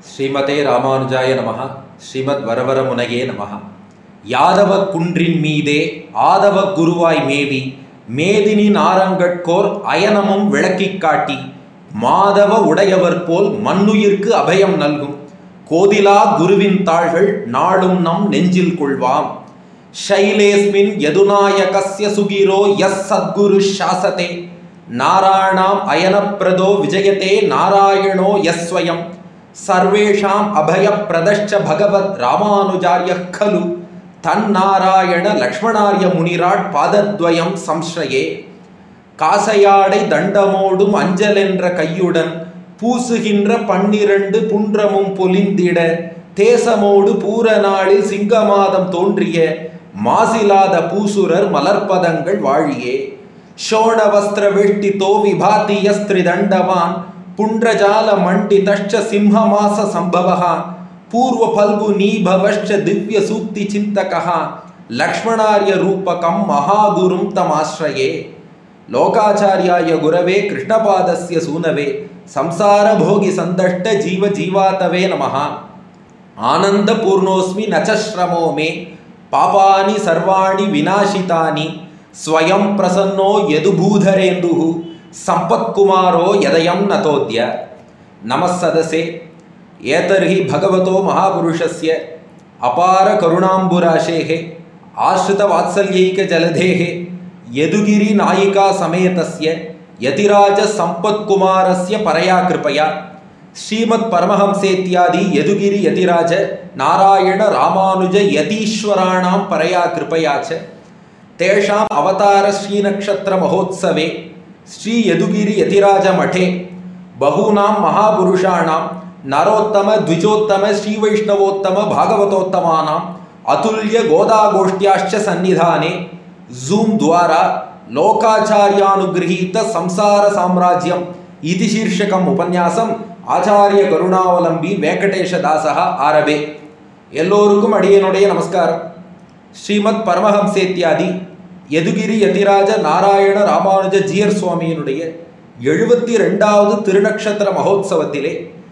ஸ்ரீமதே ராமானுஜாய நமஹ. ஸ்ரீமத் வரவரமுனையே நமஹ. யாதவ குன்றின் மீதே ஆதவ குருவாய் மேவி மேதினி நாரங்கட்கோர் அயனமும் விளக்கிக் காட்டி மாதவ உடையவர் போல் மண்ணுயிர்க்கு அபயம் நல்கும் கோதிலா குருவின் தாள்கள் நாளும் நம் நெஞ்சில் கொள்வாம். ஷைலேஸ்மின் யதுநாயகஸ்ய சுகிரோ யஸ் சத்குரு சாசதே நாராயணாம் அயனப்பிரதோ விஜயதே நாராயணோ யஸ்வயம் சர்வேஷாம் அபயப்பிரதஷ்ச பகவத் ராமானுஜார்யः खलु தன்னாராயண லக்ஷ்மணார்ய முனிராட் பாதத்வயம் சம்ஸ்ரயே. காசையாடை தண்டமோடும் அஞ்சலென்ற கையுடன் பூசுகின்ற 12 புன்றமும் பொலிந்திட தேசமோடு பூர நாளில் சிங்கமாதம் தோன்றிய மாசிலாத பூசுரர் மலர்பதங்கள் வாழியே. ஷோண வஸ்திர வேஷ்டிதோ விபாத்திய ஸ்திரிதண்டவான் புண்ட்ரஜால மண்டிதஷ்ச சிம்ஹமாச சம்பவஹ பூர்வ பல்கு நீபவஷ்ச திவ்ய சூக்தி சிந்தகஹ லக்ஷ்மணார்ய ரூபகம் மகாகுரும் தமாஸ்ரயே. லோகாச்சார்யாய குரவே கிருஷ்ணபாதஸ்ய சூனவே சம்சார போகி சந்தஷ்ட ஜீவ ஜீவாதவே நமஹ. ஆனந்த பூர்ணோஸ்மி நச்ச்ரமோ மே பாபானி சர்வாணி விநாசிதானி ஸ்வயம் பிரசன்னோ யதுபூதரேந்துஹு சம்பத்குமாரோ யதயம் நதோத்ய. நமஸ்ஸதசே ஏதர்ஹி பகவதோ மகாபுருஷஸ்ய அபார கருணாம்புராசேஹே ஆஸ்ரித வாத்சல்யைக ஜலதேஹே யதுகிரி நாயிகா சமேதஸ்ய யதிராஜ சம்பத்குமாரஸ்ய பரயா கிருபயா ஸ்ரீமத் பரமஹம்சேத்யாதி யதுகிரி யதிராஜ நாராயண ராமானுஜ யதீஸ்வராணாம் பரயா கிருபயாச்ச தேஷாம் அவதார ஸ்ரீநக்ஷத்திர மகோத்சவே ஸ்ரீ யதுகிரி யதிராஜ மடே பகூனாம் மகாபுருஷாணாம் நரோத்தம த்விஜோத்தம ஸ்ரீவைஷ்ணவோத்தம பாகவதோத்தமானாம் அதுல்ய கோதாகோஷ்டியாश्च சன்னிதானே ஜூம் द्वारा லோகாச்சார்யானுகிரஹீத சம்சார சாம்ராஜ்யம் இதி சீர்ஷகம் உபன்யாசம் ஆச்சாரிய கருணாவலம்பி வெங்கடேஷதாசः ஆரவே. எல்லோருக்கும் அடியனுடைய நமஸ்காரம். ஸ்ரீமத் பரமஹம்சேத்யாதி யதுகிரி யதிராஜ நாராயண ராமானுஜ ஜீயர் சுவாமியினுடைய 72வது திருநக்ஷத்திர மகோத்சவத்திலே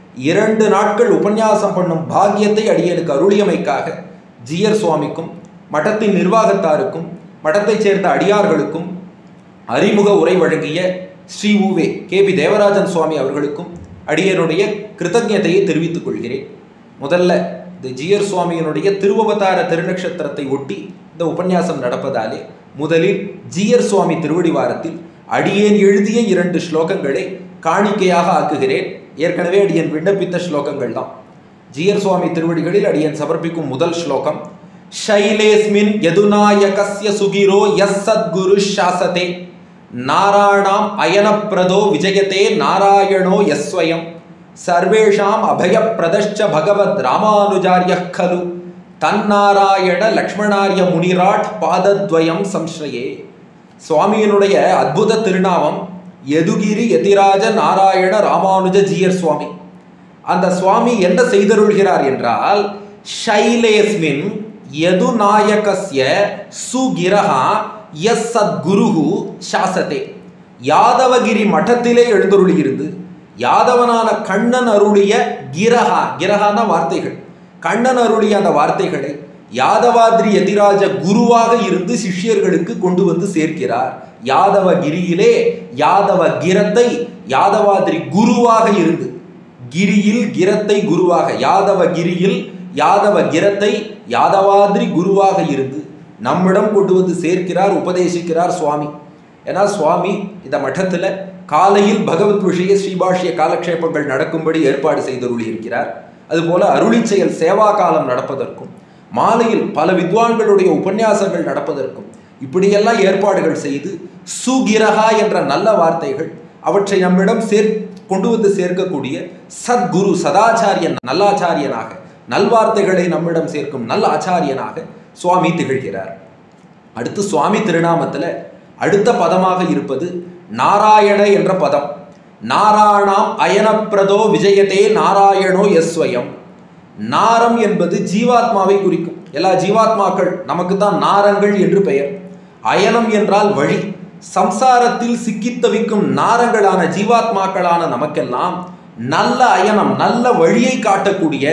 2 நாட்கள் உபன்யாசம் பண்ணும் பாக்கியத்தை அடியனுக்கு அருளியமைக்காக ஜீயர் சுவாமிக்கும் மடத்தின் நிர்வாகத்தாருக்கும் மடத்தைச் சேர்ந்த அடியார்களுக்கும் அறிமுக உரை வழங்கிய ஸ்ரீ உவே கே.பி. தேவராஜன் சுவாமி அவர்களுக்கும் அடியனுடைய கிருத்தஜதையை தெரிவித்துக் கொள்கிறேன். முதல்ல இந்த ஜீயர் சுவாமியினுடைய திருவவதார திருநக்ஷத்திரத்தை ஒட்டி இந்த உபன்யாசம் நடப்பதாலே முதலில் ஜீயர் சுவாமி திருவடி வாரத்தில் அடியேன் எழுதிய 2 ஸ்லோகங்களை காணிக்கையாக ஆக்குகிறேன். ஏற்கனவே அடியன் விண்ணப்பித்த ஸ்லோகங்கள் தான். ஜீயர் சுவாமி திருவடிகளில் அடியன் சமர்ப்பிக்கும் முதல் ஸ்லோகம் ஷைலேஸ்மின் யதுநாயகஸ்ய சுகிரோ யஸ் சத்குரு சாசதே நாராயணாம் அயனப்பிரதோ விஜயதே நாராயணோ யஸ்வயம் சர்வேஷாம் அபயப்பிரதஷ்ச பகவத் ராமானுஜார்யः खलु தன்னாராயண லக்ஷ்மணார்ய முனிராட் பாதத்வயம் சம்ஸ்ரயே. சுவாமியினுடைய அற்புத திருநாமம் யதுகிரி யதிராஜ நாராயண ராமானுஜ ஜீயர் சுவாமி. அந்த சுவாமி என்ன செய்தருள்கிறார் என்றால் ஷைலேஸ்மின் யதுநாயகஸ்ய சுகிரஹா யஸ் சத்குருஹு சாசதே. யாதவகிரி மட்டத்திலே எழுந்தருளியிருந்து யாதவனான கண்ணன் அருளிய கிரஹா, கிரஹான வார்த்தைகள், கண்ணன் அருளிய அந்த வார்த்தைகளை யாதவாத்ரி யதிராஜ குருவாக இருந்து சிஷ்யர்களுக்கு கொண்டு வந்து சேர்க்கிறார். யாதவகிரியிலே யாதவ கிரத்தை யாதவாத்ரி குருவாக இருந்து, கிரியில் கிரத்தை குருவாக, யாதவகிரியில் யாதவ கிரத்தை யாதவாத்ரி குருவாக இருந்து நம்மிடம் கொண்டு வந்து சேர்க்கிறார், உபதேசிக்கிறார் சுவாமி. ஏன்னா சுவாமி இந்த மட்டத்தில் காலையில் பகவத் விஷய ஸ்ரீபாஷ்ய காலக்ஷேபங்கள் நடக்கும்படி ஏற்பாடு செய்தருளி இருக்கிறார். அதுபோல அருளி செயல் சேவா காலம் நடப்பதற்கும் மாலையில் பல வித்வான்களுடைய உபன்யாசங்கள் நடப்பதற்கும் இப்படியெல்லாம் ஏற்பாடுகள் செய்து சுகிரஹா என்ற நல்ல வார்த்தைகள் அவற்றை நம்மிடம் கொண்டு வந்து சேர்க்கக்கூடிய சத்குரு சதாச்சாரியன் நல்லாச்சாரியனாக நல்வார்த்தைகளை நம்மிடம் சேர்க்கும் நல் ஆச்சாரியனாக சுவாமி திகழ்கிறார். அடுத்து சுவாமி திருநாமத்தில் அடுத்த பதமாக இருப்பது நாராயண என்ற பதம். நாராயணாம் அயனப்பிரதோ விஜயதே நாராயணோ யஸ்வயம். நாரம் என்பது ஜீவாத்மாவை குறிக்கும். எல்லா ஜீவாத்மாக்கள் நமக்கு தான் நாரங்கள் என்று பெயர். அயனம் என்றால் வழி. சம்சாரத்தில் சிக்கித் தவிக்கும் நாரங்களான ஜீவாத்மாக்களான நமக்கெல்லாம் நல்ல அயனம், நல்ல வழியை காட்டக்கூடிய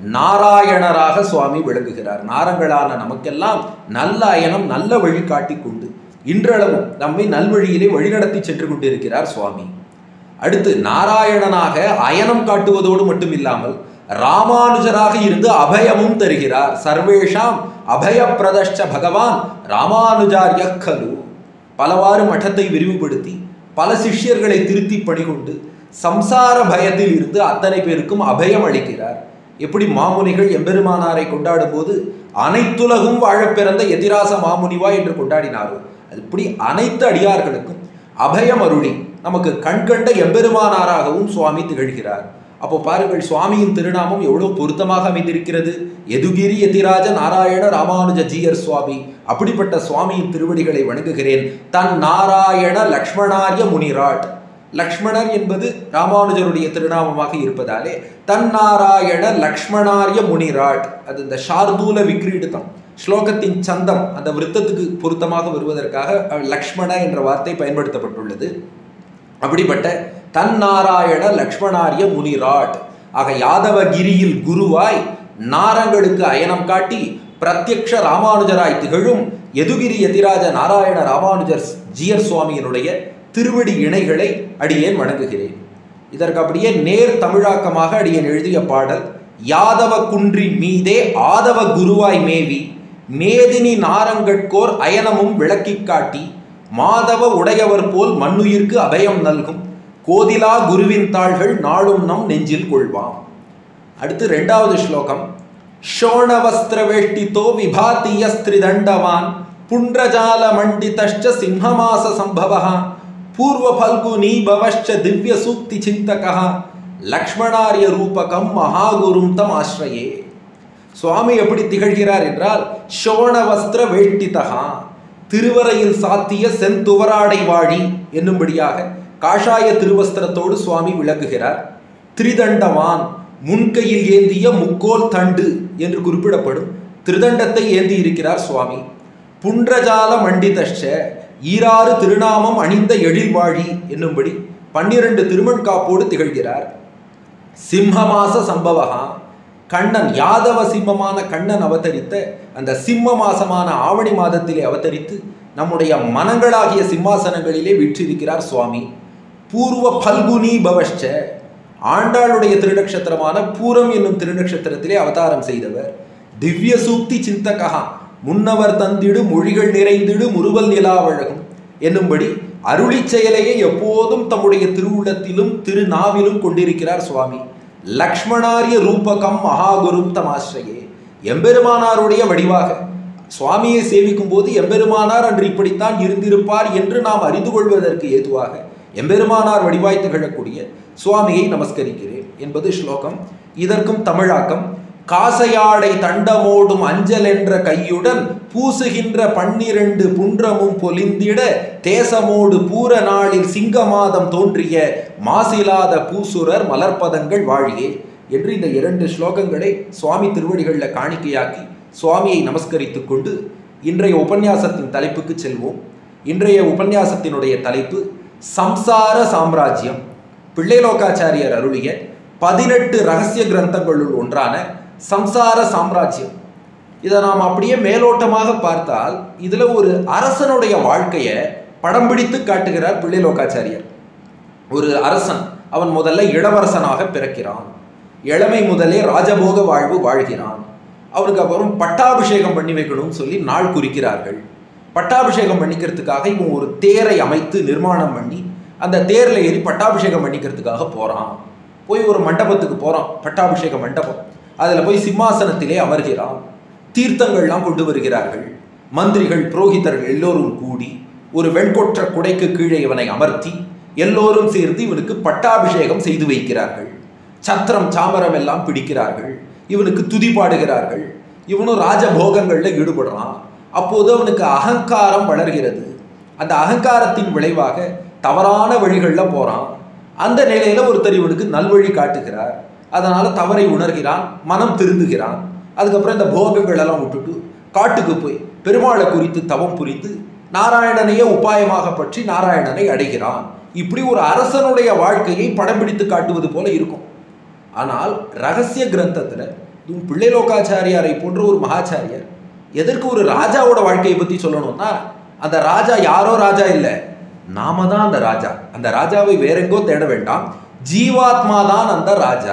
நாராயணராக சுவாமி விளங்குகிறார். நாரங்களான நமக்கெல்லாம் நல்ல அயனம், நல்ல வழி காட்டிக்கொண்டு இன்றளவும் நம்மை நல்வழியிலே வழிநடத்தி சென்று கொண்டிருக்கிறார் சுவாமி. அடுத்து நாராயணனாக அயனம் காட்டுவதோடு மட்டும் இல்லாமல் ராமானுஜராக இருந்து அபயமும் தருகிறார். சர்வேஷாம் அபயப்பிரதஷ்ட பகவான் ராமானுஜார்ய கலு. பலவாறு மட்டத்தை விரிவுபடுத்தி பல சிஷ்யர்களை திருத்தி பணிகொண்டு சம்சார பயத்தில் இருந்து அத்தனை பேருக்கும் அபயம் அளிக்கிறார். எப்படி மாமுனிகள் எம்பெருமானாரை கொண்டாடும் போது அனைத்துலகும் வாழ பிறந்த எதிராச மாமுனிவா என்று கொண்டாடினாரோ, அதுபடி அனைத்து அடியார்களுக்கும் அபயம் அருளி நமக்கு கண்கண்ட எம்பெருமானாராகவும் சுவாமி திகழ்கிறார். அப்போ பாருங்கள், சுவாமியின் திருநாமம் எவ்வளவு பொருத்தமாக அமைந்திருக்கிறது. எதுகிரி எதிராஜ நாராயண ராமானுஜ ஜீயர் சுவாமி. அப்படிப்பட்ட சுவாமியின் திருவடிகளை வணங்குகிறேன். தன் நாராயண லக்ஷ்மணாரிய முனிராட். லக்ஷ்மணர் என்பது ராமானுஜருடைய திருநாமமாக இருப்பதாலே தன் நாராயண லக்ஷ்மணாரிய முனிராட். அது இந்த சார்தூல விக்ரீடுதம் ஸ்லோகத்தின் சந்தம் அந்த விருத்தத்துக்கு பொருத்தமாக வருவதற்காக லக்ஷ்மண என்ற வார்த்தை பயன்படுத்தப்பட்டுள்ளது. அப்படிப்பட்ட தன் நாராயண லக்ஷ்மணாரிய முனிராட் ஆக யாதவகிரியில் குருவாய் நாரங்களுக்கு அயனம் காட்டி பிரத்யக்ஷ ராமானுஜராய் திகழும் எதுகிரி எதிராஜ நாராயண ராமானுஜர் ஜீயர் சுவாமியினுடைய திருவடி இணைகளை அடியேன் வணங்குகிறேன். இதற்கு அப்படியே நேர் தமிழாக்கமாக அடியேன் எழுதிய பாடல். யாதவ குன்றின் மீதே ஆதவ குருவாய் மேவி மேதினி நாரங்கட்கோர் அயனமும் விளக்கி காட்டி மாதவ உடையவர் போல் மண்ணுயிர்க்கு அபயம் நல்கும் கோதிலா குருவின் தாள்கள் நாளும் நம் நெஞ்சில் கொள்வாம். அடுத்து 2வது ஸ்லோகம். ஷோணவஸ்திர வேஷ்டிதோ விபாத்தியஸ்திரிதண்டவான் புண்ட்ரஜால மண்டிதஷ்ச சிம்ஹமாச சம்பவஹ பூர்வ பல்குனி பவஷ்ச திவ்ய சூக்தி சிந்தகஹ லக்ஷ்மணாரிய ரூபகம் மகாகுரும் தம் ஆஸ்ரயே. சுவாமி எப்படி திகழ்கிறார் என்றால், ஷோணவஸ்திர வேஷ்டிதஹா, திருவரையில் சாத்திய செந்துவராடை வாழி என்னும்படியாக காஷாய திருவஸ்திரத்தோடு சுவாமி விளங்குகிறார். திரிதண்டவான், முன்கையில் ஏந்திய முக்கோல் தண்டு என்று குறிப்பிடப்படும் திருதண்டத்தை ஏந்தி இருக்கிறார் சுவாமி. புண்ட்ரஜால மண்டிதஷ்ச, ஈராறு திருநாமம் அணிந்த எழில்வாழி என்னும்படி 12 திருமண்காப்போடு திகழ்கிறார். சிம்மமாச சம்பவகா, கண்ணன் யாதவ சிம்மமான கண்ணன் அவதரித்த அந்த சிம்ம மாசமான ஆவணி மாதத்திலே அவதரித்து நம்முடைய மனங்களாகிய சிம்மாசனங்களிலே வீற்றிருக்கிறார் சுவாமி. பூர்வ பல்குனி பவஷ்ச, ஆண்டாளுடைய திருநக்ஷத்திரமான பூரம் என்னும் திருநக்ஷத்திரத்திலே அவதாரம் செய்தவர். திவ்ய சூக்தி சிந்தகா, முன்னவர் தந்திடு மொழிகள் நிறைந்திடு முறுவல் நிலாவழகும் என்னும்படி அருளி செயலையே எப்போதும் தம்முடைய திருவுள்ளத்திலும் திருநாவிலும் கொண்டிருக்கிறார் சுவாமி. லக்ஷ்மணாரிய ரூபகம் மகாகுரும் தமாஸ்ரயே, எம்பெருமானாருடைய வடிவாக சுவாமியை சேவிக்கும் போது எம்பெருமானார் அன்று இப்படித்தான் இருந்திருப்பார் என்று நாம் அறிந்து கொள்வதற்கு ஏதுவாக எம்பெருமானார் வடிவாய் திகழக்கூடிய சுவாமியை நமஸ்கரிக்கிறேன் என்பது ஸ்லோகம். இதற்கும் தமிழாக்கம். காசையாடை தண்டமோடும் அஞ்சல் என்ற கையுடன் பூசுகின்ற 12 புன்றமும் பொலிந்திட தேசமோடு பூர நாளில் சிங்கமாதம் தோன்றிய மாசிலாத பூசுரர் மலர்பதங்கள் வாழியே என்று இந்த 2 ஸ்லோகங்களை சுவாமி திருவடிகளில் காணிக்கையாக்கி சுவாமியை நமஸ்கரித்துக் கொண்டு இன்றைய உபன்யாசத்தின் தலைப்புக்கு செல்வோம். இன்றைய உபன்யாசத்தினுடைய தலைப்பு சம்சார சாம்ராஜ்யம். பிள்ளைலோகாச்சாரியர் அருளிய 18 ரகசிய கிரந்தங்களுள் ஒன்றான சம்சார சாம்ராஜ்யம். இதை நாம் அப்படியே மேலோட்டமாக பார்த்தால் இதில் ஒரு அரசனுடைய வாழ்க்கையை படம் பிடித்து காட்டுகிறார் பிள்ளைலோகாச்சாரியர். ஒரு அரசன், அவன் முதல்ல இளவரசனாக பிறக்கிறான். இளமை முதலே ராஜபோக வாழ்வு வாழ்கிறான். அவனுக்கு அப்புறம் பட்டாபிஷேகம் பண்ணி வைக்கணும்னு சொல்லி நாள் குறிக்கிறார்கள். பட்டாபிஷேகம் பண்ணிக்கிறதுக்காக இவன் ஒரு தேரை அமைத்து நிர்மாணம் பண்ணி அந்த தேரில் ஏறி பட்டாபிஷேகம் பண்ணிக்கிறதுக்காக போகிறான். போய் ஒரு மண்டபத்துக்கு போகிறான், பட்டாபிஷேக மண்டபம். அதில் போய் சிம்மாசனத்திலே அமர்கிறான். தீர்த்தங்கள்லாம் கொண்டு வருகிறார்கள். மந்திரிகள் புரோகிதர்கள் எல்லோரும் கூடி ஒரு வெண்கொற்ற குடைக்கு கீழே இவனை அமர்த்தி எல்லோரும் சேர்ந்து இவனுக்கு பட்டாபிஷேகம் செய்து வைக்கிறார்கள். சத்திரம் சாமரம் எல்லாம் பிடிக்கிறார்கள். இவனுக்கு துதி பாடுகிறார்கள். இவனும் ராஜபோகங்களில் ஈடுபடுறான். அப்போது அவனுக்கு அகங்காரம் வளர்கிறது. அந்த அகங்காரத்தின் விளைவாக தவறான வழிகளில் போகிறான். அந்த நிலையில் ஒருத்தர் இவனுக்கு நல்வழி காட்டுகிறார். அதனால் தவறை உணர்கிறான், மனம் திருந்துகிறான். அதுக்கப்புறம் இந்த போகங்கள் எல்லாம் விட்டுட்டு காட்டுக்கு போய் பெருமாளை குறித்து தவம் புரிந்து நாராயணனையே உபாயமாக பற்றி நாராயணனை அடைகிறான் இப்படி ஒரு அரசனுடைய வாழ்க்கையை படம் பிடித்து காட்டுவது போல இருக்கும். ஆனால் ரகசிய கிரந்தத்துல பிள்ளைலோகாச்சாரியாரை போன்ற ஒரு மகாச்சாரியர் எதற்கு ஒரு ராஜாவோட வாழ்க்கையை பத்தி சொல்லணும்னா, அந்த ராஜா யாரோ ராஜா இல்லை, நாம தான் அந்த ராஜா. அந்த ராஜாவை வேற எங்கோ தேட வேண்டாம், ஜீவாத்மா தான் அந்த ராஜா.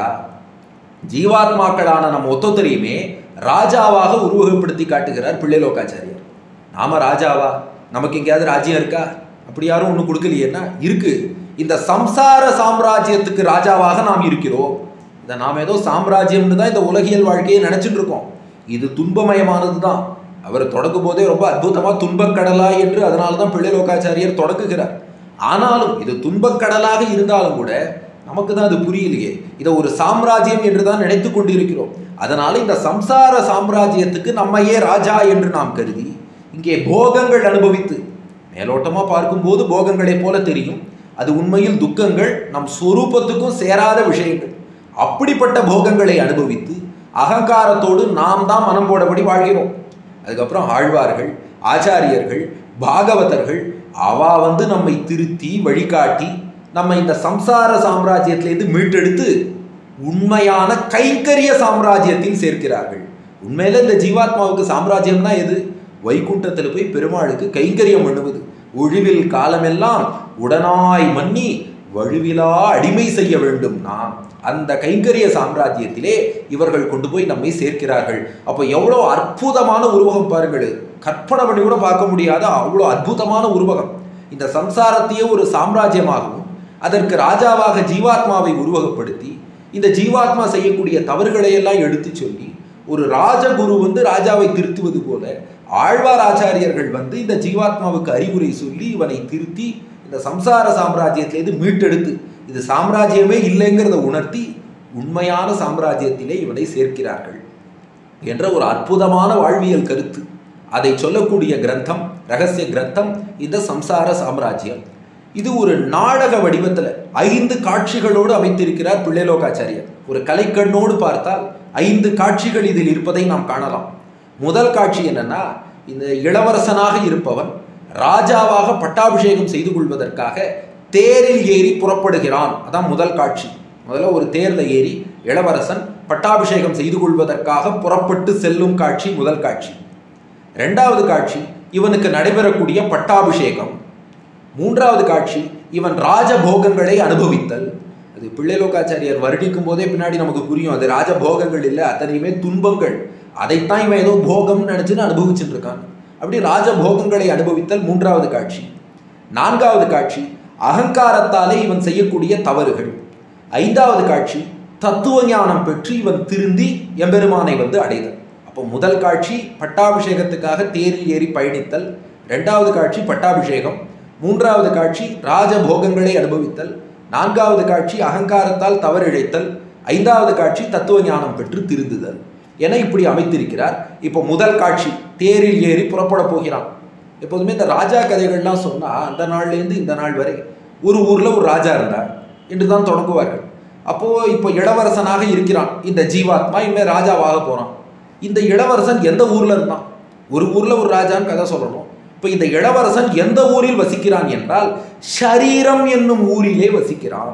ஜீவாத்மாக்களான நம்ம ஒத்தொத்தரையுமே ராஜாவாக உருவகப்படுத்தி காட்டுகிறார் பிள்ளைலோகாச்சாரியர். நாம ராஜாவா? நமக்கு எங்கேயாவது ராஜ்யம் இருக்கா? அப்படி யாரும் ஒன்றும் கொடுக்கலையேன்னா இருக்கு. இந்த சம்சார சாம்ராஜ்யத்துக்கு ராஜாவாக நாம் இருக்கிறோம். இதை நாம் ஏதோ சாம்ராஜ்யம்னு தான் இந்த உலகியல் வாழ்க்கையை நினைச்சிட்டு இருக்கோம். இது துன்பமயமானது தான். அவர் தொடங்கும் போதே ரொம்ப அற்புதமா துன்பக்கடலாய் என்று அதனால தான் பிள்ளைலோகாச்சாரியர் தொடங்குகிறார். ஆனாலும் இது துன்பக்கடலாக இருந்தாலும் கூட நமக்கு தான் அது புரியலையே. இதை ஒரு சாம்ராஜ்யம் என்று தான் நினைத்து கொண்டிருக்கிறோம். அதனால இந்த சம்சார சாம்ராஜ்யத்துக்கு நம்மையே ராஜா என்று நாம் கருதி இங்கே போகங்கள் அனுபவித்து, மேலோட்டமா பார்க்கும்போது போகங்களை போல தெரியும், அது உண்மையில் துக்கங்கள், நம் சொரூபத்துக்கும் சேராத விஷயங்கள். அப்படிப்பட்ட போகங்களை அனுபவித்து அகங்காரத்தோடு நாம் தான் மனம் போடபடி வாழ்கிறோம். அதுக்கப்புறம் ஆழ்வார்கள், ஆச்சாரியர்கள், பாகவதர்கள் அவா நம்மை திருத்தி வழிகாட்டி நம்ம இந்த சம்சார சாம்ராஜ்யத்திலிருந்து மீட்டெடுத்து உண்மையான கைங்கரிய சாம்ராஜ்யத்தில் சேர்க்கிறார்கள். உண்மையில இந்த ஜீவாத்மாவுக்கு சாம்ராஜ்யம்னா எது? வைகுண்டத்தில் போய் பெருமாளுக்கு கைங்கரியம் பண்ணுவது, ஒழிவில் காலமெல்லாம் உடனாய் மன்னி வழுவிலா அடிமை செய்ய வேண்டும். நாம் அந்த கைங்கரிய சாம்ராஜ்யத்திலே இவர்கள் கொண்டு போய் நம்மை சேர்க்கிறார்கள். அப்போ எவ்வளோ அற்புதமான உருவகம் பாருங்கள், கற்பனை பண்ணி கூட பார்க்க முடியாத அவ்வளோ அற்புதமான உருவகம். இந்த சம்சாரத்தையே ஒரு சாம்ராஜ்யமாகவும் அதற்கு ராஜாவாக ஜீவாத்மாவை உருவகப்படுத்தி இந்த ஜீவாத்மா செய்யக்கூடிய தவறுகளை எல்லாம் எடுத்து சொல்லி ஒரு ராஜகுரு ராஜாவை திருத்துவது போல ஆழ்வார் ஆச்சாரியர்கள் இந்த ஜீவாத்மாவுக்கு அறிவுரை சொல்லி இவனை திருத்தி இந்த சம்சார சாம்ராஜ்யத்திலேருந்து மீட்டெடுத்து இது சாம்ராஜ்யமே இல்லைங்கிறத உணர்த்தி உண்மையான சாம்ராஜ்யத்திலே இவனை சேர்க்கிறார்கள் என்ற ஒரு அற்புதமான வாழ்வியல் கருத்து. அதை சொல்லக்கூடிய கிரந்தம், ரகசிய கிரந்தம் இந்த சம்சார சாம்ராஜ்யம். இது ஒரு நாடக வடிவத்தில் 5 காட்சிகளோடு அமைத்திருக்கிறார் பிள்ளைலோகாச்சாரியர். ஒரு கலைக்கண்ணோடு பார்த்தால் 5 காட்சிகள் இதில் இருப்பதை நாம் காணலாம். முதல் காட்சி என்னன்னா, இந்த இளவரசனாக இருப்பவன் ராஜாவாக பட்டாபிஷேகம் செய்து கொள்வதற்காக தேரில் ஏறி புறப்படுகிறான். அதான் முதல் காட்சி. முதல்ல ஒரு தேர்ல ஏறி இளவரசன் பட்டாபிஷேகம் செய்து கொள்வதற்காக புறப்பட்டு செல்லும் காட்சி முதல் காட்சி. இரண்டாவது காட்சி இவனுக்கு நடைபெறக்கூடிய பட்டாபிஷேகம். மூன்றாவது காட்சி இவன் ராஜபோகங்களை அனுபவித்தல். அது பிள்ளைலோகாச்சாரியர் வர்ணிக்கும் போதே பின்னாடி நமக்கு புரியும், அது ராஜபோகங்கள் இல்லை, அத்தனையுமே துன்பங்கள். அதைத்தான் இவன் ஏதோ போகம்னு நினைச்சுன்னு அனுபவிச்சுட்டு இருக்கான். அப்படி ராஜபோகங்களை அனுபவித்தல் மூன்றாவது காட்சி. நான்காவது காட்சி அகங்காரத்தாலே இவன் செய்யக்கூடிய தவறுகள். ஐந்தாவது காட்சி தத்துவ ஞானம் பெற்று இவன் திருந்தி எம்பெருமானை அடைதல். அப்போ முதல் காட்சி பட்டாபிஷேகத்துக்காக தேரில் ஏறி பயணித்தல், இரண்டாவது காட்சி பட்டாபிஷேகம், மூன்றாவது காட்சி ராஜபோகங்களை அனுபவித்தல், நான்காவது காட்சி அகங்காரத்தால் தவறிழைத்தல், ஐந்தாவது காட்சி தத்துவ ஞானம் பெற்று திருந்துதல் என இப்படி அமைத்திருக்கிறார். இப்போ முதல் காட்சி தேரில் ஏறி புறப்பட போகிறான். எப்போதுமே இந்த ராஜா கதைகள்லாம் சொன்னால் அந்த நாள்லேருந்து இந்த நாள் வரை ஒரு ஊரில் ஒரு ராஜா இருந்தார் என்று தான் தொடங்குவார்கள். அப்போது இப்போ இளவரசனாக இருக்கிறான் இந்த ஜீவாத்மா, இனிமேல் ராஜாவாக போகிறான். இந்த இளவரசன் எந்த ஊரில் இருந்தான்? ஒரு ஊரில் ஒரு ராஜான்னு கதை சொல்லணும். இப்போ இந்த இளவரசன் எந்த ஊரில் வசிக்கிறான் என்றால் ஷரீரம் என்னும் ஊரிலே வசிக்கிறான்.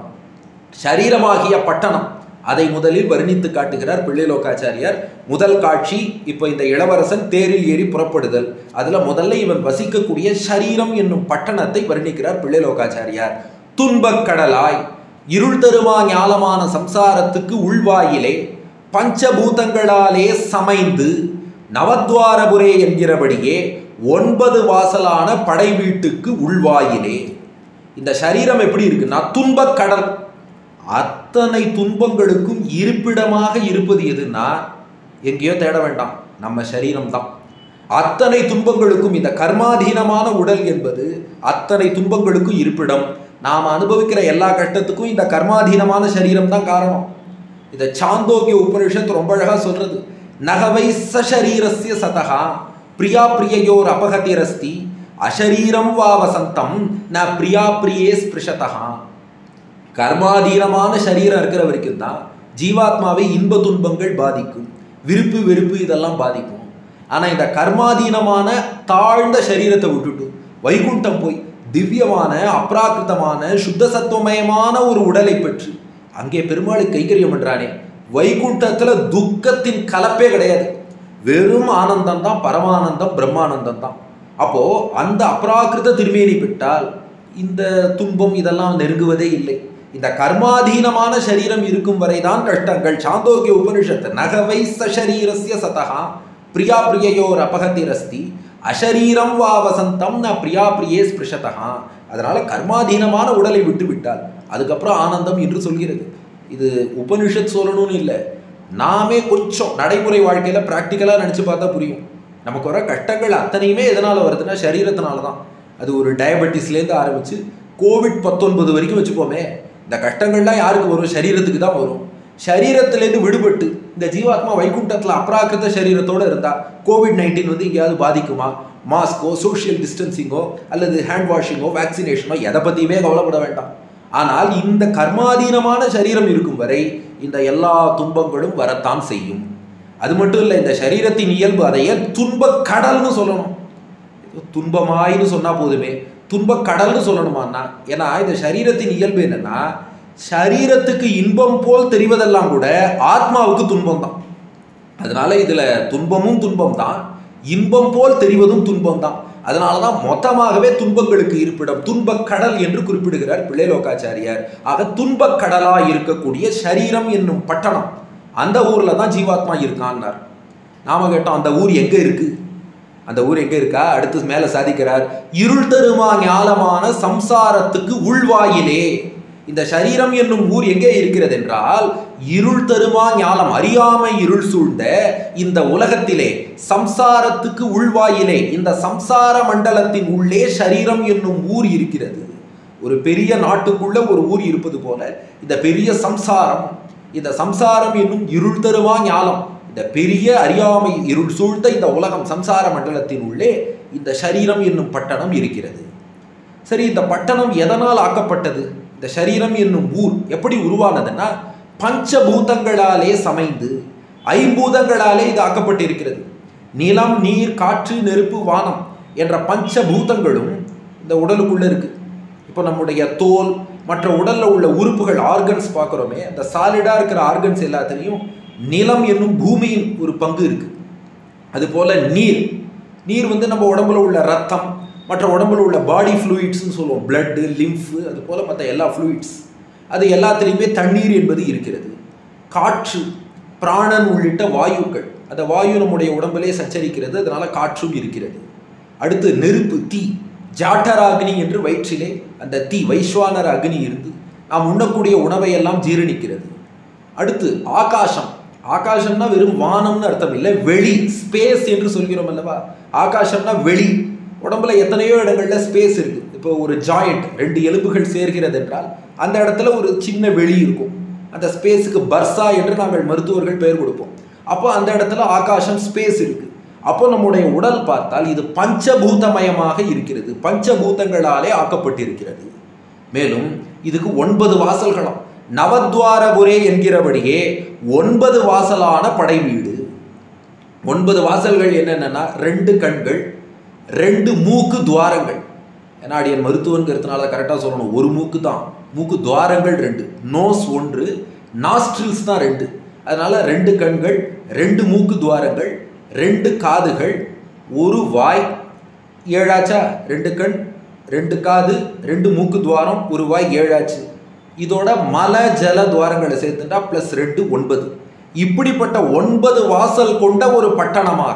ஷரீரமாகிய பட்டணம், அதை முதலில் வர்ணித்து காட்டுகிறார் பிள்ளைலோகாச்சாரியார். முதல் காட்சி இப்போ இந்த இளவரசன் தேரில் ஏறி புறப்படுதல். அதுல முதல்ல இவன் வசிக்கக்கூடிய ஷரீரம் என்னும் பட்டணத்தை வர்ணிக்கிறார் பிள்ளைலோகாச்சாரியார். துன்பக்கடலாய் இருள் தருமா ஞாலமான சம்சாரத்துக்கு உள்வாயிலே பஞ்சபூதங்களாலே சமைந்து நவத்வாரபுரே என்கிறபடியே 9 வாசலான படை வீட்டுக்கு உள்வாயிலே. இந்த சரீரம் எப்படி இருக்குன்னா துன்பக்கடல். அத்தனை துன்பங்களுக்கும் இருப்பிடமாக இருப்பது எதுன்னா எங்கேயோ தேட வேண்டாம், நம்ம சரீரம் தான். அத்தனை துன்பங்களுக்கும் இந்த கர்மாதீனமான உடல் என்பது அத்தனை துன்பங்களுக்கும் இருப்பிடம். நாம் அனுபவிக்கிற எல்லா கஷ்டத்துக்கும் இந்த கர்மாதீனமான சரீரம் தான் காரணம். இதை சாந்தோக்கிய உபனிஷத்து ரொம்ப அழகா சொல்றது. நகவை சரீரஸ்ய சதகா பிரியா பிரியோர் அபகதிரஸ்தி அசரீரம் வா வசந்தம் ந பிரியா பிரியே ஸ்பிருஷதா. கர்மாதீனமான சரீரம் இருக்கிற வரைக்கும் தான் ஜீவாத்மாவை இன்ப துன்பங்கள் பாதிக்கும், விருப்பு வெறுப்பு இதெல்லாம் பாதிக்கும். ஆனால் இந்த கர்மாதீனமான தாழ்ந்த சரீரத்தை விட்டுட்டு வைகுண்டம் போய் திவ்யமான அப்ராகிருதமான சுத்த சத்துவமயமான ஒரு உடலை பெற்று அங்கே பெருமாளை கைங்கரியம் பண்றானே, வைகுண்டத்துல துக்கத்தின் கலப்பே கிடையாது, வெறும் ஆனந்தம் தான், பரமானந்தம், பிரம்மானந்தம் தான். அப்போ அந்த அப்ராகிருத திருமேனி பெற்றால் இந்த துன்பம் இதெல்லாம் நெருங்குவதே இல்லை. இந்த கர்மாதீனமான சரீரம் இருக்கும் வரைதான் கஷ்டங்கள். சாந்தோக்கிய உபனிஷத்து நகவை சரீரஸ்ய சதகா பிரியா பிரியோர் அபகதிரஸ்தி அசரீரம் வா வசந்தம் ந பிரியா பிரியே ஸ்பிருஷதகா. அதனால கர்மாதீனமான உடலை விட்டு விட்டால் அதுக்கப்புறம் ஆனந்தம் என்று சொல்கிறது. இது உபனிஷத் சொல்லணும்னு இல்லை, நாமே கொஞ்சம் நடைமுறை வாழ்க்கையில் ப்ராக்டிக்கலாக நினச்சி பார்த்தா புரியும். நமக்கு வர கஷ்டங்கள் அத்தனையுமே எதனால் வருதுன்னா சரீரத்தினால தான். அது ஒரு டயபெட்டிஸ்லேருந்து ஆரம்பித்து COVID-19 வரைக்கும் வச்சுப்போமே, இந்த கஷ்டங்கள்லாம் யாருக்கு வரும்? சரீரத்துக்கு தான் வரும். சரீரத்திலேருந்து விடுபட்டு இந்த ஜீவாத்மா வைகுண்டத்தில் அப்ராகிருத சரீரத்தோடு இருந்தால் COVID-19 வந்து எங்கேயாவது பாதிக்குமா? மாஸ்கோ, சோஷியல் டிஸ்டன்சிங்கோ அல்லது ஹேண்ட் வாஷிங்கோ, வேக்சினேஷனோ எதை பற்றியுமே கவலைப்பட வேண்டாம். ஆனால் இந்த கர்மாதீனமான சரீரம் இருக்கும் வரை இந்த எல்லா துன்பங்களும் வரத்தான் செய்யும். அது மட்டும் இல்லை, இந்த சரீரத்தின் இயல்பு, அதையே துன்பக் கடல்னு சொல்லணும். துன்பமாயின்னு சொன்னால் போதுமே, துன்பக் கடல்னு சொல்லணுமான்னா, ஏன்னா இந்த சரீரத்தின் இயல்பு என்னன்னா, சரீரத்துக்கு இன்பம் போல் தெரிவதெல்லாம் கூட ஆத்மாவுக்கு துன்பம் தான். அதனால இதுல துன்பமும் துன்பம் தான், இன்பம் போல் தெரிவதும் துன்பம் தான். அதனால தான் மொத்தமாகவே துன்பங்களுக்கு இருப்பிடம் துன்பக் கடல் என்று குறிப்பிடுகிறார் பிள்ளைலோகாச்சாரியார். ஆக துன்பக் கடலா இருக்கக்கூடிய சரீரம் என்னும் பட்டணம், அந்த ஊர்ல தான் ஜீவாத்மா இருக்கான்னார். நாம கேட்டோம், அந்த ஊர் எங்க இருக்கு? அந்த ஊர் எங்க இருக்கா? அடுத்து மேல சாதிக்கிறார், இருள் தருமா ஞாலமான சம்சாரத்துக்கு உள்வாயிலே. இந்த சரீரம் என்னும் ஊர் எங்கே இருக்கிறது என்றால், இருள் தருமா ஞாலம், அறியாமை இருள் சூழ்ந்த இந்த உலகத்திலே சம்சாரத்துக்கு உள்வாயிலே, இந்த சம்சார மண்டலத்தின் உள்ளே சரீரம் என்னும் ஊர் இருக்கிறது. ஒரு பெரிய நாட்டுக்குள்ள ஒரு ஊர் இருப்பது போல இந்த பெரிய சம்சாரம், இந்த சம்சாரம் என்னும் இருள் தருமா ஞாலம், இந்த பெரிய அறியாமை இருள் சூழ்ந்த இந்த உலகம் சம்சார மண்டலத்தின் உள்ளே இந்த சரீரம் என்னும் பட்டணம் இருக்கிறது. சரி, இந்த பட்டணம் எதனால் ஆக்கப்பட்டது? இந்த சரீரம் என்னும் ஊர் எப்படி உருவானதுன்னா, பஞ்சபூதங்களாலே சமைந்து ஐம்பூதங்களாலே இது ஆக்கப்பட்டிருக்கிறது. நிலம், நீர், காற்று, நெருப்பு, வானம் என்ற பஞ்சபூதங்களும் இந்த உடலுக்குள்ள இருக்கு. இப்போ நம்முடைய தோல், மற்ற உடல்ல உள்ள உறுப்புகள், ஆர்கன்ஸ் பார்க்குறோமே, அந்த சாலிடா இருக்கிற ஆர்கன்ஸ் எல்லாத்திலையும் நிலம் என்னும் பூமியின் ஒரு பங்கு இருக்கு. அதுபோல நீர் வந்து நம்ம உடம்புல உள்ள ரத்தம், மற்ற உடம்புல உள்ள பாடி ஃப்ளூயிட்ஸ்ன்னு சொல்லுவோம், பிளட்டு, லிம்ஃபு, அது போல் மற்ற எல்லா ஃப்ளூயிட்ஸ், அது எல்லாத்திலையுமே தண்ணீர் என்பது இருக்கிறது. காற்று, பிராணன் உள்ளிட்ட வாயுக்கள், அந்த வாயு நம்முடைய உடம்பிலே சஞ்சரிக்கிறது, அதனால காற்றும் இருக்கிறது. அடுத்து நெருப்பு, தீ, ஜாட்டராக்னி என்று வயிற்றிலே அந்த தீ, வைஸ்வானர அக்னி இருந்து நாம் உண்ணக்கூடிய உணவை எல்லாம் ஜீரணிக்கிறது. அடுத்து ஆகாசம். ஆகாசம்னா வெறும் வானம்னு அர்த்தம் இல்லை, வெளி, ஸ்பேஸ் என்று சொல்கிறோம் அல்லவா. ஆகாசம்னா வெளி. உடம்புல எத்தனையோ இடங்கள்ல ஸ்பேஸ் இருக்கு. இப்போ ஒரு ஜாயிண்ட், 2 எலும்புகள் சேர்கிறது என்றால் அந்த இடத்துல ஒரு சின்ன வெளி இருக்கும். அந்த ஸ்பேஸுக்கு பர்சா என்று நாங்கள் மருத்துவர்கள் பெயர் கொடுப்போம். அப்போ அந்த இடத்துல ஆகாசம், ஸ்பேஸ் இருக்கு. அப்போ நம்முடைய உடல் பார்த்தால் இது பஞ்சபூதமயமாக இருக்கிறது, பஞ்சபூதங்களாலே ஆக்கப்பட்டிருக்கிறது. மேலும் இதுக்கு 9 வாசல்களும், நவத்வாரபுரே என்கிறபடியே 9 வாசலான படை வீடு. 9 வாசல்கள் என்னென்னா, 2 கண்கள், 2 மூக்கு துவாரங்கள். ஏன்னா அடியன் மருத்துவங்கிறதுனால கரெக்டாக சொல்லணும், ஒரு மூக்கு தான், மூக்கு துவாரங்கள் 2, நோஸ் 1, நாஸ்ட்ரில்ஸ் தான் 2. அதனால 2 கண்கள், 2 மூக்கு துவாரங்கள், 2 காதுகள், 1 வாய். 7 ஆச்சா? 2 கண், 2 காது, 2 மூக்கு துவாரம், 1 வாய், 7 ஆச்சு. இதோட மல ஜல துவாரங்களை சேர்த்துட்டா +2 9. இப்படிப்பட்ட 9 வாசல் கொண்ட ஒரு பட்டணமாக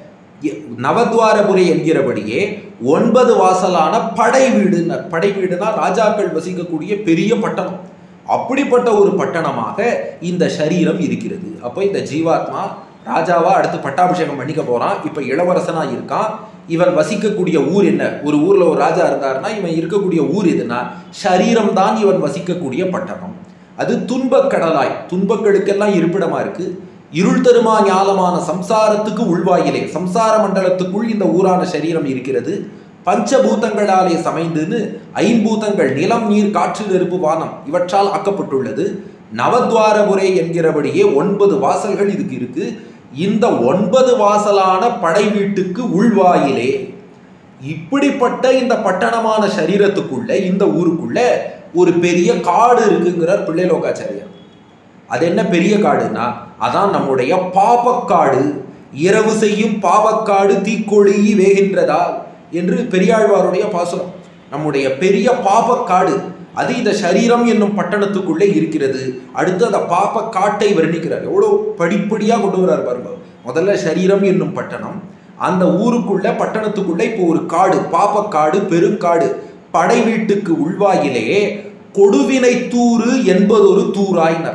நவத்வாரபுரி என்கிறபடியே 9 வாசலான படை வீடுனர். படை வீடுனா ராஜாக்கள் வசிக்கக்கூடிய பெரிய பட்டணம். அப்படிப்பட்ட ஒரு பட்டணமாக இந்த சரீரம் இருக்கிறது. அப்போ இந்த ஜீவாத்மா ராஜாவா அடுத்து பட்டாபிஷேகம் பண்ணிக்க போறான். இப்ப இளவரசனா இருக்கான். இவன் வசிக்கக்கூடிய ஊர் என்ன? ஒரு ஊர்ல ஒரு ராஜா இருந்தாருன்னா இவன் இருக்கக்கூடிய ஊர் எதுனா சரீரம் தான் இவன் வசிக்கக்கூடிய பட்டணம். அது துன்பக்கடலாய், துன்பங்களுக்கெல்லாம் இருப்பிடமா இருக்கு. இருள் தருமா ஞாலமான சம்சாரத்துக்கு உள்வாயிலே, சம்சார மண்டலத்துக்குள் இந்த ஊரான சரீரம் இருக்கிறது. பஞ்சபூதங்களாலே சமைந்துன்னு 5 பூதங்கள், நிலம், நீர், காற்று, நெருப்பு, வானம் இவற்றால் ஆக்கப்பட்டுள்ளது. நவத்வாரபுரே என்கிறபடியே 9 வாசல்கள் இதுக்கு இருக்கு. இந்த 9 வாசலான படை வீட்டுக்கு உள்வாயிலே, இப்படிப்பட்ட இந்த பட்டணமான சரீரத்துக்குள்ள, இந்த ஊருக்குள்ள ஒரு பெரிய காடு இருக்குங்கிறார் பிள்ளைலோகாச்சாரியார். அது என்ன பெரிய காடுன்னா, அதான் நம்முடைய பாபக்காடு. இரவு செய்யும் பாவக்காடு தீக்கொழி வேகின்றதா என்று பெரியாழ்வாருடைய பாசுரம். நம்முடைய பெரிய பாபக்காடு அது இந்த சரீரம் என்னும் பட்டணத்துக்குள்ளே இருக்கிறது. அடுத்து அந்த பாபக்காட்டை வர்ணிக்கிறார். எவ்வளோ படிப்படியாக கொண்டு வர்றார் பாருங்க. முதல்ல சரீரம் என்னும் பட்டணம், அந்த ஊருக்குள்ள பட்டணத்துக்குள்ள இப்போ ஒரு காடு, பாபக்காடு, பெருங்காடு. படை வீட்டுக்கு உள்வாயிலே கொடுவினை தூறு என்பதொரு தூராயினர்.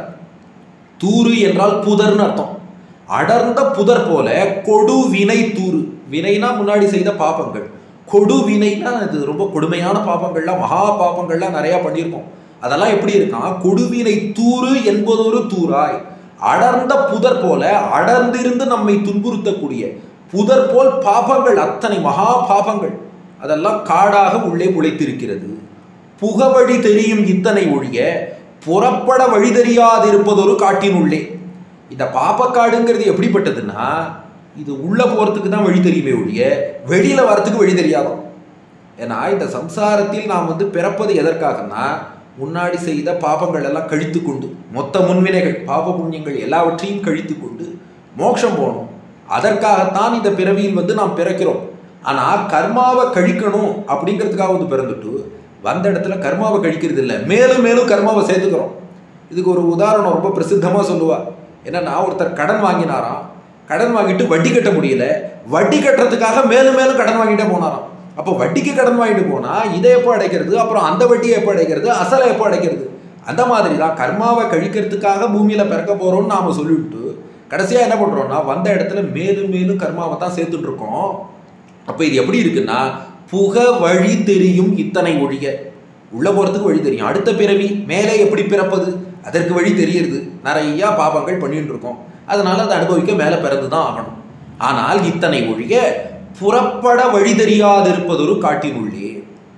தூறு என்றால் புதர்னு அர்த்தம். அடர்ந்த புதர் போல கொடுவினை தூறு. வினைனா முன்னாடி செய்த பாபங்கள், கொடுவினைனா அது ரொம்ப கொடுமையான பாபங்கள்லாம், மகா பாபங்கள்லாம் நிறைய பண்ணியிருப்போம். அதெல்லாம் எப்படி இருக்கான்? கொடுவினை தூறு என்பதொரு தூராய். அடர்ந்த புதர் போல, அடர்ந்திருந்து நம்மை துன்புறுத்தக்கூடிய புதர் போல் பாபங்கள், அத்தனை மகா பாபங்கள் அதெல்லாம் காடாக உள்ளே முளைத்திருக்கிறது. புகவழி தெரியும் இத்தனை ஒழிய புறப்பட வழி தெரியாதிருப்பதொரு காட்டின் உள்ளே. இந்த பாப்பக்காடுங்கிறது எப்படிப்பட்டதுன்னா, இது உள்ள போறதுக்கு தான் வழி தெரியுமே ஒழிய வெளியில வரத்துக்கு வழி தெரியாதோம். ஏன்னா இந்த சம்சாரத்தில் நாம் பிறப்பது எதற்காகனா, முன்னாடி செய்த பாபங்கள் எல்லாம் கழித்து கொண்டு, மொத்த முன்வினைகள் பாப புண்ணியங்கள் எல்லாவற்றையும் கழித்து கொண்டு மோட்சம் போகணும். அதற்காகத்தான் இந்த பிறவியில் நாம் பிறக்கிறோம். ஆனால் கர்மாவை கழிக்கணும் அப்படிங்கிறதுக்காக பிறந்துட்டு வந்த இடத்துல கர்மாவை கழிக்கிறது இல்லை, மேலும் மேலும் கர்மாவை சேர்த்துக்கிறோம். இதுக்கு ஒரு உதாரணம் ரொம்ப பிரசித்தமாக சொல்லுவா. என்னன்னா, ஒருத்தர் கடன் வாங்கினாராம். கடன் வாங்கிட்டு வட்டி கட்ட முடியல. வட்டி கட்டுறதுக்காக மேலும் மேலும் கடன் வாங்கிட்டே போனாராம். அப்போ வட்டிக்கு கடன் வாங்கிட்டு போனால் இதை எப்போ அடைக்கிறது, அப்புறம் அந்த வட்டியை எப்போ அடைக்கிறது, அசலை எப்போ அடைக்கிறது? அந்த மாதிரி தான் கர்மாவை கழிக்கிறதுக்காக பூமியில் பிறக்க போகிறோம்னு நாம் சொல்லிவிட்டு கடைசியாக என்ன பண்ணுறோம்னா, வந்த இடத்துல மேலும் மேலும் கர்மாவை தான் சேர்த்துட்டு இருக்கோம். அப்போ இது எப்படி இருக்குன்னா, புக வழி தெரியும் இத்தனை ஒழிய. உள்ள போகிறதுக்கு வழி தெரியும், அடுத்த பிறவி மேலே எப்படி பிறப்பது அதற்கு வழி தெரியுது. நிறையா பாபங்கள் பண்ணிட்டு இருக்கோம், அதனால அதை அனுபவிக்க மேலே பிறந்து தான் ஆகணும். ஆனால் இத்தனை ஒழிய புறப்பட வழி தெரியாதிருப்பதொரு காட்டின் உள்ளே.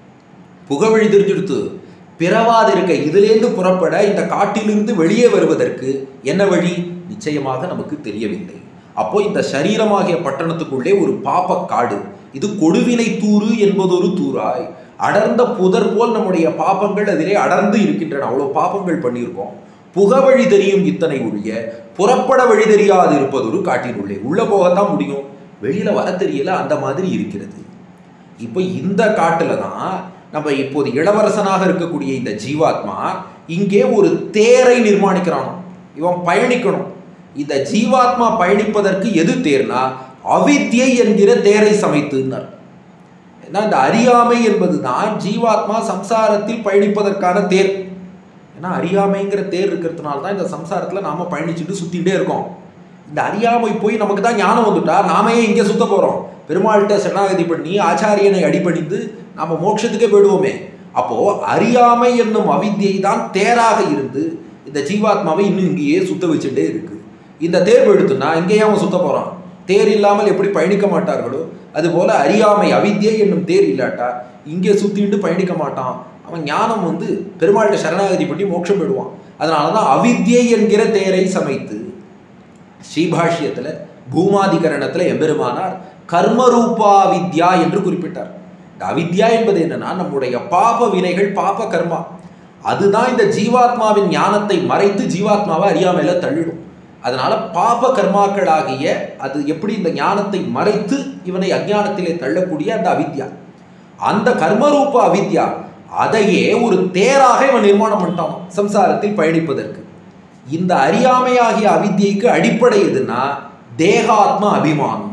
புக வழி தெரிஞ்சுடுத்து பிறவாதிருக்க, இதுலேருந்து புறப்பட இந்த காட்டிலிருந்து வெளியே வருவதற்கு என்ன வழி நிச்சயமாக நமக்கு தெரியவில்லை. அப்போ இந்த சரீரமாகிய பட்டணத்துக்குள்ளே ஒரு பாப்பக்காடு, இது கொடுவினை தூறு என்பதொரு தூராய். அடர்ந்த புதர் போல் நம்முடைய பாப்பங்கள் அதிலே அடர்ந்து இருக்கின்றன. அவ்வளோ பாப்பங்கள் பண்ணியிருக்கோம். புகவழி தெரியும் இத்தனை ஒழிய புறப்பட வழி தெரியாது இருப்பதொரு காட்டின் உள்ளே. உள்ள போகத்தான் முடியும், வெளியில வர தெரியல, அந்த மாதிரி இருக்கிறது. இப்போ இந்த காட்டுல தான் நம்ம இப்போது இளவரசனாக இருக்கக்கூடிய இந்த ஜீவாத்மா இங்கே ஒரு தேரை நிர்மாணிக்கிறானோ. இவன் பயணிக்கணும். இந்த ஜீவாத்மா பயணிப்பதற்கு எது தேர்னா, அவித்யை என்கிற தேரை சமைத்துனார். ஏன்னா இந்த அறியாமை என்பது தான் ஜீவாத்மா சம்சாரத்தில் பயணிப்பதற்கான தேர். ஏன்னா அறியாமைங்கிற தேர் இருக்கிறதுனால தான் இந்த சம்சாரத்தில் நாம பயணிச்சுட்டு சுத்திட்டே இருக்கோம். இந்த அறியாமை போய் நமக்கு தான் ஞானம் வந்துட்டா நாமே இங்கே சுத்த போறோம். பெருமாள்கிட்ட சரணாகதி பண்ணி ஆச்சாரியனை அடிபணிந்து நாம மோட்சத்துக்கே போயிடுவோமே. அப்போ அறியாமை என்னும் அவித்யை தான் தேராக இருந்து இந்த ஜீவாத்மாவை இன்னும் இங்கேயே சுத்த வச்சுட்டே இருக்கு. இந்த தேர் போயிடுத்துன்னா இங்கேயே அவன் சுத்த போறான். தேர் இல்லாமல் எப்படி பயணிக்க மாட்டார்களோ அதுபோல அறியாமை அவித்யை என்னும் தேர் இல்லாட்டா இங்கே சுத்திட்டு பயணிக்க மாட்டான். அவன் ஞானம் பெருமாள்கிட்ட சரணாகதி பண்ணி மோட்சம் போயிடுவான். அதனாலதான் அவித்யை என்கிற தேரை சமைத்து ஸ்ரீபாஷ்யத்துல பூமாதிகரணத்துல எம்பெருமானார் கர்மரூபா வித்யா என்று குறிப்பிட்டார். இந்த அவித்யா என்பது என்னன்னா, நம்முடைய பாப வினைகள், பாப கர்மா. அதுதான் இந்த ஜீவாத்மாவின் ஞானத்தை மறைத்து ஜீவாத்மாவை அறியாமையில தள்ளிடும். அதனால பாப கர்மாக்களாகிய அது எப்படி இந்த ஞானத்தை மறைத்து இவனை அஞ்ஞானத்திலே தள்ளக்கூடிய அந்த அவித்யா, அந்த கர்மரூப அவித்யா, அதையே ஒரு தேராக இவன் நிர்மாணம் பண்ணிட்டான் சம்சாரத்தில் பயணிப்பதற்கு. இந்த அறியாமையாகிய அவித்யைக்கு அடிப்படை எதுனா தேகாத்ம அபிமானம்.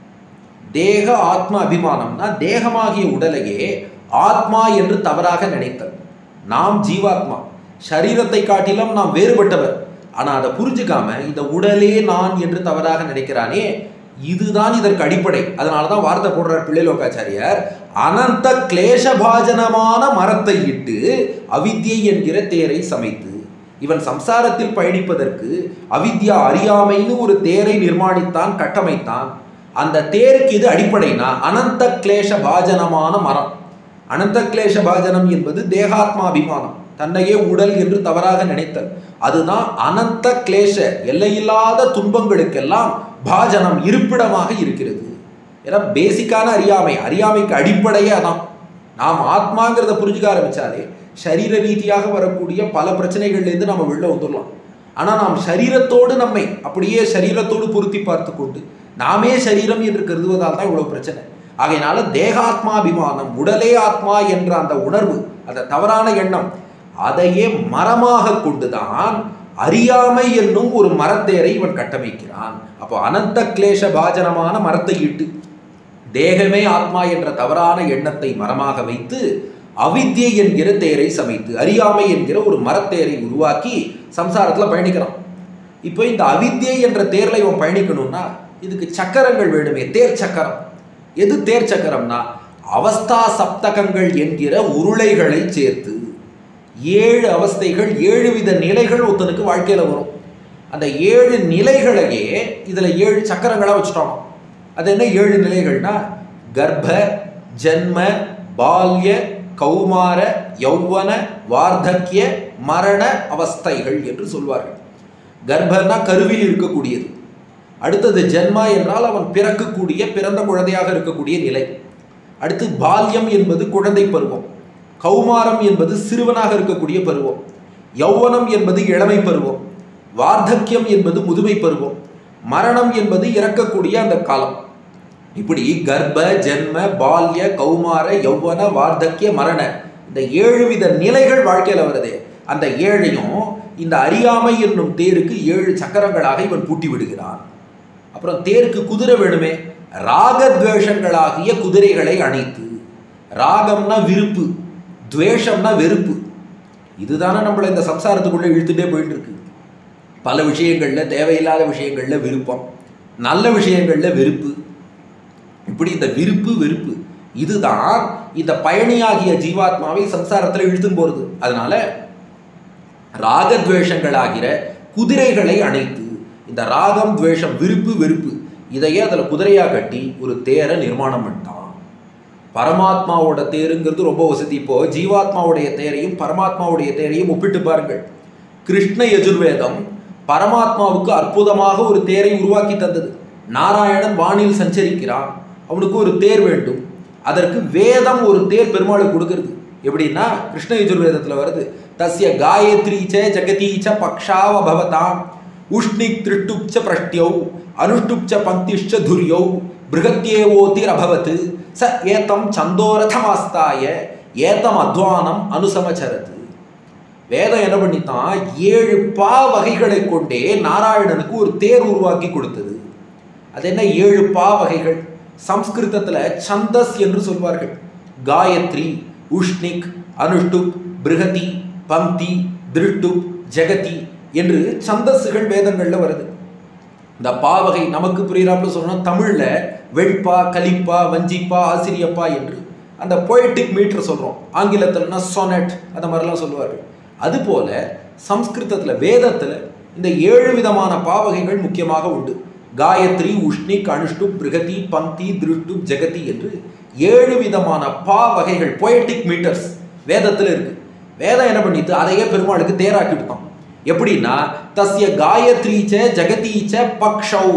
தேக ஆத்ம அபிமானம்னா தேகமாகிய உடலையே ஆத்மா என்று தவறாக நினைத்தல். நாம் ஜீவாத்மா, சரீரத்தை காட்டிலும் நாம் வேறுபட்டவர். ஆனால் அதை புரிஞ்சுக்காம இந்த உடலே நான் என்று தவறாக நினைக்கிறானே, இதுதான் இதற்கு அடிப்படை. அதனால தான் வார்த்தை போடுறார் பிள்ளைலோகாச்சாரியார், அனந்த கிளேசபாஜனமான மரத்தை இட்டு அவித்யை என்கிற தேரை சமைத்து. இவன் சம்சாரத்தில் பயணிப்பதற்கு அவித்யா அறியாமைன்னு ஒரு தேரை நிர்மாணித்தான், கட்டமைத்தான். அந்த தேருக்கு இது அடிப்படைனா அனந்த கிளேச பாஜனமான மரம். அனந்த கிளேச பாஜனம் என்பது தேகாத்மாபிமானம், தன்னையே உடல் என்று தவறாக நினைத்தல். அதுதான் அனந்த கிளேச, எல்லையில்லாத துன்பங்களுக்கெல்லாம் பாஜனம் இருப்பிடமாக இருக்கிறது. ஏன்னா பேசிக்கான அறியாமைக்கு அடிப்படையே அதான். நாம் ஆத்மாங்கிறத புரிஞ்சுக்க ஆரம்பித்தாலே சரீர ரீதியாக வரக்கூடிய பல பிரச்சனைகள்லேருந்து நம்ம வெளில வந்துடலாம். ஆனால் நாம் சரீரத்தோடு நம்மை அப்படியே சரீரத்தோடு பொருத்தி பார்த்து கொண்டு நாமே சரீரம் என்று கருதுவதால் தான் இவ்வளோ பிரச்சனை. ஆகையினால தேகாத்மாபிமானம், உடலே ஆத்மா என்ற அந்த உணர்வு, அந்த தவறான எண்ணம், அதையே மரமாக கொண்டுதான் அறியாமை என்னும் ஒரு மரத்தேரை இவன் கட்டமைக்கிறான். அப்போ அனந்த கிளேச பாஜனமான மரத்தை இட்டு தேகமே ஆத்மா என்ற தவறான எண்ணத்தை மரமாக வைத்து அவித்யை என்கிற தேரை சமைத்து அறியாமை என்கிற ஒரு மரத்தேரை உருவாக்கி சம்சாரத்தில் பயணிக்கிறான். இப்போ இந்த அவித்யை என்ற தேரில் இவன் பயணிக்கணும்னா இதுக்கு சக்கரங்கள் வேணுமே. தேர் சக்கரம். எது தேர் சக்கரம்னா அவஸ்தா சப்தகங்கள் என்கிற உருளைகளை சேர்த்து 7 அவஸ்தைகள், 7 வித நிலைகள் ஒருத்தனுக்கு வாழ்க்கையில் வரும். அந்த 7 நிலைகளையே இதில் 7 சக்கரங்களாக வச்சுட்டோம். அது என்ன 7 நிலைகள்னா கர்ப்ப, ஜன்ம, பால்ய, கௌமார, யௌவன, வார்த்தக்கிய, மரண அவஸ்தைகள் என்று சொல்வார்கள். கர்ப்பன்னா கருவில் இருக்கக்கூடியது. அடுத்தது ஜென்மா என்றால் அவன் பிறக்கக்கூடிய, பிறந்த குழந்தையாக இருக்கக்கூடிய நிலை. அடுத்து பால்யம் என்பது குழந்தை பருவம். கௌமாரம் என்பது சிறுவனாக இருக்கக்கூடிய பருவம். யௌவனம் என்பது இளமை பருவம். வார்த்தக்கியம் என்பது முதுமை பருவம். மரணம் என்பது இறக்கக்கூடிய அந்த காலம். இப்படி கர்ப்ப, ஜென்ம, பால்ய, கௌமார, யௌவன, வார்த்தக்கிய, மரண, இந்த 7 வித நிலைகள் வாழ்க்கையில் வருது. அந்த 7ஐயும் இந்த அறியாமை என்னும் தேருக்கு 7 சக்கரங்களாக இவன் பூட்டி விடுகிறான். அப்புறம் தேருக்கு குதிரை வேணுமே. ராகத்வேஷங்களாகிய குதிரைகளை அணைத்து, ராகம்னா விருப்பு, துவேஷம்னா வெறுப்பு. இதுதானே நம்மளை இந்த சம்சாரத்துக்குள்ளே இழுத்துட்டே போயிட்டு இருக்கு. பல விஷயங்களில், தேவையில்லாத விஷயங்களில் விருப்பம், நல்ல விஷயங்களில் வெறுப்பு. இப்படி இந்த விருப்பு வெறுப்பு இதுதான் இந்த பயணியாகிய ஜீவாத்மாவை சம்சாரத்தில் இழுத்துன்னு போகிறது. அதனால ராகத்வேஷங்களாகிற குதிரைகளை அணைத்து, இந்த ராகம், துவேஷம், விருப்பு வெறுப்பு இதையே அதில் குதிரையாக கட்டி ஒரு தேரை நிர்மாணம் பண்ணிட்டான். பரமாத்மாவோட தேருங்கிறது ரொம்ப வசதி. இப்போ ஜீவாத்மாவுடைய தேரையும் பரமாத்மாவுடைய தேரையும் ஒப்பிட்டு பாருங்கள். கிருஷ்ண யஜுர்வேதம் பரமாத்மாவுக்கு அற்புதமாக ஒரு தேரை உருவாக்கி தந்தது. நாராயணன் வானில் சஞ்சரிக்கிறான், அவனுக்கு ஒரு தேர் வேண்டும். அதற்கு வேதம் ஒரு தேர் பெருமாளுக்கு கொடுக்கறது. எப்படின்னா கிருஷ்ண யஜுர்வேதத்தில் வருது, தஸ்ய காயத்ரீச்ச ஜகதீச்ச பக்ஷாவ பவதாம் உஷ்ணிக் திருட்டுப்ச பிரஷ்டியௌ அனுஷ்டுப்ச பங்கிஷ்ச துர்யௌ பிருகத்யேவோதிர் அபவத் ச ஏதம் சந்தோரதமாஸ்தாய ஏதம் அத்வானம் அனுசமச்சரது. வேதம் என்ன பண்ணித்தான், 7 வகைகளை கொண்டே நாராயணனுக்கு ஒரு தேர் உருவாக்கி கொடுத்தது. அது என்ன 7 வகைகள்? சம்ஸ்கிருதத்தில் சந்தஸ் என்று சொல்வார்கள். காயத்ரி, உஷ்ணிக், அனுஷ்டுப், பிருகதி, பங்கி, திருஷ்டுப், ஜெகதி என்று சந்தஸ்கள் வேதங்களில் வருது. இந்த பாவகை நமக்கு புரியுறாப்புல சொல்லணும். தமிழில் வெண்பா, கலிப்பா, வஞ்சிப்பா, ஆசிரியப்பா என்று அந்த பொயட்டிக் மீட்டர் சொல்கிறோம். ஆங்கிலத்தில்னா சொனட், அந்த மாதிரிலாம் சொல்லுவார்கள். அதுபோல சம்ஸ்கிருதத்தில், வேதத்தில் இந்த 7 விதமான பாவகைகள் முக்கியமாக உண்டு. காயத்ரி, உஷ்ணிக், அனுஷ்டுப், பிருகதி, பங்கி, திருஷ்டுப், ஜெகதி என்று 7 விதமான வகைகள், பொயட்டிக் மீட்டர்ஸ் வேதத்தில் இருக்கு. வேதம் என்ன பண்ணிட்டு அதையே பெருமாளுக்கு தேராக்கி விட்டோம். எப்படின்னா தஸ்ய காயத்ரீச்ச ஜெகதீச்ச பக்ஷௌ,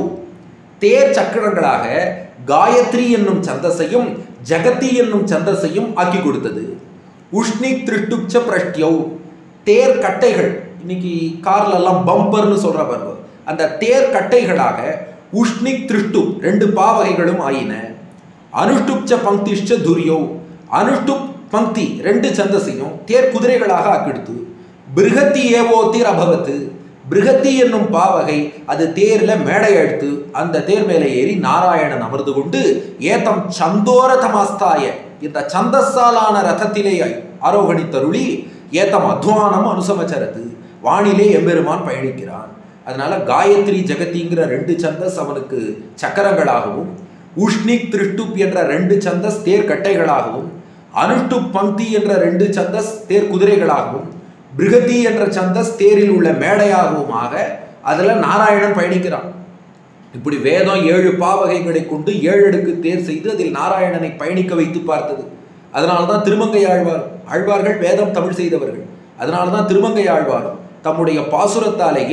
தேர் சக்கரங்களாக காயத்ரி என்னும் சந்தஸையும் ஜெகதி என்னும் சந்தஸையும் ஆக்கி கொடுத்தது. உஷ்ணிக் திருஷ்டுப்ச பிரஷ்டியௌ, தேர் கட்டைகள், இன்னைக்கு கார்ல எல்லாம் பம்பர்னு சொல்ற பாருங்க, அந்த தேர் கட்டைகளாக உஷ்ணிக் திருஷ்டுப் 2 வகைகளும் ஆயின. அனுஷ்டுப்ச பங்கிஷ்ச துர்யௌ, அனுஷ்டுப் பங்கி 2 சந்தஸையும் தேர் குதிரைகளாக ஆக்கிடுத்து. பிருகத்தி ஏவோத்திர் அபவத்து, பிருகத்தி என்னும் பாவகை அது தேரில் மேடை எடுத்து அந்த தேர் மேலே ஏறி நாராயணன் அமர்ந்து கொண்டு ஏதம் சந்தோரதமாஸ்தாய, இந்த சந்தஸாலான ரதத்திலே ஆரோகணித்தருளி ஏதம் அத்வானம் அனுசமச்சரது, வானிலே எம்பெருமான் பயணிக்கிறான். அதனால காயத்ரி ஜெகதிங்கிற 2 சந்தஸ் அவனுக்கு சக்கரங்களாகவும், உஷ்ணிக் திருஷ்டுப் என்ற 2 சந்தஸ் தேர் கட்டைகளாகவும், அனுஷ்டுப் பங்கி என்ற 2 சந்தஸ் தேர் குதிரைகளாகவும், பிருகதி என்ற சந்தஸ் தேரில் உள்ள மேடையாகவுமாக அதில் நாராயணன் பயணிக்கிறான். இப்படி வேதம் 7 வகைகளை கொண்டு 7 அடுக்கு தேர் செய்து அதில் நாராயணனை பயணிக்க வைத்து பார்த்தது. அதனால தான் திருமங்கை ஆழ்வார்கள் வேதம் தமிழ் செய்தவர்கள். அதனால தான் திருமங்கை ஆழ்வாரும் தம்முடைய பாசுரத்தாலேயே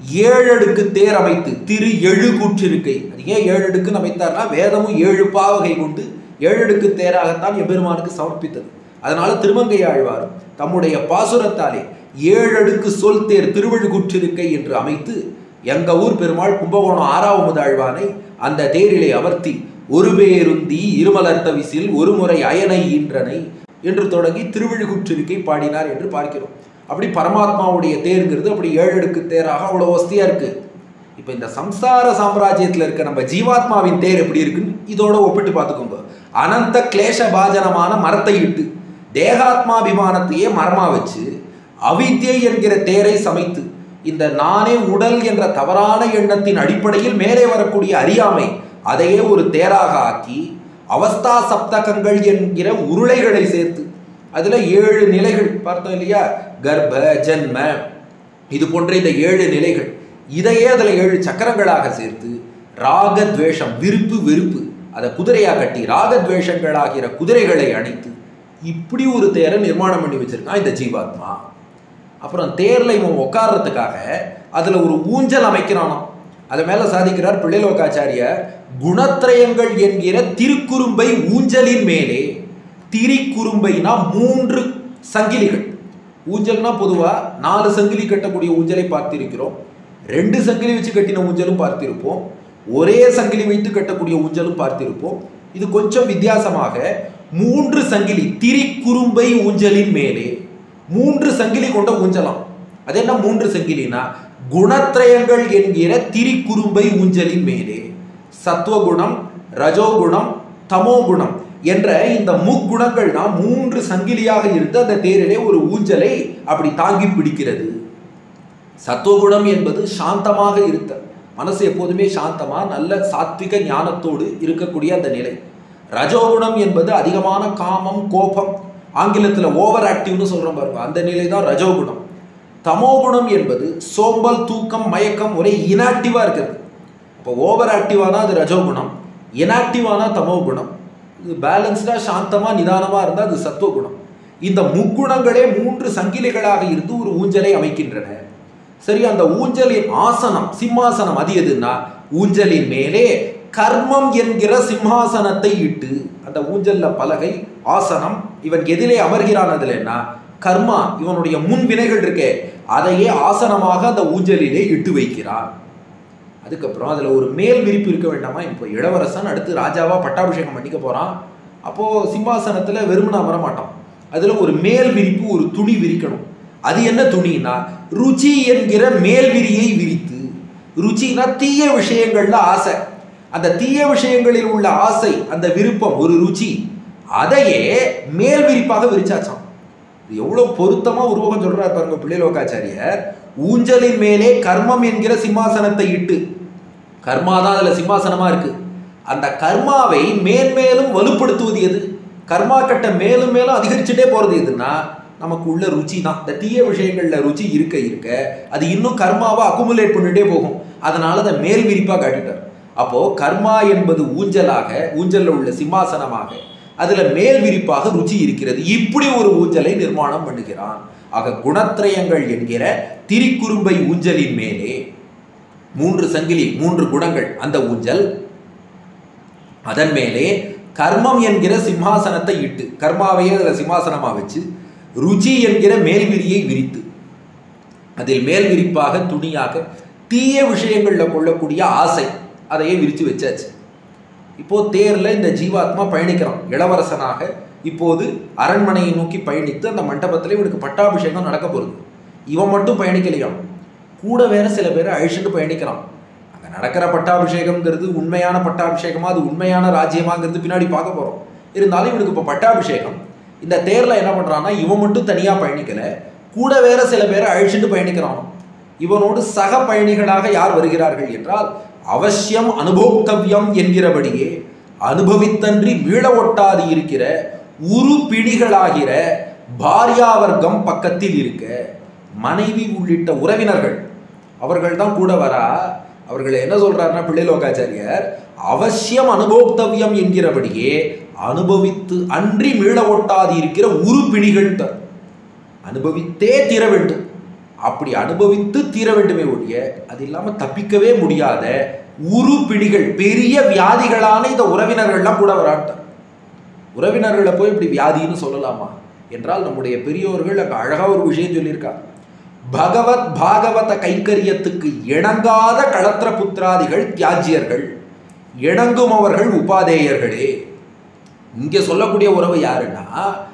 7 அடுக்கு தேர் அமைத்து திரு எழு கூற்றிருக்கை. அது ஏன் 7 அடுக்குன்னு அமைத்தார்னா வேதமும் 7 பாவகை கொண்டு 7 அடுக்கு தேராகத்தான் எம்பெருமானுக்கு சமர்ப்பித்தது. அதனால திருமங்கை ஆழ்வாரும் தம்முடைய பாசுரத்தாலே 7 அடுக்கு சொல் தேர் திருவழுகூற்றிருக்கை என்று அமைத்து எங்க ஊர் பெருமாள் கும்பகோணம் 6வது ஆழ்வானை அந்த தேரிலே அமர்த்தி ஒரு பேருந்தி இருமலர்த்த விசில் ஒரு முறை அயனை ஈன்றனை என்று தொடங்கி திருவழுகூற்றிருக்கை பாடினார் என்று பார்க்கிறோம். அப்படி பரமாத்மாவுடைய தேருங்கிறது அப்படி 7 அடுக்கு தேராக அவ்வளோ வசதியா இருக்கு. இப்போ இந்த சம்சார சாம்ராஜ்யத்தில் இருக்க நம்ம ஜீவாத்மாவின் தேர் எப்படி இருக்குன்னு இதோட ஒப்பிட்டு பார்த்துக்கோங்க. அனந்த கிளேஷ பாஜனமான மரத்தை இட்டு தேகாத்மாபிமானத்தையே மரமா வச்சு அவித்யை என்கிற தேரை சமைத்து இந்த நானே உடல் என்ற தவறான எண்ணத்தின் அடிப்படையில் மேலே வரக்கூடிய அறியாமை அதையே ஒரு தேராக ஆக்கி அவஸ்தா சப்தகங்கள் என்கிற உருளைகளை சேர்த்து அதுல 7 நிலைகள் பார்த்தோம் இல்லையா, கர்ப்ப ஜன்ம இது போன்ற இந்த 7 நிலைகள் இதையே அதுல 7 சக்கரங்களாக சேர்த்து ராகத்வேஷம் விருப்பு வெறுப்பு அதை குதிரையா கட்டி ராகத்வேஷங்களாகிற குதிரைகளை அணைத்து இப்படி ஒரு தேரை நிர்மாணம் பண்ணி வச்சிருக்கான் இந்த ஜீவாத்மா. அப்புறம் தேர்ல இவன் உட்கார்றதுக்காக அதுல ஒரு ஊஞ்சல் அமைக்கிறானோ. அது மேல சாதிக்கிறார் பிள்ளைலோகாச்சாரியார், குணத்ரயங்கள் என்கிற திருக்குறும்பை ஊஞ்சலின் மேலே. திரிக்குறும்பைனா 3 சங்கிலிகள். ஊஞ்சல்னா பொதுவா 4 சங்கிலி கட்டக்கூடிய ஊஞ்சலை பார்த்திருக்கிறோம், 2 சங்கிலி வச்சு கட்டின ஊஞ்சலும் பார்த்திருப்போம், ஒரே சங்கிலி வைத்து கட்டக்கூடிய ஊஞ்சலும் பார்த்திருப்போம். இது கொஞ்சம் வித்தியாசமாக 3 சங்கிலி திரிக்குறும்பை ஊஞ்சலின் மேலே 3 சங்கிலி கொண்ட ஊஞ்சலாம். அது என்ன 3 சங்கிலினா குணத்ரயங்கள் என்கிற திரிக்குறும்பை ஊஞ்சலின் மேலே சத்துவகுணம் ரஜோகுணம் தமோகுணம் என்ற இந்த முக்குணங்கள் தான் 3 சங்கிலியாக இருந்து அந்த தேரிலே ஒரு ஊஞ்சலை அப்படி தாங்கி பிடிக்கிறது. சத்துவகுணம் என்பது சாந்தமாக இருக்க, மனசு எப்போதுமே சாந்தமா நல்ல சாத்விக ஞானத்தோடு இருக்கக்கூடிய அந்த நிலை. ரஜோகுணம் என்பது அதிகமான காமம் கோபம், ஆங்கிலத்தில் ஓவர் ஆக்டிவ்னு சொல்றோம் பாருங்க, அந்த நிலை தான் ரஜோகுணம். தமோகுணம் என்பது சோம்பல் தூக்கம் மயக்கம் ஒரே இனாக்டிவா இருக்கிறது. இப்போ ஓவர் ஆக்டிவானா அது ரஜோகுணம், இனாக்டிவானா தமோகுணம். இது பேலன்ஸ்டா சாந்தமா நிதானமா இருந்தால் அது சத்துவகுணம். இந்த முக்குணங்களே 3 சங்கிலிகளாக இருந்து ஒரு ஊஞ்சலை அமைக்கின்றன. சரி, அந்த ஊஞ்சலின் ஆசனம் சிம்மாசனம் அது எதுன்னா ஊஞ்சலின் மேலே கர்மம் என்கிற சிம்மாசனத்தை இட்டு அந்த ஊஞ்சல்ல பலகை ஆசனம் இவன் எதிலே அமர்கிறான் அதுலன்னா கர்மா இவனுடைய முன் வினைகள் இருக்கே அதையே ஆசனமாக அந்த ஊஞ்சலிலே இட்டு வைக்கிறான். அதுக்கப்புறம் அதுல ஒரு மேல் விரிப்பு இருக்க வேண்டாமா? இப்போ இளவரசன் அடுத்து ராஜாவா பட்டாபிஷேகம் பண்ணிக்க போறான். அப்போ சிம்மாசனத்துல வெறுமன அமர மாட்டான், அதுல ஒரு மேல் விரிப்பு ஒரு துணி விரிக்கணும். அது என்ன துணினா ருச்சி என்கிற மேல் விரியை விரித்து, ருச்சினா தீய விஷயங்கள்ல ஆசை, அந்த தீய விஷயங்களில் உள்ள ஆசை அந்த விருப்பம் ஒரு ருச்சி, அதையே மேல் விரிப்பாக விரிச்சாச்சான். எவ்வளவு பொருத்தமா உருவகம் சொல்றாரு பாருங்க பிள்ளைலோகாச்சாரியர். ஊஞ்சலின் மேலே கர்மம் என்கிற சிம்மாசனத்தை இட்டு, கர்மாதான் அதுல சிம்மாசனமா இருக்கு, அந்த கர்மாவை மேன்மேலும் வலுப்படுத்துவது எது? கர்மா கட்ட மேலும் மேலும் அதிகரிச்சுட்டே போறது எதுன்னா நமக்கு உள்ள ருச்சி தான். இந்த தீய விஷயங்கள்ல ருச்சி இருக்க இருக்க அது இன்னும் கர்மாவை அக்குமுலேட் பண்ணிட்டே போகும். அதனால அதை மேல் விரிப்பா காட்டிட்டார். அப்போ கர்மா என்பது ஊஞ்சலாக, ஊஞ்சல்ல உள்ள சிம்மாசனமாக, அதுல மேல் விரிப்பாக ருச்சி இருக்கிறது. இப்படி ஒரு ஊஞ்சலை நிர்மாணம் பண்ணுகிறான். ஆக குணத்ரயங்கள் என்கிற திரிக்குறும்பை ஊஞ்சலின் மேலே 3 சங்கிலி 3 குணங்கள் அந்த ஊஞ்சல், அதன் மேலே கர்மம் என்கிற சிம்மாசனத்தை இட்டு, கர்மாவையே அதுல சிம்மாசனமா வச்சு ருச்சி என்கிற மேல்விரியை விரித்து, அதில் மேல் விரிப்பாக துணியாக தீய விஷயங்கள்ல கொள்ளக்கூடிய ஆசை அதையே விரிச்சு வச்சாச்சு. இப்போ தேர்ல இந்த ஜீவாத்மா பயணிக்கிறான் இளவரசனாக. இப்போது அரண்மனையை நோக்கி பயணித்து அந்த மண்டபத்தில் இவனுக்கு பட்டாபிஷேகம் நடக்க போகுது. இவன் மட்டும் பயணிக்கலையாம், கூட வேற சில பேரை அழிச்சுட்டு பயணிக்கிறான். அங்க நடக்கிற பட்டாபிஷேகம்ங்கிறது உண்மையான பட்டாபிஷேகமா, அது உண்மையான ராஜ்யமாங்கிறது பின்னாடி பார்க்க போறோம். இருந்தாலும் இவனுக்கு இப்போ பட்டாபிஷேகம். இந்த தேர்ல என்ன பண்றான்னா இவன் மட்டும் தனியா பயணிக்கல, கூட வேற சில பேரை அழிச்சுட்டு பயணிக்கிறான். இவனோடு சக பயணிகளாக யார் வருகிறார்கள் என்றால் அவசியம் அனுபோக்தவ்யம் என்கிறபடியே அனுபவித்தன்றி மீள ஒட்டாது இருக்கிற உரு பிணிகளாகிற பாரியாவர்க்கம் பக்கத்தில் இருக்க, மனைவி உள்ளிட்ட உறவினர்கள் அவர்கள் தான் கூட வரா. அவர்களை என்ன சொல்றாருன்னா பிள்ளைலோகாச்சாரியர் அவசியம் அனுபோக்தவ்யம் என்கிறபடியே அனுபவித்து அன்றி மீள ஒட்டாது இருக்கிற உரு பிணிகள் அனுபவித்தே தீர வேண்டும். அப்படி அனுபவித்து தீர வேண்டுமே ஒழிய அது இல்லாமல் தப்பிக்கவே முடியாத உருப்பிணிகள், பெரிய வியாதிகளான இந்த உறவினர்கள்லாம் கூட வராட்டார். உறவினர்களை போய் இப்படி வியாதின்னு சொல்லலாமா என்றால் நம்முடைய பெரியோர்கள் அங்கே அழகாக ஒரு விஷயம் சொல்லியிருக்காங்க. பகவத் பாகவத கைங்கரியத்துக்கு இணங்காத களத்திர புத்திராதிகள் தியாஜ்யர்கள், இணங்கும் அவர்கள் உபாதேயர்களே. இங்கே சொல்லக்கூடிய உறவு யாருன்னா,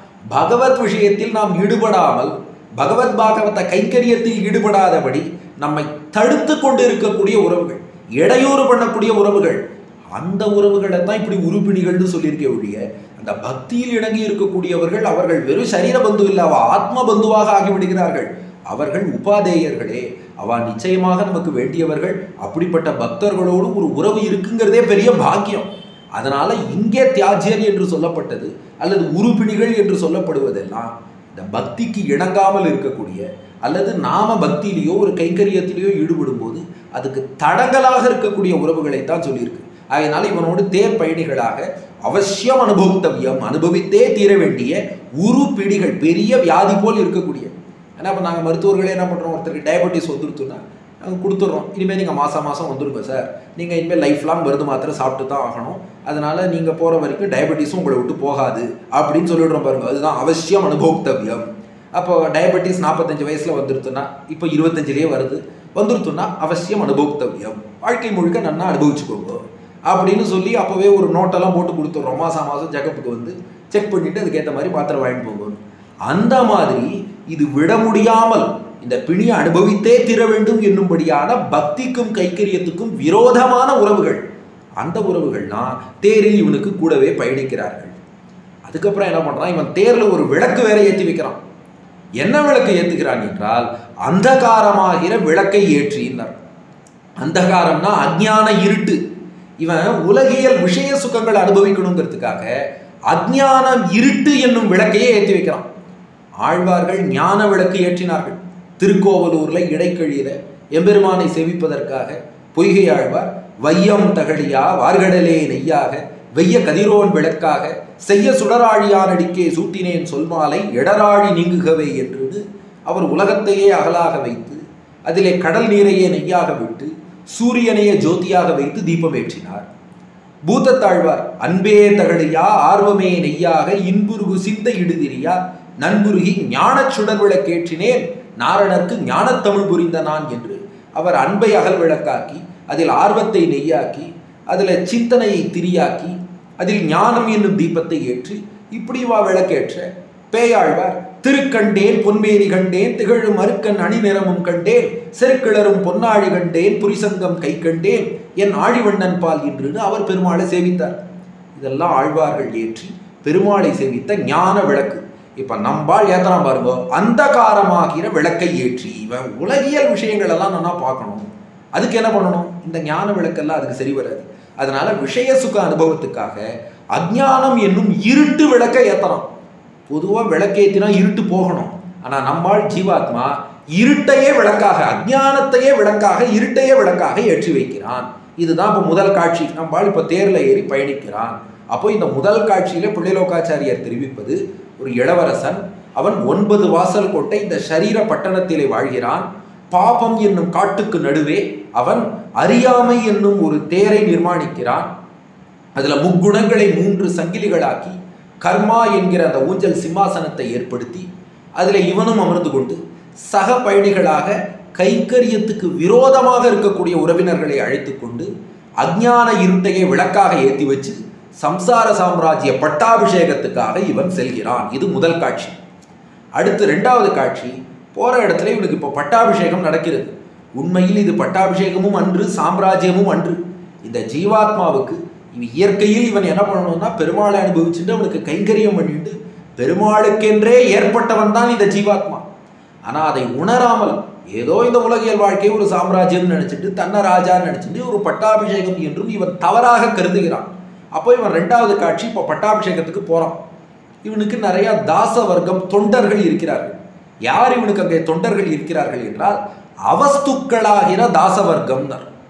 பகவத் விஷயத்தில் நாம் ஈடுபடாமல் பகவத் பாகவத கைங்கரியத்தில் ஈடுபடாதபடி நம்மை தடுத்து கொண்டு இருக்கக்கூடிய உறவுகள், இடையூறு பண்ணக்கூடிய உறவுகள், அந்த உறவுகளை தான் இப்படி உறுப்பிணிகள்னு சொல்லியிருக்க ஒழிய அந்த பக்தியில் இணங்கி இருக்கக்கூடியவர்கள் அவர்கள் வெறும் சரீர பந்து இல்லை, அவ ஆத்ம பந்துவாக ஆகிவிடுகிறார்கள். அவர்கள் உபாதேயர்களே, அவ நிச்சயமாக நமக்கு வேண்டியவர்கள். அப்படிப்பட்ட பக்தர்களோடு ஒரு உறவு இருக்குங்கிறதே பெரிய பாக்கியம். அதனால இங்கே தியாஜ்யர் என்று சொல்லப்பட்டது அல்லது உறுப்பிணிகள் என்று சொல்லப்படுவதெல்லாம் இந்த பக்திக்கு இணங்காமல் இருக்கக்கூடிய அல்லது நாம பக்தியிலேயோ ஒரு கைங்கரியத்திலேயோ ஈடுபடும் போது அதுக்கு தடங்கலாக இருக்கக்கூடிய உறவுகளைத்தான் சொல்லியிருக்கு. அதனால இவனோடு தேர் பயணிகளாக அவசியம் அனுபவித்தவியம், அனுபவித்தே தீர வேண்டிய உறுப்பிணிகள், பெரிய வியாதி போல் இருக்கக்கூடிய. ஏன்னா இப்போ நாங்கள் மருத்துவர்களே என்ன பண்ணுறோம், ஒருத்தருக்கு டயபெட்டிஸ் வந்துருத்துன்னா நாங்கள் கொடுத்துட்றோம், இனிமேல் நீங்கள் மாதம் வந்துருங்க சார், நீங்கள் இனிமேல் லைஃப் லாங் மருந்து மாத்திரை சாப்பிட்டு தான் ஆகணும், அதனால் நீங்கள் போகிற வரைக்கும் டயபெட்டிஸும் உங்களை விட்டு போகாது அப்படின்னு சொல்லிடுறோம் பாருங்கள். அதுதான் அவசியம் அனுபவித்தவியம். அப்போ டயபெட்டிஸ் 45 வயசில் வந்துருத்துன்னா, இப்போ 25லேயே வந்துருத்துன்னா அவசியம் அனுபவித்தவியம், வாழ்க்கை முழுக்க நன்னா அனுபவிச்சுக்கோங்க அப்படின்னு சொல்லி அப்போவே ஒரு நோட்டெல்லாம் போட்டு கொடுத்துட்றோம். மாதம் செக்கப்புக்கு வந்து செக் பண்ணிவிட்டு அதுக்கேற்ற மாதிரி மாத்திரை வாங்கிட்டு போகணும். அந்த மாதிரி இது விட முடியாமல் இந்த பிணியை அனுபவித்தே தீர வேண்டும் என்னும்படியான பக்திக்கும் கைக்கரியத்துக்கும் விரோதமான உறவுகள், அந்த உறவுகள்னா தேரில் இவனுக்கு கூடவே பயணிக்கிறார்கள். அதுக்கப்புறம் என்ன பண்றான், இவன் தேர்ல ஒரு விளக்கு வேற ஏற்றி வைக்கிறான். என்ன விளக்கு ஏற்றுகிறான் என்றால் அந்தகாரமாகிற விளக்கை ஏற்றினார். அந்தகாரம்னா அஞ்ஞான இருட்டு. இவன் உலகியல் விஷய சுகங்களை அனுபவிக்கணுங்கிறதுக்காக அஞ்ஞானம் இருட்டு என்னும் விளக்கையே ஏற்றி வைக்கிறான். ஆழ்வார்கள் ஞான விளக்கு ஏற்றினார்கள். திருக்கோவலூர்ல இடைக்கழியில எம்பெருமானை சேவிப்பதற்காக பொய்கை ஆழ்வார் வையம் தகழியா வார்கடலே நெய்யாக வெய்ய கதிரோன் விளக்காக செய்ய சுடராழியான் அடிக்கே சூட்டினேன் சொல்மாலை எடராழி நீங்குகவே என்று அவர் உலகத்தையே அகலாக வைத்து அதிலே கடல் நீரையே நெய்யாக விட்டு சூரியனையே ஜோதியாக வைத்து தீபம் ஏற்றினார். பூதத்தாழ்வார் அன்பே தகழியா ஆர்வமே நெய்யாக இன்புருகு சிந்தை இடுதிரியா நண்புருகி ஞான சுடர் விளக்கேற்றினேன் நாரணருக்கு ஞானத்தமிழ் புரிந்த நான் என்று அவர் அன்பை அகல் விளக்காக்கி அதில் ஆர்வத்தை நெய்யாக்கி அதில் சிந்தனையை திரியாக்கி அதில் ஞானம் என்னும் தீபத்தை ஏற்றி இப்படி வா விளக்கேற்ற பேயாழ்வார் திருக்கண்டேன் பொன்மேனி கண்டேன் திகழும் அருக்கன் அணி நிறமும் கண்டேன் செருக்கிளரும் பொன்னாழி கண்டேன் புரிசங்கம் கை கண்டேன் என் ஆழிவண்ணன் பால் என்று அவர் பெருமாளை சேவித்தார். இதெல்லாம் ஆழ்வார்கள் ஏற்றி பெருமாளை சேவித்த ஞான விளக்கு. இப்ப நம்பால் ஏத்தலாம் பாருங்க, அந்தகாரமாகிற விளக்கை ஏற்றி இவன் உலகியல் விஷயங்கள் எல்லாம் நல்லா பார்க்கணும். அதுக்கு என்ன பண்ணணும், இந்த ஞான விளக்கெல்லாம் அதுக்கு சரி வராது. அதனால விஷய சுக அனுபவத்துக்காக அஞ்ஞானம் என்னும் இருட்டு விளக்கை ஏத்தலாம். பொதுவா விளக்கேற்றினா இருட்டு போகணும். ஆனா நம்மால் ஜீவாத்மா இருட்டையே விளக்காக, அஞ்ஞானத்தையே விளக்காக, இருட்டையே விளக்காக ஏற்றி வைக்கிறான். இதுதான் இப்ப முதல் காட்சி. நம்மால் இப்ப தேர்ல ஏறி பயணிக்கிறான். அப்போ இந்த முதல் காட்சியில பிள்ளைலோகாச்சாரியார் தெரிவிப்பது, ஒரு இளவரசன், அவன் 9 வாசல் கொண்ட இந்த சரீர பட்டணத்திலே வாழ்கிறான். பாபம் என்னும் காட்டுக்கு நடுவே அவன் அறியாமை என்னும் ஒரு தேரை நிர்மாணிக்கிறான். அதுல முக்குணங்களை 3 சங்கிலிகளாக்கி கர்மா என்கிற அந்த ஊஞ்சல் சிம்மாசனத்தை ஏற்படுத்தி அதில் இவனும் அமர்ந்து கொண்டு சக பயணிகளாக கைக்கரியத்துக்கு விரோதமாக இருக்கக்கூடிய உறவினர்களை அழைத்து கொண்டு அஞ்ஞான இருட்டையை விளக்காக ஏற்றி வச்சு சம்சார சாம்ராஜ்ய பட்டாபிஷேகத்துக்காக இவன் செல்கிறான். இது முதல் காட்சி. அடுத்து 2வது காட்சி, போற இடத்துல இவனுக்கு இப்போ பட்டாபிஷேகம் நடக்கிறது. உண்மையில் இது பட்டாபிஷேகமும் அன்று, சாம்ராஜ்யமும் அன்று. இந்த ஜீவாத்மாவுக்கு இயற்கையில் இவன் என்ன பண்ணணும்னா பெருமாளை அனுபவிச்சுட்டு அவனுக்கு கைங்கரியம் பண்ணிட்டு பெருமாளுக்கென்றே ஏற்பட்டவன் தான் இந்த ஜீவாத்மா. ஆனா அதை உணராமல் ஏதோ இந்த உலகியல் வாழ்க்கையை ஒரு சாம்ராஜ்யம் நினைச்சிட்டு தன்னை ராஜான்னு நினைச்சிட்டு ஒரு பட்டாபிஷேகம் என்றும் இவன் தவறாக கருதுகிறான். அப்போ இவன் 2வது காட்சி, இப்போ பட்டாபிஷேகத்துக்கு போறான். இவனுக்கு நிறைய தாச வர்க்கம் தொண்டர்கள் இருக்கிறார்கள். யார் இவனுக்கு அங்கே தொண்டர்கள் இருக்கிறார்கள் என்றால் அவஸ்துக்களாகிற தாச வர்க்கம்.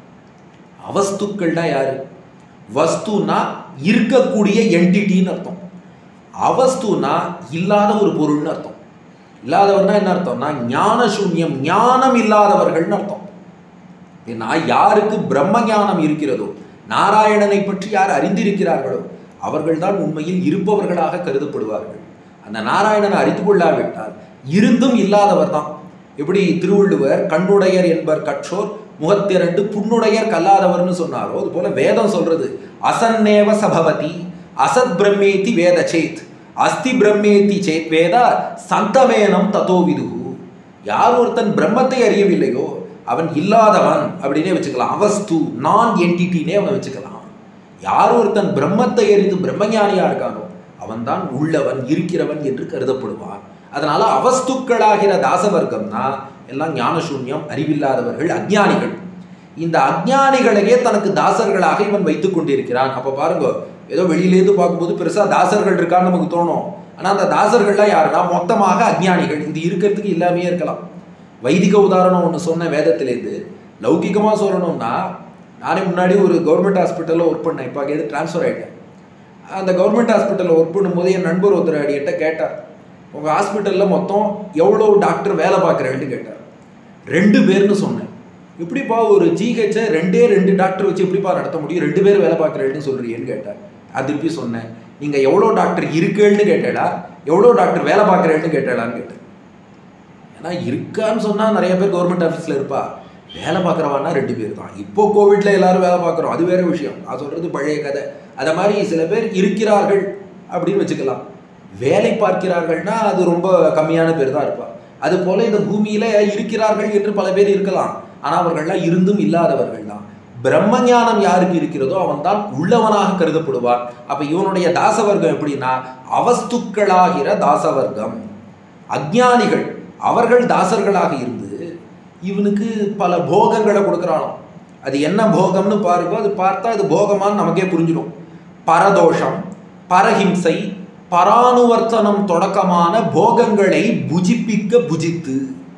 அவஸ்துக்கள்னா யாரு? வஸ்துனா இருக்கக்கூடிய என்டிட்டின்னு அர்த்தம். அவஸ்துனா இல்லாத ஒரு பொருள்னு அர்த்தம். இல்லாதவர்னா என்ன அர்த்தம்னா ஞான சூன்யம், ஞானம் இல்லாதவர்கள்னு அர்த்தம். ஏன்னா யாருக்கு பிரம்ம ஞானம் இருக்கிறதோ, நாராயணனை பற்றி யார் அறிந்திருக்கிறார்களோ அவர்கள்தான் உண்மையில் இருப்பவர்களாக கருதப்படுவார்கள். அந்த நாராயணனை அறிந்து கொள்ளாவிட்டால் இருந்தும் இல்லாதவர் தான். எப்படி திருவள்ளுவர் கண்ணுடையர் என்பர் கற்றோர் முகத்திரண்டு புண்ணுடையர் கல்லாதவர்னு சொன்னாரோ, அது போல வேதம் சொல்றது அசன்னேவ சபவதி அசத் பிரம்மேதி வேத சேத் அஸ்தி பிரம்மேதி சேத் வேத சந்தமேனம் ததோ விதுகு. யார் ஒருத்தன் பிரம்மத்தை அறியவில்லையோ அவன் இல்லாதவன் அப்படின்னே வச்சுக்கலாம். அவஸ்து நான் என்டிட்டினே அவனை வச்சுக்கலாம். யார் ஒருத்தன் பிரம்மத்தை அறிந்து பிரம்மஞானியா இருக்கானோ அவன்தான் உள்ளவன், இருக்கிறவன் என்று கருதப்படுவான். அதனால அவஸ்துக்களாகிற தாசவர்க்கம்னா எல்லாம் ஞானசூன்யம், அறிவில்லாதவர்கள், அஞ்ஞானிகள். இந்த அஞ்ஞானிகளையே தனக்கு தாசர்களாக இவன் வைத்துக் கொண்டிருக்கிறான். அப்ப பாருங்க, ஏதோ வெளியிலேருந்து பார்க்கும்போது பெருசா தாசர்கள் இருக்கான்னு நமக்கு தோணும். ஆனா அந்த தாசர்கள்லாம் யாருன்னா மொத்தமாக அஞ்ஞானிகள். இது இருக்கிறதுக்கு இல்லாமே இருக்கலாம். வைதிக உதாரணம் ஒன்று சொன்ன வேதத்திலேருந்து. லௌகிகமாக சொல்லணும்னா, நானே முன்னாடி ஒரு கவர்மெண்ட் ஹாஸ்பிட்டலில் ஒர்க் பண்ணேன். இப்போ அங்கே ட்ரான்ஸ்ஃபர் ஆகிட்டேன். அந்த கவர்மெண்ட் ஹாஸ்பிட்டலில் ஒர்க் பண்ணும்போது என் நண்பர் ஒருத்தர் அடிக்கிட்ட கேட்டார், உங்கள் ஹாஸ்பிட்டலில் மொத்தம் எவ்வளோ டாக்டர் வேலை பார்க்குறேன்னு கேட்டார். 2 பேர்னு சொன்னேன். எப்படிப்பா ஒரு ஜிஹெச்சை 2 டாக்டர் வச்சு எப்படிப்பா நடத்த முடியும், 2 பேர் வேலை பார்க்குறேன்னு சொல்கிறீன்னு கேட்டார். அது திருப்பி சொன்னேன், நீங்கள் எவ்வளோ டாக்டர் இருக்குன்னு கேட்டேடா, எவ்வளோ டாக்டர் வேலை பார்க்குறேன்னு கேட்டேடான்னு கேட்டேன். ஏன்னா இருக்கான்னு சொன்னால் நிறைய பேர் கவர்மெண்ட் ஆஃபீஸில் இருப்பா, வேலை பார்க்குறவான்னா 2 பேர் தான். இப்போ கோவிட்ல எல்லாரும் வேலை பார்க்குறோம், அது வேற விஷயம். நான் சொல்கிறது பழைய கதை. அதை மாதிரி சில பேர் இருக்கிறார்கள் அப்படின்னு வச்சுக்கலாம். வேலை பார்க்கிறார்கள்னா அது ரொம்ப கம்மியான பேர் தான் இருப்பா. அது போல இந்த பூமியில இருக்கிறார்கள் என்று பல பேர் இருக்கலாம். ஆனால் அவர்கள்லாம் இருந்தும் இல்லாதவர்கள் தான். பிரம்ம ஞானம் யாருக்கு இருக்கிறதோ அவன் தான் உள்ளவனாக கருதப்படுவார். அப்ப இவனுடைய தாசவர்க்கம் எப்படின்னா அவஸ்துக்களாகிற தாசவர்க்கம். அஞ்ஞானிகள் அவர்கள் தாசர்களாக இருந்து இவனுக்கு பல போகங்களை கொடுக்குறானோ. அது என்ன போகம்னு பாருங்க, அது பார்த்தா அது போகமான்னு நமக்கே புரிஞ்சிடும். பரதோஷம், பரஹிம்சை, பரானுவர்த்தனம் தொடக்கமான போகங்களை புஜிப்பிக்க புஜித்து,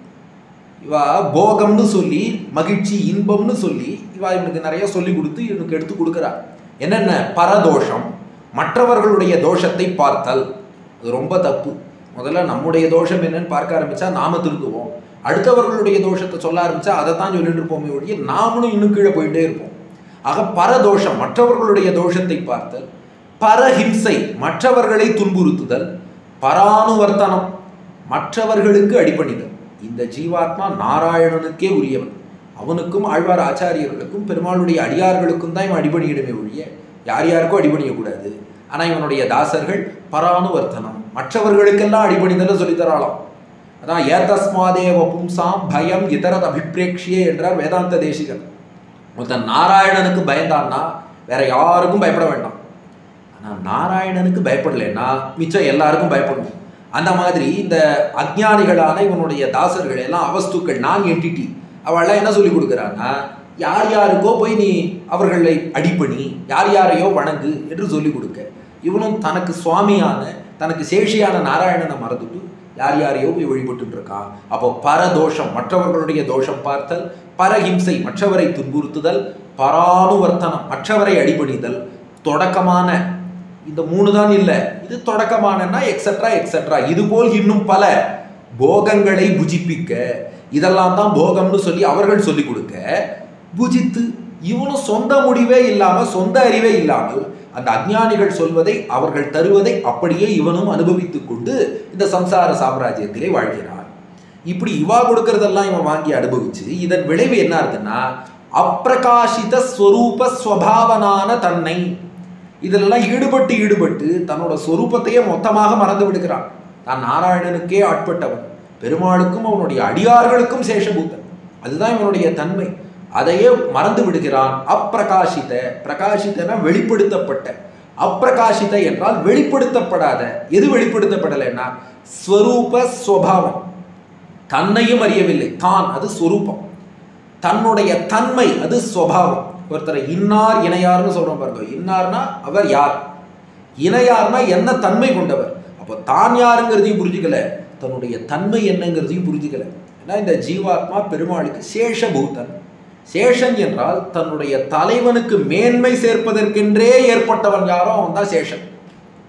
இவா போகம்னு சொல்லி மகிழ்ச்சி இன்பம்னு சொல்லி இவா இவனுக்கு நிறைய சொல்லி கொடுத்து இவனுக்கு எடுத்து கொடுக்குறா. என்னென்ன? பரதோஷம், மற்றவர்களுடைய தோஷத்தை பார்த்தல். அது ரொம்ப தப்பு. முதல்ல நம்முடைய தோஷம் என்னன்னு பார்க்க ஆரம்பிச்சா நாம திருந்துவோம். அடுத்தவர்களுடைய தோஷத்தை சொல்ல ஆரம்பிச்சா அதை தான் சொல்லிட்டு இருப்போமே ஒழிய நாமளும் இன்னும் கீழே போயிட்டே இருப்போம். ஆக பரதோஷம், மற்றவர்களுடைய தோஷத்தை பார்த்தல். பரஹிம்சை, மற்றவர்களை துன்புறுத்துதல். பரானுவர்த்தனம், மற்றவர்களுக்கு அடிபணிதல். இந்த ஜீவாத்மா நாராயணனுக்கே உரியவன். அவனுக்கும் ஆழ்வார் ஆச்சாரியர்களுக்கும் பெருமாளுடைய அடியார்களுக்கும் தான் இவன் அடிபணியிடமே ஒழிய யார் யாருக்கும் அடிபணியக்கூடாது. ஆனால் இவனுடைய தாசர்கள் பரானுவர்த்தனம், மற்றவர்களுக்கெல்லாம் அடிபணிதல் சொல்லித்தராளாம். அதான் ஏதஸ்மாதேவ பும்சாம் பயம் இதரத் அபிப்ரேக்ஷியே என்றார் வேதாந்த தேசிகன். ஒருத்தன் நாராயணனுக்கு பயந்தான்னா வேற யாருக்கும் பயப்பட வேண்டாம். ஆனால் நாராயணனுக்கு பயப்படலைன்னா மிச்சம் எல்லாருக்கும் பயப்படணும். அந்த மாதிரி இந்த அஞ்ஞானிகளான இவனுடைய தாசர்கள் எல்லாம் அவஸ்துக்கள், நான் என்டிட்டி. அவள்லாம் என்ன சொல்லி கொடுக்குறான்னா, யார் யாருக்கோ போய் நீ அவர்களை அடிப்பணி, யார் யாரையோ வணங்கு என்று சொல்லி கொடுக்க. இவனும் தனக்கு சுவாமியான, தனக்கு சேஷியான நாராயணனை மறந்துட்டு யார் யாரையோ போய் வழிபட்டு இருக்கான். அப்போ பரதோஷம், மற்றவர்களுடைய தோஷம் பார்த்தல். பரஹிம்சை, மற்றவரை துன்புறுத்துதல். பரானுவர்த்தனம், மற்றவரை அடிபணிதல். தொடக்கமான இந்த 3 தான் இல்லை, இது தொடக்கமானன்னா எக்ஸெட்ரா எக்ஸெட்ரா. இதுபோல் இன்னும் பல போகங்களை புஜிப்பிக்க. இதெல்லாம் தான் போகம்னு சொல்லி அவர்கள் சொல்லிக் கொடுக்க. புஜித்து இவனும் சொந்த முடிவே இல்லாமல், சொந்த அறிவே இல்லாமல் அந்த அஞ்ஞானிகள் சொல்வதை, அவர்கள் தருவதை அப்படியே இவனும் அனுபவித்துக் கொண்டு இந்த சம்சார சாம்ராஜ்யத்திலே வாழ்கிறான். இப்படி இவா கொடுக்கறதெல்லாம் இவன் வாங்கி அனுபவிச்சு இதன் விளைவு என்ன இருக்குன்னா அப்பிரகாசித ஸ்வரூப ஸ்வபாவனான தன்னை இதெல்லாம் ஈடுபட்டு தன்னோட ஸ்வரூபத்தையே மொத்தமாக மறந்து விடுகிறான். தான் நாராயணனுக்கே ஆட்பட்டவன், பெருமாளுக்கும் அவனுடைய அடியார்களுக்கும் சேஷபூத்தன். அதுதான் இவனுடைய தன்மை. அதையே மறந்து விடுகிறான். அப்பிரகாசித, பிரகாசித்தன வெளிப்படுத்தப்பட்ட, அப்பிரகாசித என்றால் வெளிப்படுத்தப்படாத. எது வெளிப்படுத்தப்படலைன்னா ஸ்வரூப ஸ்வபாவம். தன்னையும் அறியவில்லை, தான் அது ஸ்வரூபம். தன்னுடைய தன்மை அது ஸ்வபாவம். ஒருத்தரை இன்னார் இணையார்னு சொல்றோம் பாருங்க. இன்னார்னா அவர் யார், இணையார்னா என்ன தன்மை கொண்டவர். அப்போ தான் யாருங்கிறதையும் புரிஞ்சுக்கல, தன்னுடைய தன்மை என்னங்கிறதையும் புரிஞ்சுக்கல. ஏன்னா இந்த ஜீவாத்மா பெருமாளுக்கு சேஷபூதன். சேஷன் என்றால் தன்னுடைய தலைவனுக்கு மேன்மை சேர்ப்பதற்கென்றே ஏற்பட்டவன் யாரோ அவன் தான் சேஷன்.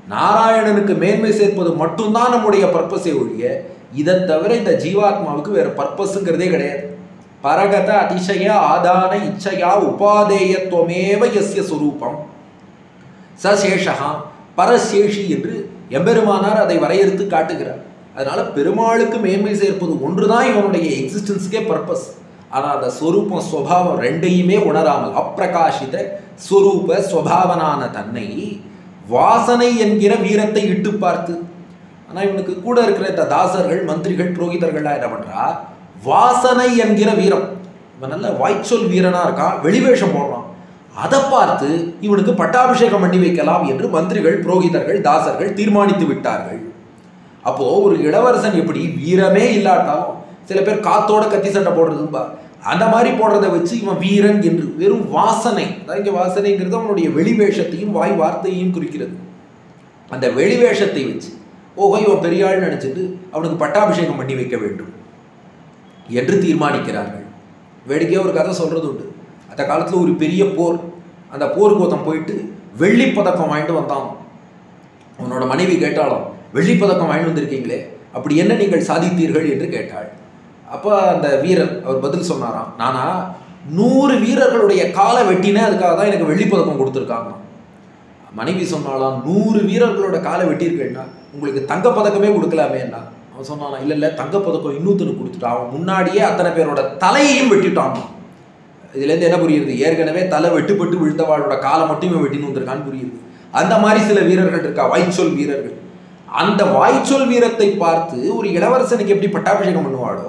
நாராயணனுக்கு மேன்மை சேர்ப்பது மட்டும்தான் நம்முடைய பர்பஸை ஒழிய இதை தவிர இந்த ஜீவாத்மாவுக்கு வேற பர்பஸுங்கிறதே கிடையாது. பரகத அதிசய ஆதான இச்சையா உபாதேயத்துவமேவ யஸ்ய சுரூபம் சசேஷா பரசேஷி என்று எம்பெருமானார் அதை வரையறுத்து காட்டுகிறார். அதனால பெருமாளுக்கு மேன்மை சேர்ப்பது ஒன்றுதான் இவனுடைய எக்ஸிஸ்டன்ஸ்க்கே பர்பஸ். ஆனால் அந்த ஸ்வரூபம் ஸ்வபாவம் ரெண்டையுமே உணராமல் அப்பிரகாசித ஸ்வரூப ஸ்வபாவனான தன்னை வாசனை என்கிற வீரத்தை இட்டு பார்த்து, ஆனால் இவனுக்கு கூட இருக்கிற இந்த தாசர்கள் மந்திரிகள் புரோகிதர்கள்லாம் என்ன பண்றா, வாசனை என்கிற வீரம், இவன் நல்ல வாய்ச்சொல் வீரனா இருக்கான், வெளிவேஷம் போடுறான், அதை பார்த்து இவனுக்கு பட்டாபிஷேகம் பண்ணி வைக்கலாம் என்று மந்திரிகள் புரோகிதர்கள் தாசர்கள் தீர்மானித்து விட்டார்கள். அப்போ ஒரு இளவரசன் எப்படி வீரமே இல்லாட்டாலும் சில பேர் காத்தோட கத்தி சண்டை போடுறதும்பா, அந்த மாதிரி போடுறதை வச்சு இவன் வீரன் என்று வெறும் வாசனை, அதாவது இங்கே வாசனைங்கிறது அவனுடைய வெளிவேஷத்தையும் வாய் வார்த்தையையும் குறிக்கிறது. அந்த வெளிவேஷத்தை வச்சு ஓஹோ இவன் பெரியாள் நினைச்சிட்டு அவனுக்கு பட்டாபிஷேகம் பண்ணி வைக்க வேண்டும் என்று தீர்மானிக்கிறார்கள். வேடிக்கையாக ஒரு கதை சொல்றது உண்டு. அந்த காலத்தில் ஒரு பெரிய போர், அந்த போருக்கு ஒருத்தன் போயிட்டு வெள்ளி பதக்கம் வாங்கிட்டு வந்தான். அவனோட மனைவி கேட்டாலும், வெள்ளி பதக்கம் வாங்கிட்டு வந்திருக்கீங்களே, அப்படி என்ன நீங்கள் சாதித்தீர்கள் என்று கேட்டாள். அப்போ அந்த வீரன் அவர் பதில் சொன்னாராம், நானா 100 வீரர்களுடைய காலை வெட்டினேன், அதுக்காக தான் எனக்கு வெள்ளி பதக்கம் கொடுத்துருக்காங்க. மனைவி சொன்னாலாம், 100 வீரர்களோட காலை வெட்டியிருக்கேன்னா உங்களுக்கு தங்கப்பதக்கமே கொடுக்கலாமேன்னா. அவன் சொன்னானா, இல்லை இல்லை தங்கப்பதக்கம் இன்னொருத்தனுக்கு கொடுத்துட்டான், அவன் முன்னாடியே அத்தனை பேரோட தலையையும் வெட்டிட்டான். இதுலேருந்து என்ன புரியுது, ஏற்கனவே தலை வெட்டுப்பட்டு விழுந்தவாளோட காலை மட்டும் இவன் வெட்டின்னு வந்திருக்கான்னு புரியுது. அந்த மாதிரி சில வீரர்கள் இருக்கா, வாய்ச்சொல் வீரர்கள். அந்த வாய்ச்சொல் வீரத்தை பார்த்து ஒரு இளவரசனுக்கு எப்படி பட்டாபிஷேகம் பண்ணுவாளோ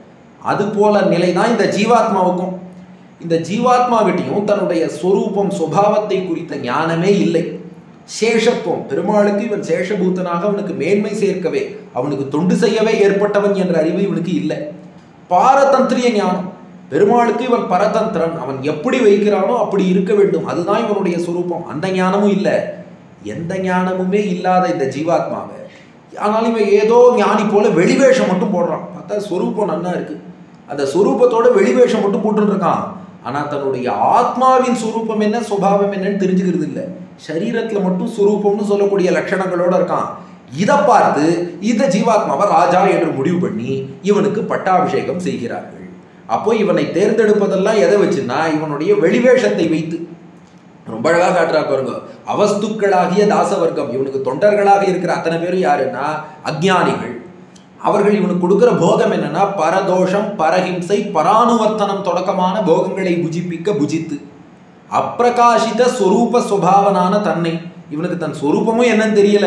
அது போல நிலை தான் இந்த ஜீவாத்மாவுக்கும். இந்த ஜீவாத்மாவிட்டையும் தன்னுடைய ஸ்வரூபம் சுபாவத்தை குறித்த ஞானமே இல்லை. சேஷத்துவம், பெருமாளுக்கு இவன் சேஷபூத்தனாக அவனுக்கு மேன்மை சேர்க்கவே அவனுக்கு தொண்டு செய்யவே ஏற்பட்டவன் என்ற அறிவு இவனுக்கு இல்லை. பாரதந்திரிய ஞானம், பெருமாளுக்கு இவன் பரதந்திரன், அவன் எப்படி வைக்கிறானோ அப்படி இருக்க வேண்டும், அதுதான் இவனுடைய சுரூபம். அந்த ஞானமும் இல்லை. எந்த ஞானமுமே இல்லாத இந்த ஜீவாத்மாவை ஆனாலும் இவன் ஏதோ ஞானி போல வெளிவேஷம் மட்டும் போடுறான். பார்த்தா ஸ்வரூபம் நல்லா இருக்கு, அந்த ஸ்வரூபத்தோட வெளிவேஷம் மட்டும் போட்டுன்னு இருக்கான். ஆனால் தன்னுடைய ஆத்மாவின் சுரூபம் என்ன சுபாவம் என்னன்னு தெரிஞ்சுக்கிறது இல்லை. சரீரத்தில் மட்டும் சுரூபம்னு சொல்லக்கூடிய லட்சணங்களோட இருக்கான். இதை பார்த்து இந்த ஜீவாத்மாவை ராஜா என்று முடிவு பண்ணி இவனுக்கு பட்டாபிஷேகம் செய்கிறார்கள். அப்போ இவனை தேர்ந்தெடுப்பதெல்லாம் எதை வச்சுன்னா இவனுடைய வெளிவேஷத்தை வைத்து. ரொம்ப அழகாக காட்டுறா பாருங்க. அவஸ்துக்களாகிய தாசவர்க்கம், இவனுக்கு தொண்டர்களாக இருக்கிற அத்தனை பேரும் யாருன்னா அஞ்ஞானிகள். அவர்கள் இவனுக்கு கொடுக்குற போகம் என்னன்னா பரதோஷம் பரஹிம்சை பரானுவர்த்தனம் தொடக்கமான போகங்களை புஜித்து அப்பிரகாசித ஸ்வரூப சுபாவனான தன்னை, இவனுக்கு தன் ஸ்வரூபமும் என்னன்னு தெரியல,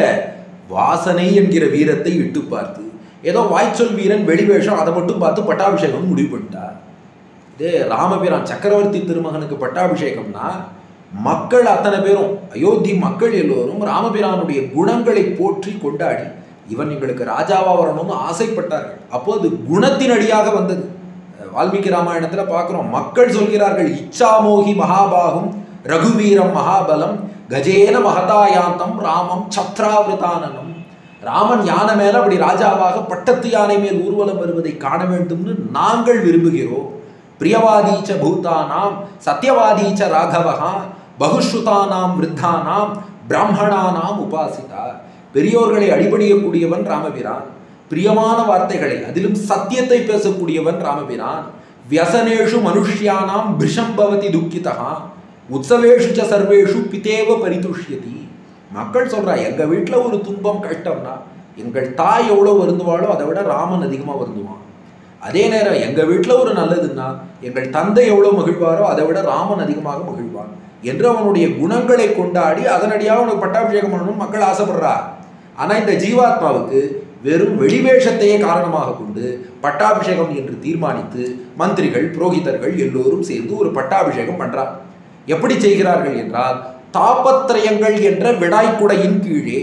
வாசனை என்கிற வீரத்தை இட்டு பார்த்து ஏதோ வாய்ச்சொல் வீரன் வெளிவேஷம் அதை மட்டும் பார்த்து பட்டாபிஷேகம் முடிவு பண்ணிட்டார். இதே ராமபிரான் சக்கரவர்த்தி திருமகனுக்கு பட்டாபிஷேகம்னா மக்கள் அத்தனை பேரும், அயோத்தி மக்கள் எல்லோரும் ராமபிரானுடைய குணங்களை போற்றி கொண்டாடி இவன் எங்களுக்கு ராஜாவா வரணும்னு ஆசைப்பட்டார்கள். அப்போ அது குணத்தின் அடியாக வந்தது. வால்மீகி ராமாயணத்துல பார்க்கிறோம், மக்கள் சொல்கிறார்கள், இச்சாமோகி மகாபாகும் ரகுவீரம் மகாபலம் கஜேன மகதாயாந்தம் ராமம் சத்ராவிரதானனம். ராமன் யானை மேல அப்படி ராஜாவாக பட்டத்து யானை மேல் ஊர்வலம் வருவதை காண வேண்டும்னு நாங்கள் விரும்புகிறோம். பிரியவாதீச்ச பூதானாம் சத்யவாதீச்ச ராகவகா பகுஸ்ருதானாம் விருத்தானாம் பிராமணானாம் உபாசிதா. பெரியோர்களை அடிபணியக்கூடியவன் ராமபிரான், பிரியமான வார்த்தைகளை அதிலும் சத்தியத்தை பேசக்கூடியவன் ராமபிரான். வியசனேஷு மனுஷ்யானாம் பிஷம்பவதி துக்கிதா உற்சவேஷு ச சர்வேஷு பிதேவ பரிதுஷ்யதி. மக்கள் சொல்றா, எங்க வீட்டில் ஒரு துன்பம் கஷ்டம்னா எங்கள் தாய் எவ்வளோ வருந்துவாளோ அதை விட ராமன் அதிகமாக வருந்துவான். அதே நேரம் எங்கள் வீட்டில் ஒரு நல்லதுன்னா எங்கள் தந்தை எவ்வளோ மகிழ்வாரோ அதை விட ராமன் அதிகமாக மகிழ்வான் என்று அவனுடைய குணங்களை கொண்டாடி அதனடியாக அவனுக்கு பட்டாபிஷேகம் பண்ணணும்னு மக்கள் ஆசைப்படுறா. ஆனால் இந்த ஜீவாத்மாவுக்கு வெறும் வெளிவேஷத்தையே காரணமாக கொண்டு பட்டாபிஷேகம் என்று தீர்மானித்து மந்திரிகள் புரோகிதர்கள் எல்லோரும் சேர்ந்து ஒரு பட்டாபிஷேகம் பண்றார். எப்படி செய்கிறார்கள் என்றால் தாபத்திரயங்கள் என்ற விடாய்க்குடையின் கீழே.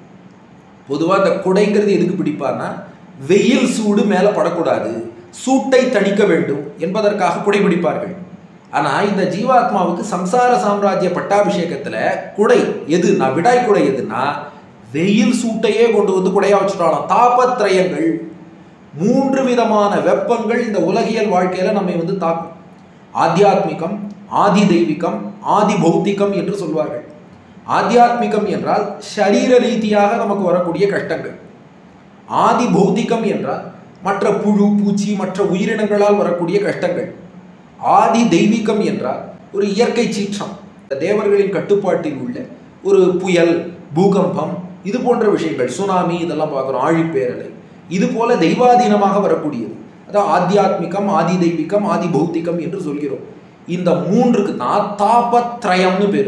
பொதுவாக இந்த குடைங்கிறது எதுக்கு பிடிப்பார்னா வெயில் சூடு மேலே படக்கூடாது, சூட்டை தணிக்க வேண்டும் என்பதற்காக குடை பிடிப்பார்கள். ஆனால் இந்த ஜீவாத்மாவுக்கு சம்சார சாம்ராஜ்ய பட்டாபிஷேகத்தில் குடை எதுனா விடாய்க்குடை எதுனா வெயில் சூட்டையே கொண்டு வந்து குடையா வச்சுட்டாலும். தாபத்திரயங்கள் 3 விதமான வெப்பங்கள் இந்த உலகியல் வாழ்க்கையில நம்மை வந்து தாக்கும். ஆத்தியாத்மிகம், ஆதி தெய்வீகம், ஆதி பௌத்திகம் என்று சொல்வார்கள். ஆத்தியாத்மிகம் என்றால் சரீர ரீதியாக நமக்கு வரக்கூடிய கஷ்டங்கள். ஆதி பௌத்திகம் என்றால் மற்ற புழு பூச்சி மற்ற உயிரினங்களால் வரக்கூடிய கஷ்டங்கள். ஆதி தெய்வீகம் என்றால் ஒரு இயற்கை சீற்றம், தேவர்களின் கட்டுப்பாட்டில் உள்ள ஒரு புயல், பூகம்பம், இது போன்ற விஷயங்கள், சுனாமி, இதெல்லாம் பார்க்குறோம், ஆழிப்பேரலை, இது போல தெய்வாதீனமாக வரக்கூடியது. அதான் ஆத்தியாத்மிகம், ஆதி தெய்வீகம், ஆதி பௌத்திகம் என்று சொல்கிறோம். இந்த மூன்றுக்கு தான் தாபத்ரயம்னு பேர்.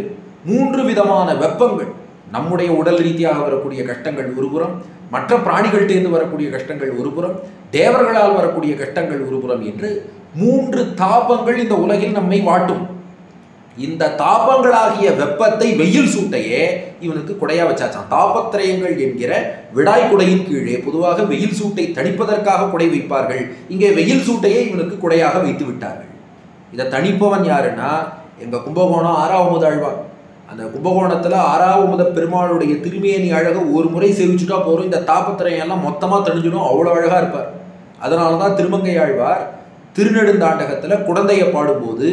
3 விதமான வெப்பங்கள், நம்முடைய உடல் ரீதியாக வரக்கூடிய கஷ்டங்கள் ஒருபுறம், மற்ற பிராணிகள்டேந்து வரக்கூடிய கஷ்டங்கள் ஒருபுறம், தேவர்களால் வரக்கூடிய கஷ்டங்கள் ஒருபுறம் என்று 3 தாபங்கள் இந்த உலகில் நம்மை வாட்டும். இந்த தாபங்களாகிய வெப்பத்தை, வெயில் சூட்டையே இவனுக்கு குடையா வச்சாச்சான். தாபத்திரயங்கள் என்கிற விடாய் குடையின் கீழே பொதுவாக வெயில் சூட்டை தணிப்பதற்காக குடை வைப்பார்கள். இங்கே வெயில் சூட்டையே இவனுக்கு குடையாக வைத்து விட்டார்கள். இதை தணிப்பவன் யாருன்னா எங்க கும்பகோணம் ஆறாவது ஆழ்வார். அந்த கும்பகோணத்துல ஆறாவது பெருமாளுடைய திருமேனி அழக ஒரு முறை சேவிச்சுட்டா போறோம், இந்த தாபத்திரயம் எல்லாம் மொத்தமா தணிஞ்சிடும், அவ்வளவு அழகா இருப்பார். அதனாலதான் திருமங்கை ஆழ்வார் திருநெடுந்தாண்டகத்துல குடந்தையை பாடும்போது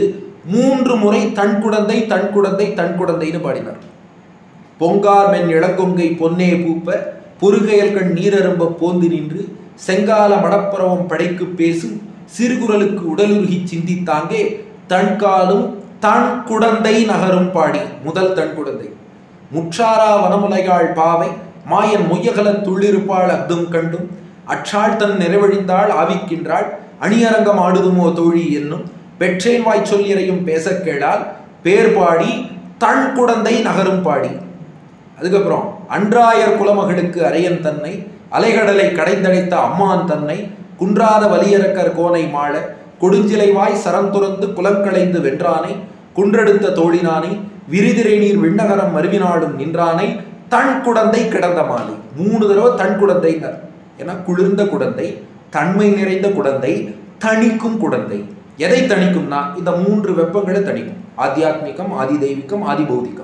3 முறை தன் குடந்தை தன் குடந்தை தன் குடந்தைன்னு பாடினார். பொங்கார் மென் இளங்கொங்கை பொன்னே பூப்ப பொறுகையல் கண் நீரரும்ப போந்து நின்று செங்கால மடப்பரவம் படைக்கு பேசும் சிறுகுரலுக்கு உடலுருகி சிந்தித்தாங்கே தன்காலும் தன் குடந்தை நகரும் பாடி. முதல் தன் குடந்தை. முற்றாரா வனமுலையாள் பாவை மாயன் மொய்யகல துள்ளிருப்பாள் அக்தும் கண்டும் அற்றாள் தன் நிறைவழிந்தாள் ஆவிக்கின்றாள் அணியரங்கம் ஆடுதுமோ தோழி என்னும் பெற்றேன் வாய் சொல்லிறையும் பேச கேளால் பேர் பாடி தன் குடந்தை நகரும் பாடி. அதுக்கப்புறம் அன்றாயர் குலமகளுக்கு அரையன் தன்னை அலைகடலை கடைந்தடைத்த அம்மான் தன்னை குன்றாத வலியரக்கர் கோனை மாள கொடுஞ்சிலைவாய் சரந்துறந்து குலங்களைந்து வென்றானை குன்றெடுத்த தோழினானை விரிதிரை நீர் விண்ணகரம் மருவினாடும் நின்றானை தன் குடந்தை கிடந்த மாலை. 3 தடவை தன் குடந்தைனர். ஏன்னா குளிர்ந்த குடந்தை, தன்மை நிறைந்த குடந்தை, தணிக்கும் குடந்தை. எதை தணிக்கும்னா இந்த 3 வெப்பங்களை தணிக்கும். ஆத்தியாத்மிகம், ஆதி தெய்வீகம், ஆதி பௌதிகம்.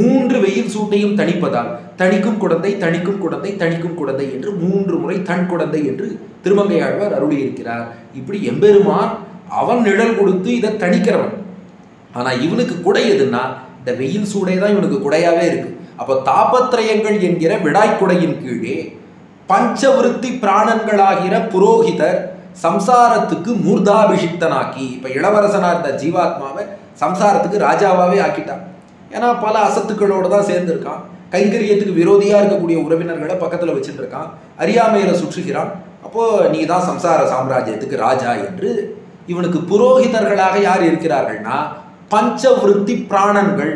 3 வெயில் சூட்டையும் தணிப்பதால் தணிக்கும் குடந்தை, தணிக்கும் குடந்தை, தணிக்கும் குடந்தை என்று 3 முறை தன் குடந்தை என்று திருமங்கையாழ்வார் அருளியிருக்கிறார். இப்படி எம்பெருமான் அவன் நிழல் கொடுத்து இதை தணிக்கிறவன். ஆனா இவனுக்கு குடை எதுன்னா இந்த வெயில் சூடை தான் இவனுக்கு குடையாவே இருக்கு. அப்போ தாபத்திரயங்கள் என்கிற விடாய்க்குடையின் கீழே பஞ்சவிருத்தி பிராணன்களாகிற புரோகிதர் சம்சாரத்துக்கு மூர்தாபிஷிக்தனாக்கி, இப்ப இளவரசனா இருந்த ஜீவாத்மாவை சம்சாரத்துக்கு ராஜாவாவே ஆக்கிட்டான். ஏன்னா பல அசத்துக்களோட தான் சேர்ந்திருக்கான். கைங்கரியத்துக்கு விரோதியா இருக்கக்கூடிய உறவினர்களை பக்கத்துல வச்சுட்டு இருக்கான், அறியாமையில சுற்றுகிறான். அப்போ நீ தான் சம்சார சாம்ராஜ்யத்துக்கு ராஜா என்று இவனுக்கு புரோகிதர்களாக யார் இருக்கிறார்கள்னா பஞ்சவிருத்தி பிராணன்கள்.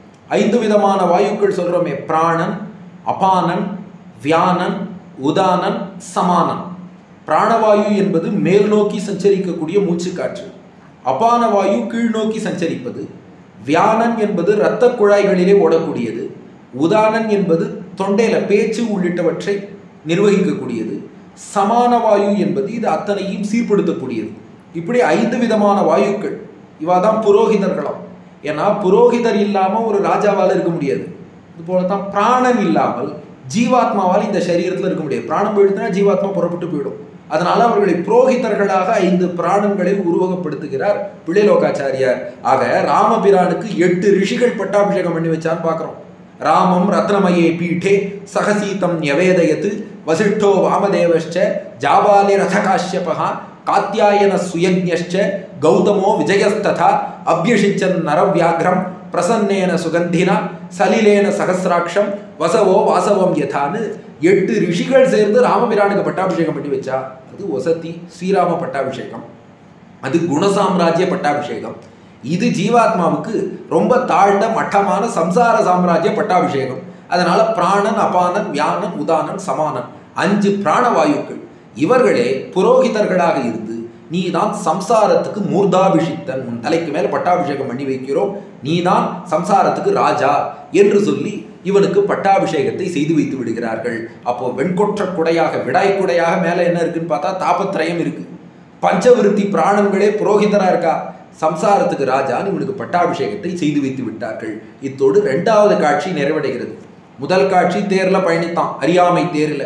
5 விதமான வாயுக்கள் சொல்றோமே, பிராணன், அபானன், வியானன், உதானன், சமானன். பிராணவாயு என்பது மேல் நோக்கி சஞ்சரிக்கக்கூடிய மூச்சு காற்று. அபான வாயு கீழ் நோக்கி சஞ்சரிப்பது. வியானன் என்பது இரத்த குழாய்களிலே ஓடக்கூடியது. உதானன் என்பது தொண்டையில பேச்சு உள்ளிட்டவற்றை நிர்வகிக்கக்கூடியது. சமான வாயு என்பது இது அத்தனையும் சீர்படுத்தக்கூடியது. இப்படி 5 விதமான வாயுக்கள். இவாதான் புரோகிதர்களாம். ஏன்னா புரோகிதர் இல்லாம ஒரு ராஜாவால் இருக்க முடியாது. இது போலதான் பிராணன் இல்லாமல் ஜீவாத்மாவால் இந்த சரீரத்தில் இருக்க முடியாது. பிராணம் போயிடுச்சுன்னா ஜீவாத்மா புறப்பட்டு போயிடும். அதனால அவர்களை புரோகிதர்களாக 5 பிராணங்களை உருவகப்படுத்துகிறார் பிள்ளைலோகாச்சாரியார். ஆக ராமபிரானுக்கு 8 ரிஷிகள் பட்டாபிஷேகம் பண்ணி வச்சான்னு பார்க்கிறோம். ராமம் ரத்னமயே பீட்டே சகசீதம் யவேதயத்து வசிஷ்டோ வாமதேவஷ்ச ஜாபாலே ரதகாஷ்யபஹா காத்யாயன சுயஜ்ஞஷ்ச கௌதமோ விஜயஸ்ததா அபியஷிச்சன் நரவியாக்ரம் பிரசன்னேன சுகந்தினா சலிலேன சகசிராட்சம் வசவோ வாசவம் யதான்னு 8 ரிஷிகள் சேர்ந்து ராமபிரானுக்கு பட்டாபிஷேகம் பண்ணி வச்சா. அது வசதி ஸ்ரீராம பட்டாபிஷேகம், அது குணசாம்ராஜ்ய பட்டாபிஷேகம். இது ஜீவாத்மாவுக்கு ரொம்ப தாழ்ந்த மட்டமான சம்சார சாம்ராஜ்ய பட்டாபிஷேகம். அதனால பிராணன், அபானன், வியானன், உதானன், சமானன் 5 பிராணவாயுக்கள். இவர்களே புரோகிதர்களாக இருந்து நீதான் சம்சாரத்துக்கு மூர்தாபிஷிக்தன், உன் தலைக்கு மேல பட்டாபிஷேகம் பண்ணி வைக்கிறோம், நீதான் சம்சாரத்துக்கு ராஜா என்று சொல்லி இவனுக்கு பட்டாபிஷேகத்தை செய்து வைத்து விடுகிறார்கள். அப்போ வெண்கொற்ற குடையாக, விடாய் குடையாக மேல என்ன இருக்குன்னு பார்த்தா தாபத்திரயம் இருக்கு. பஞ்சவிருத்தி பிராணங்களே புரோகிதரா இருக்கா, சம்சாரத்துக்கு ராஜான்னு இவனுக்கு பட்டாபிஷேகத்தை செய்து வைத்து விட்டார்கள். இத்தோடு 2வது காட்சி நிறைவடைகிறது. முதல் காட்சி தேர்ல பயணித்தான், அறியாமை தேர்ல.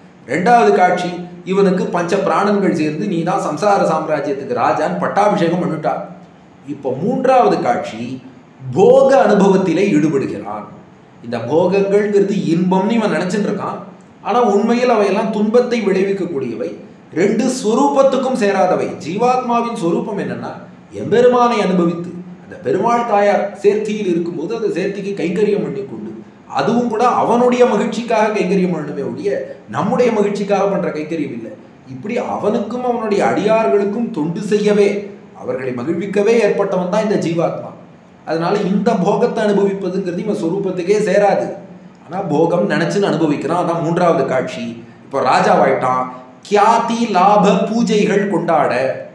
2வது காட்சி இவனுக்கு பஞ்ச பிராணங்கள் சேர்ந்து நீ தான் சம்சார சாம்ராஜ்யத்துக்கு ராஜான்னு பட்டாபிஷேகம் பண்ணிட்டார். இப்போ 3வது காட்சி போக அனுபவத்திலே ஈடுபடுகிறான். இந்த போகங்கள்ங்கிறது இன்பம்னு இவன் நினைச்சிட்டு இருக்கான். ஆனா உண்மையில் அவையெல்லாம் துன்பத்தை விளைவிக்கக்கூடியவை, ரெண்டு ஸ்வரூபத்துக்கும் சேராதவை. ஜீவாத்மாவின் ஸ்வரூபம் என்னன்னா எம்பெருமானை அனுபவித்து அந்த பெருமாள் தாயார் சேர்த்தியில் இருக்கும்போது அந்த சேர்த்திக்கு கைங்கரியம் பண்ணி கொண்டு, அதுவும் கூட அவனுடைய மகிழ்ச்சிக்காக கைங்கரியம் பண்ணணுமே ஒழிய நம்முடைய மகிழ்ச்சிக்காக பண்ற கைங்கரியம் இல்லை. இப்படி அவனுக்கும் அவனுடைய அடியார்களுக்கும் தொண்டு செய்யவே, அவர்களை மகிழ்விக்கவே ஏற்பட்டவன் தான் இந்த ஜீவாத்மா. அதனால இந்த போகத்தை அனுபவிப்பதுங்கிறது இவன் சொரூபத்துக்கே சேராது. ஆனா போகம் நினைச்சுன்னு அனுபவிக்கிறான். அதான் மூன்றாவது காட்சி. இப்போ ராஜாவாயிட்டான். கியாதி லாப பூஜைகள் கொண்டாட.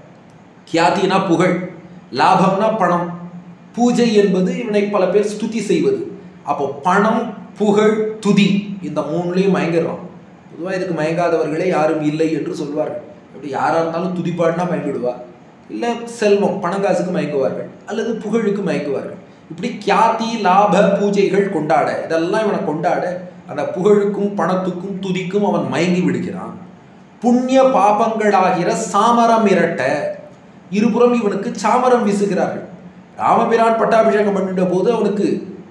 கியாத்தினா புகழ், லாபம்னா பணம், பூஜை என்பது இவனை பல பேர் ஸ்துதி செய்வது. அப்போ பணம், புகழ், துதி இந்த மூணுலையும் மயங்கிடுறான். பொதுவாக இதுக்கு மயங்காதவர்களே யாரும் இல்லை என்று சொல்வார்கள். அப்படி யாராக இருந்தாலும் துதிப்பாடுனா மயங்கிடுவார், இல்லை செல்வம் பணங்காசுக்கு மயங்குவார்கள், அல்லது புகழுக்கு மயங்குவார்கள். இப்படி கியாதி லாப பூஜைகள் கொண்டாட, இதெல்லாம் இவனை கொண்டாட அந்த புகழுக்கும் பணத்துக்கும் துதிக்கும் அவன் மயங்கி விடுகிறான். புண்ணிய பாபங்களாகிற சாமரம் இரட்ட, இருபுறம் இவனுக்கு சாமரம் வீசுகிறார்கள். ராமபிரான் பட்டாபிஷேகம் பண்ணிட்ட போது அவனுக்கு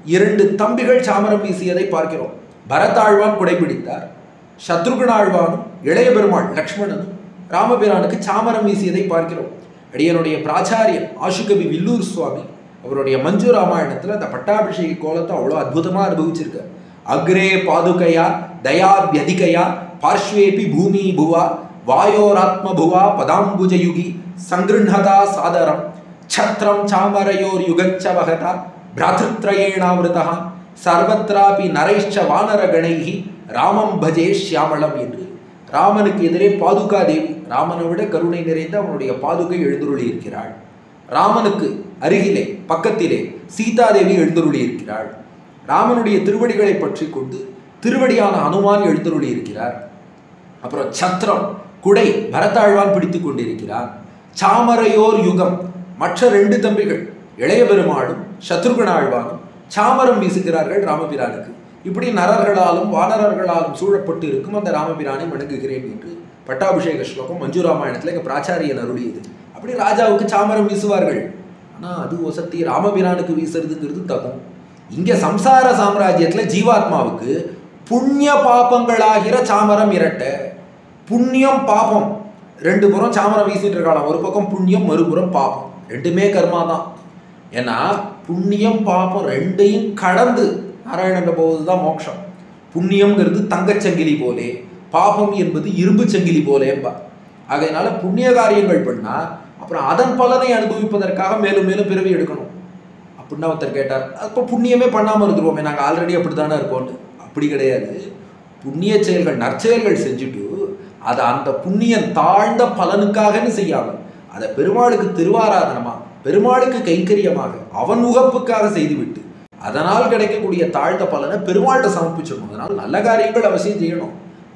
2 தம்பிகள் சாமரம் வீசியதை பார்க்கிறோம். பரதாழ்வான் குடைபிடித்தார், சத்ருகனாழ்வானும் இளைய பெருமாள் லக்ஷ்மணனும் ராமபிரானுக்கு சாமரம் வீசியதை பார்க்கிறோம். அடியனுடைய பிராச்சாரியன் ஆசுகவி வில்லூர் சுவாமி அவருடைய மஞ்சு ராமாயணத்தில் அந்த பட்டாபிஷேக கோலத்தை அவ்வளோ அற்புதமாக அனுபவிச்சிருக்கார். அக்ரே பாதுகையா தயாபியதிகையா பார்ஷ்வேபி பூமி புவா வாயோராத்ம புவா பதாம்புஜயுகி சங்கிருஹதா சாதரம் சத்ரம் சாமரையோர் யுகச்ச வகதா பிராத்ருத்ரயேணாவிருதா சர்வத்ராபி நரைஷ்ச வானர கணைஹி ராமம் பஜே ஷியாமளம் என்று ராமனுக்கு எதிரே பாதுகா தேவி, ராமனை விட கருணை நிறைந்த அவனுடைய பாதுகை எழுந்துருளி இருக்கிறாள். ராமனுக்கு அருகிலே பக்கத்திலே சீதாதேவி எழுந்துருளி இருக்கிறாள். ராமனுடைய திருவடிகளை பற்றி கொண்டு திருவடியான ஹனுமான் எழுந்துருளி இருக்கிறார். அப்புறம் சத்திரம் குடை பரதாழ்வான் பிடித்து கொண்டிருக்கிறார். சாமரையோர் யுகம், மற்ற 2 தம்பிகள் இளைய பெருமாளும் சத்ருகனாழ்வானும் சாமரம் வீசுகிறார்கள் ராமபிரானுக்கு. இப்படி நரர்களாலும் வானரர்களாலும் சூழப்பட்டு இருக்கும் அந்த ராமபிரானை வணங்குகிறேன் என்று பட்டாபிஷேக ஸ்லோகம் மஞ்சு ராமாயணத்தில் எங்கள் பிராச்சாரியன் அருளியது. அப்படி ராஜாவுக்கு சாமரம் வீசுவார்கள். ஆனால் அது ஒசத்தி ராமபிரானுக்கு வீசுறதுங்கிறது தகும். இங்கே சம்சார சாம்ராஜ்யத்தில் ஜீவாத்மாவுக்கு புண்ணிய பாபங்களாகிற சாமரம் இரட்ட. புண்ணியம் பாபம் 2 புறம் சாமரம் வீசிட்டு இருக்கலாம். ஒரு பக்கம் புண்ணியம், மறுபுறம் பாபம். 2மே கர்மா தான். ஏன்னா புண்ணியம் பாபம் 2ஐயும் கடந்து நாராயணன் போவது தான் மோட்சம். புண்ணியம்ங்கிறது தங்கச்சங்கிலி போலே, பாபம் என்பது இரும்பு சங்கிலி போலேம்பா. அதனால புண்ணிய காரியங்கள் பண்ணால் அப்புறம் அதன் பலனை அனுபவிப்பதற்காக மேலும் மேலும் பிறவி எடுக்கணும். அப்படின்னா ஒருத்தர் கேட்டார், அப்போ புண்ணியமே பண்ணாமல் இருந்துருவோமே, நாங்கள் ஆல்ரெடி அப்படி தானே இருக்கோம்னு. அப்படி கிடையாது. புண்ணிய செயல்கள் நற்செயல்கள் செஞ்சுட்டு அதை அந்த புண்ணியம் தாழ்ந்த பலனுக்காகன்னு செய்யாமல் அதை பெருமாளுக்கு திருவாராதனமா, பெருமாளுக்கு கைங்கரியமாக, அவன் உகப்புக்காக செய்துவிட்டு அதனால் கிடைக்கக்கூடிய தாழ்ந்த பலனை பெருமாள்கிட்ட சமர்ப்பிச்சிடணும். அதனால் நல்ல காரியங்கள் அவசியம் செய்யணும்.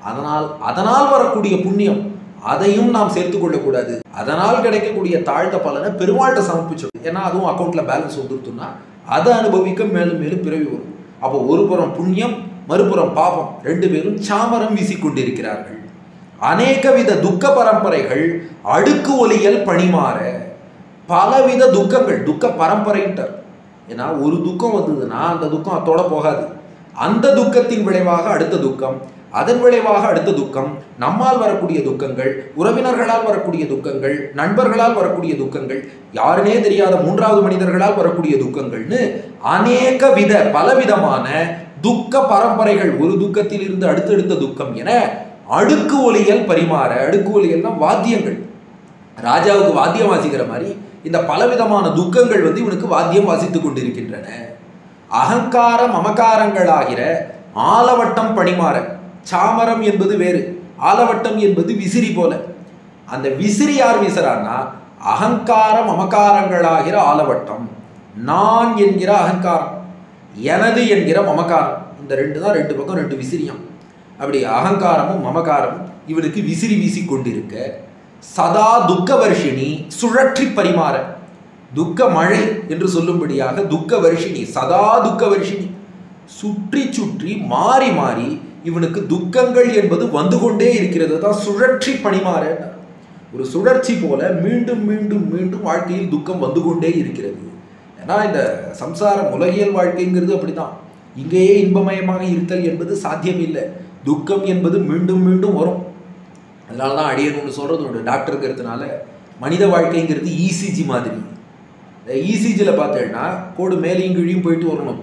அதனால் வரக்கூடிய புண்ணியம் அதையும் நாம் சேர்த்து கொள்ளக்கூடாது. அதனால் கிடைக்கக்கூடிய தாழ்ந்த பலனை பெருமாள்கிட்ட சமர்ப்பிச்சிடணும். ஏன்னா அதுவும் அக்கௌண்ட்ல பேலன்ஸ் வந்துருத்துன்னா அதை அனுபவிக்க மேலும் மேலும் பிறவி வரும். அப்போ ஒரு புறம் புண்ணியம், மறுபுறம் பாபம், 2 பேரும் சாமரம் வீசிக்கொண்டிருக்கிறார்கள். அநேக வித துக்க பரம்பரைகள் அடுக்கு ஒலியல் பணிமாற. பலவித துக்கங்கள், துக்க பரம்பரைன்ட்டார். ஏன்னா ஒரு துக்கம் வந்ததுன்னா அந்த துக்கம் அதோட போகாது. அந்த துக்கத்தின் விளைவாக அடுத்த துக்கம், அதன் விளைவாக அடுத்த துக்கம், நம்மால் வரக்கூடிய துக்கங்கள், உறவினர்களால் வரக்கூடிய துக்கங்கள், நண்பர்களால் வரக்கூடிய துக்கங்கள், யாருனே தெரியாத 3வது மனிதர்களால் வரக்கூடிய துக்கங்கள்னு அநேக வித பலவிதமான துக்க பரம்பரைகள், ஒரு துக்கத்தில் இருந்து அடுத்தடுத்த துக்கம் என அடுக்கு ஒலியல் பரிமாற. அடுக்கு ஒலியல்னா வாத்தியங்கள். ராஜாவுக்கு வாத்தியம் வாசிக்கிற மாதிரி இந்த பலவிதமான துக்கங்கள் இவனுக்கு வாத்தியம் வாசித்துக் கொண்டிருக்கின்றன. அகங்கார மமகாரங்களாகிற ஆலவட்டம் பணிமாற. சாமரம் என்பது வேறு, ஆலவட்டம் என்பது விசிறி போல. அந்த விசிறி யார் வீசுறான்னா அகங்கார மமகாரங்களாகிற ஆலவட்டம். நான் என்கிற அகங்காரம், எனது என்கிற மமகாரம், இந்த 2 தான் 2 பக்கம் 2 விசிறியம். அப்படி அகங்காரமும் மமகாரமும் இவனுக்கு விசிறி வீசி கொண்டிருக்க சதா துக்க வருஷினி சுழற்றி பரிமாற. துக்க மழை என்று சொல்லும்படியாக துக்க வருஷினி, சதா துக்க வருஷினி, சுற்றி சுற்றி மாறி மாறி இவனுக்கு துக்கங்கள் என்பது வந்து கொண்டே இருக்கிறது. தான் சுழற்றி பணிமாற. ஒரு சுழற்சி போல மீண்டும் மீண்டும் மீண்டும் வாழ்க்கையில் துக்கம் வந்து கொண்டே இருக்கிறது. ஏன்னா இந்த சம்சாரம் உலகியல் வாழ்க்கைங்கிறது அப்படிதான். இங்கேயே இன்பமயமாக இருத்தல் என்பது சாத்தியம் இல்லை. துக்கம் என்பது மீண்டும் மீண்டும் வரும். அதனால தான் அடியன் ஒன்று சொல்கிறது உண்டு, டாக்டருங்கிறதுனால மனித வாழ்க்கைங்கிறது இசிஜி மாதிரி. இந்த இசிஜியில் பார்த்தேன்னா கோடு மேலேயும் கீழியும் போயிட்டு வரணும்,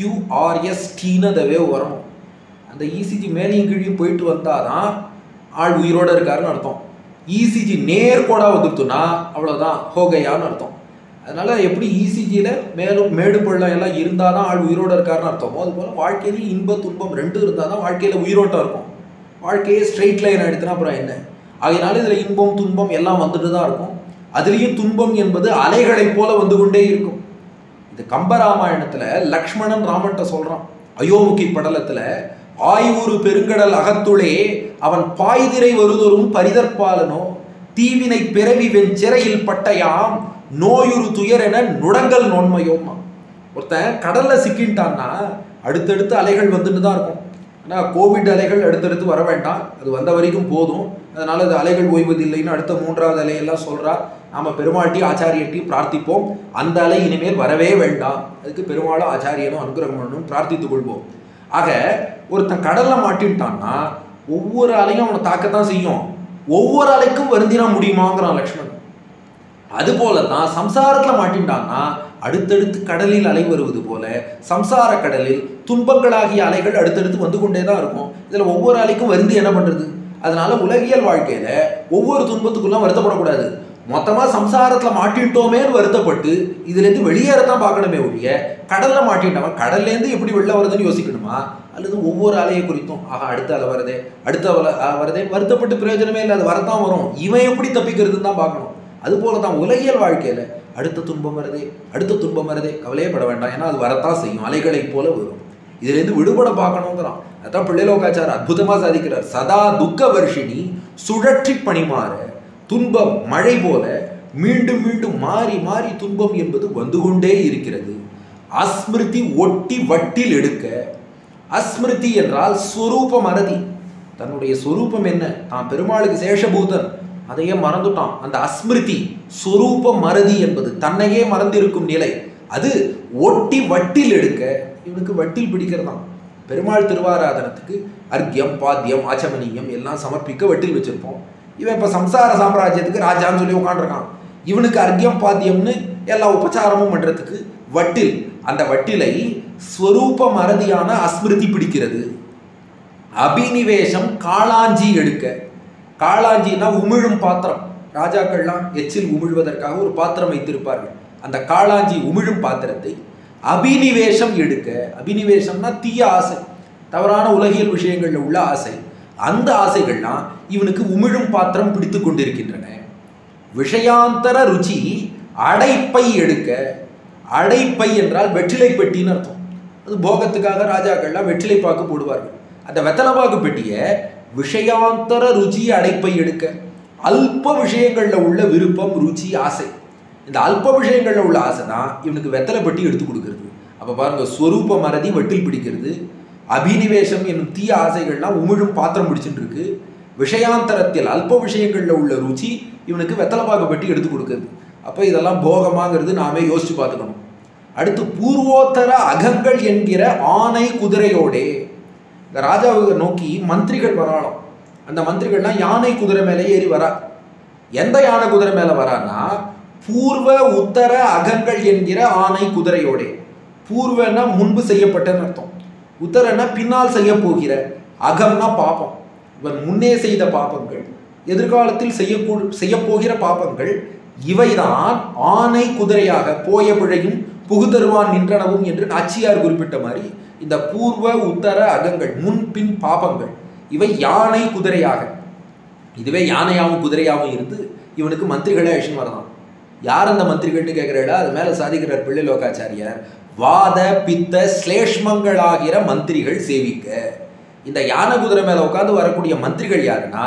PQRSTன்னு அந்த வேவ் வரணும். அந்த இசிஜி மேலேயும் கீழியும் போயிட்டு வந்தால் தான் ஆள் உயிரோடு இருக்காருன்னு அர்த்தம். இசிஜி நேர்கோடாக வந்துடுத்துன்னா அவ்வளோதான் ஹோகையான்னு அர்த்தம். அதனால் எப்படி இசிஜியில் மேலும் மேடு பள்ளம் எல்லாம் இருந்தால் தான் ஆள் உயிரோடு இருக்காருன்னு அர்த்தமோ, அதுபோல் வாழ்க்கையிலையும் இன்ப துன்பம் ரெண்டும் இருந்தால் தான் வாழ்க்கையில் உயிரோட்டம் இருக்கும். வாழ்க்கையே ஸ்ட்ரெயிட் லைன் எடுத்துனா அப்புறம் என்ன? அதனால இதில் இன்பம் துன்பம் எல்லாம் வந்துட்டு தான் இருக்கும். அதுலேயும் துன்பம் என்பது அலைகளைப் போல வந்து கொண்டே இருக்கும். இது கம்பராமாயணத்தில் லக்ஷ்மணன் ராமன்ட்ட சொல்கிறான், அயோமுகி படலத்தில், ஆய்வுறு பெருங்கடல் அகத்துளே அவன் பாய்திரை வருதொரும் பரிதற்பாலனோ தீவினை பிறவி வெண் சிறையில் பட்டையாம் நோயுறு துயர் என நுடங்கல் நோன்மையோம்மா. ஒருத்தன் கடலில் சிக்கின்ட்டான்னா அடுத்தடுத்து அலைகள் வந்துட்டு தான் இருக்கும். ஆனால் கோவிட் அலைகள் அடுத்தடுத்து வர வேண்டாம், அது வந்த வரைக்கும் போதும். அதனால் அது அலைகள் ஓய்வதில்லைன்னு அடுத்த 3வது அலையெல்லாம் சொல்கிறார். நாம் பெருமாட்டி ஆச்சாரியட்டி பிரார்த்திப்போம், அந்த அலை இனிமேல் வரவே வேண்டாம், அதுக்கு பெருமாளும் ஆச்சாரியனும் அனுகிரகம் பண்ணணும் பிரார்த்தித்துக் கொள்வோம். ஆக ஒருத்தன் கடலில் மாட்டின்ட்டான்னா ஒவ்வொரு அலையும் அவனை தாக்கத்தான் செய்யும். ஒவ்வொரு அலைக்கும் வருந்தினா முடியுமாங்கிறான் லக்ஷ்மணன். அதுபோல தான் சம்சாரத்தில் மாட்டின்ட்டான்னா அடுத்தடுத்து கடலில் அலை வருவது போல சம்சார கடலில் துன்பங்களாகிய அலைகள் அடுத்தடுத்து வந்து கொண்டே தான் இருக்கும். இதில் ஒவ்வொரு அலைக்கும் வருந்தி என்ன பண்ணுறது? அதனால உலகியல் வாழ்க்கையில் ஒவ்வொரு துன்பத்துக்குள்ளாம் வருத்தப்படக்கூடாது. மொத்தமாக சம்சாரத்தில் மாட்டிட்டோமேன்னு வருத்தப்பட்டு இதுலேருந்து வெளியேறத்தான் பார்க்கணுமே ஒழிய கடலில் மாட்டிட்டவன் கடல்லேருந்து எப்படி வெளில வருதுன்னு யோசிக்கணுமா? அல்லது ஒவ்வொரு அலையை குறித்தும் அடுத்த அலை வருதே அடுத்த அலை வருதே வருத்தப்பட்டு பிரயோஜனமே இல்லை, அது வரத்தான் வரும், இவன் எப்படி தப்பிக்கிறதுன்னு தான் பார்க்கணும். அதுபோல தான் உலகியல் வாழ்க்கையில் அடுத்த துன்பம் வருதே கவலையே பட வேண்டாம், ஏன்னா அது வரத்தான் செய்யும், அலைகளைப் போல வரும். இதுலேருந்து விடுபட பார்க்கணுங்கிறான். அதான் பிள்ளைலோகாச்சார் அற்புதமாக சாதிக்கிறார். சதா துக்க வர்ஷினி சுழற்றி பணிமாற துன்பம் மழை போல மீண்டும் மீண்டும் மாறி மாறி துன்பம் என்பது வந்து கொண்டே இருக்கிறது. அஸ்மிருதி ஒட்டி வட்டில் எடுக்க. அஸ்மிருதி என்றால் ஸ்வரூப மறதி. தன்னுடைய ஸ்வரூபம் என்ன, தான் பெருமாளுக்கு சேஷபூதன், அதையே மறந்துட்டான். அந்த அஸ்மிருதி ஸ்வரூப மறதி என்பது தன்னையே மறந்திருக்கும் நிலை, அது ஒட்டி வட்டில் எடுக்க. இவனுக்கு வட்டில் பிடிக்கிறதான். பெருமாள் திருவாராதனத்துக்கு அர்க்கியம் பாத்தியம் ஆச்சமனியம் எல்லாம் சமர்ப்பிக்க வட்டில் வச்சிருப்போம். இவன் இப்போ சம்சார சாம்ராஜ்யத்துக்கு ராஜான்னு சொல்லி உட்காந்துருக்கான். இவனுக்கு அர்க்கியம் பாத்தியம்னு எல்லா உபச்சாரமும் பண்ணுறதுக்கு வட்டில். அந்த வட்டிலை ஸ்வரூப மறதியான அஸ்மிருதி பிடிக்கிறது. அபினிவேஷம் காளாஞ்சி எடுக்க. காளாஞ்சின்னா உமிழும் பாத்திரம். ராஜாக்கள்லாம் எச்சில் உமிழ்வதற்காக ஒரு பாத்திரம் வைத்திருப்பார்கள். அந்த காளாஞ்சி உமிழும் பாத்திரத்தை அபினிவேஷம் எடுக்க. அபினிவேஷம்னா தீய ஆசை, தவறான உலகியல் விஷயங்களில் உள்ள ஆசை. அந்த ஆசைகள்லாம் இவனுக்கு உமிழும் பாத்திரம் பிடித்து கொண்டிருக்கின்றன. விஷயாந்தர ருச்சி அடைப்பை எடுக்க. அடைப்பை என்றால் வெற்றிலை பெட்டின்னு அர்த்தம். அது போகத்துக்காக ராஜாக்கள்லாம் வெற்றிலை பாக்கு போடுவார்கள். அந்த வெத்தலைப்பாக்கு பெட்டியை விஷயாந்தர ருச்சி அடைப்பை எடுக்க. அல்ப விஷயங்களில் உள்ள விருப்பம் ருச்சி ஆசை, இந்த அல்ப விஷயங்களில் உள்ள ஆசை தான் இவனுக்கு வெத்தலை பெட்டி எடுத்து கொடுக்கறது. அப்போ பாருங்க, ஸ்வரூப மறதி வட்டில் பிடிக்கிறது, அபினிவேஷம் என்னும் தீய ஆசைகள்லாம் உமிழும் பாத்திரம் பிடிச்சிட்டு இருக்கு, விஷயாந்தரத்தில் அல்ப விஷயங்களில் உள்ள ருச்சி இவனுக்கு வெத்தலைப்பாக்கு பெட்டி எடுத்து கொடுக்குறது. அப்போ இதெல்லாம் போகமாங்கிறது நாமே யோசிச்சு பார்த்துக்கணும். அடுத்து பூர்வோத்தர அகங்கள் என்கிற ஆனை குதிரையோடே. இந்த ராஜாவை நோக்கி மந்திரிகள் வராலும், அந்த மந்திரிகள்லாம் யானை குதிரை மேலே ஏறி வரா. எந்த யானை குதிரை மேலே வரான்னா பூர்வ உத்தர அகங்கள் என்கிற ஆனை குதிரையோடே. பூர்வன்னா முன்பு செய்யப்பட்டன்னு அர்த்தம், உத்தரன்னா பின்னால் செய்ய போகிற, அகம்னா பாபம். இவன் முன்னே செய்த பாபங்கள், எதிர்காலத்தில் செய்யப்போகிற பாபங்கள், இவைதான் ஆனை குதிரையாக போய பிழையும் புகுதருவான் நின்றனவும் என்று நாச்சியார் குறிப்பிட்ட மாதிரி இந்த பூர்வ உத்தர அகங்கள் முன்பின் பாபங்கள் இவை யானை குதிரையாக, இதுவே யானையாகவும் குதிரையாகவும் இருந்து இவனுக்கு மந்திரிகளே அழிச்சுன்னு வரலாம். யார் அந்த மந்திரிகள்னு கேட்குறா, அது மேலே சாதிக்கிறார் பிள்ளை லோகாச்சாரியார். வாத பித்த ஸ்லேஷ்மங்களாகிற மந்திரிகள் சேவிக்க. இந்த யானை குதிரை மேலே உட்காந்து வரக்கூடிய மந்திரிகள் யாருன்னா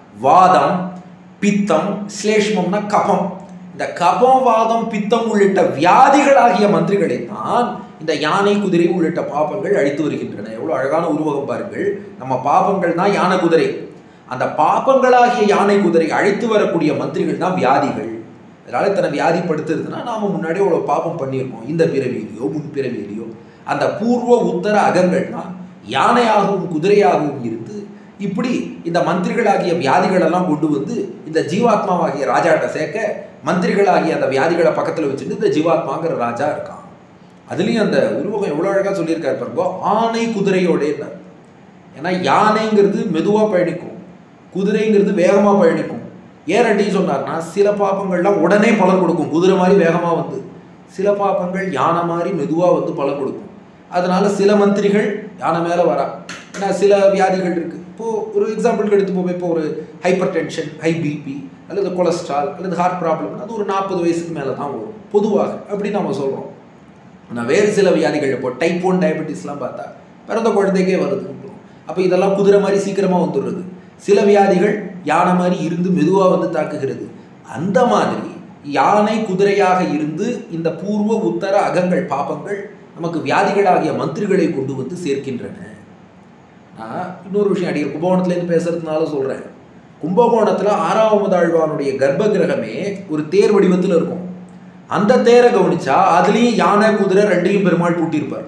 வாதம் பித்தம், ஸ்லேஷ்மம்னா கபம். இந்த கபம் வாதம் பித்தம் உள்ளிட்ட வியாதிகளாகிய மந்திரிகளை தான் இந்த யானை குதிரை உள்ளிட்ட பாபங்கள் அழித்து வருகின்றன. எவ்வளோ அழகான உருவகம் பாருங்கள். நம்ம பாபங்கள் தான் யானை குதிரை, அந்த பாபங்களாகிய யானை குதிரை அழைத்து வரக்கூடிய மந்திரிகள் தான் வியாதிகள். அதனால தன்னை வியாதிப்படுத்துறதுன்னா நாம் முன்னாடியே அவ்வளோ பாபம் பண்ணியிருக்கோம், இந்த பிறவியிலையோ முன் பிறவியிலையோ. அந்த பூர்வ உத்தர அகங்கள்னா யானையாகவும் குதிரையாகவும் இருந்து இப்படி இந்த மந்திரிகளாகிய வியாதிகளெல்லாம் கொண்டு வந்து இந்த ஜீவாத்மாவாகிய ராஜாட்ட சேர்க்க மந்திரிகளாகிய அந்த வியாதிகளை பக்கத்தில் வச்சுட்டு இந்த ஜீவாத்மாங்கிற ராஜா இருக்கான். அதுலேயும் அந்த உருவகம் எவ்வளோ அழகாக சொல்லியிருக்காரு பாருங்கோ, ஆனை குதிரையோடே. ஏன்னா யானைங்கிறது மெதுவாக பயணிக்கும், குதிரைங்கிறது வேகமாக பயணிக்கும். ஏன் ரெண்டையும் சொன்னார்னா, சில பாப்பங்கள்லாம் உடனே பலன் கொடுக்கும், குதிரை மாதிரி வேகமாக வந்து. சில பாப்பங்கள் யானை மாதிரி மெதுவாக வந்து பலன் கொடுக்கும். அதனால சில மந்திரிகள் யானை மேலே வரா. ஏன்னா சில வியாதிகள் இருக்குது. இப்போது ஒரு எக்ஸாம்பிளுக்கு எடுத்து போவோம். இப்போ ஒரு ஹைப்பர் டென்ஷன், ஹை பிபி அல்லது கொலஸ்ட்ரால் அல்லது ஹார்ட் ப்ராப்ளம், அது ஒரு 40 வயசுக்கு மேலே தான் வரும் பொதுவாக, அப்படி நம்ம சொல்கிறோம். ஆனால் வேறு சில வியாதிகள் இப்போ டைப் 1 டயபெட்டிஸ்லாம் பார்த்தா பிறந்த குழந்தைக்கே வருது. அப்போ இதெல்லாம் குதிரை மாதிரி சீக்கிரமாக வந்துடுறது. சில வியாதிகள் யானை மாதிரி இருந்து மெதுவாக வந்து தாக்குகிறது. அந்த மாதிரி யானை குதிரையாக இருந்து இந்த பூர்வ உத்தர அகங்கள் பாப்பங்கள் நமக்கு வியாதிகளாகிய மந்திரிகளை கொண்டு வந்து சேர்க்கின்றன. நான் இன்னொரு விஷயம் அடிக்கிற கும்பகோணத்துலேருந்து பேசுறதுனால சொல்கிறேன். கும்பகோணத்தில் 6ஆம் ஆழ்வானுடைய கர்ப்ப கிரகமே ஒரு தேர் வடிவத்தில் இருக்கும். அந்த தேரை கவனிச்சா அதுலேயும் யானை குதிரை ரெண்டையும் பெருமாள் பூட்டியிருப்பார்.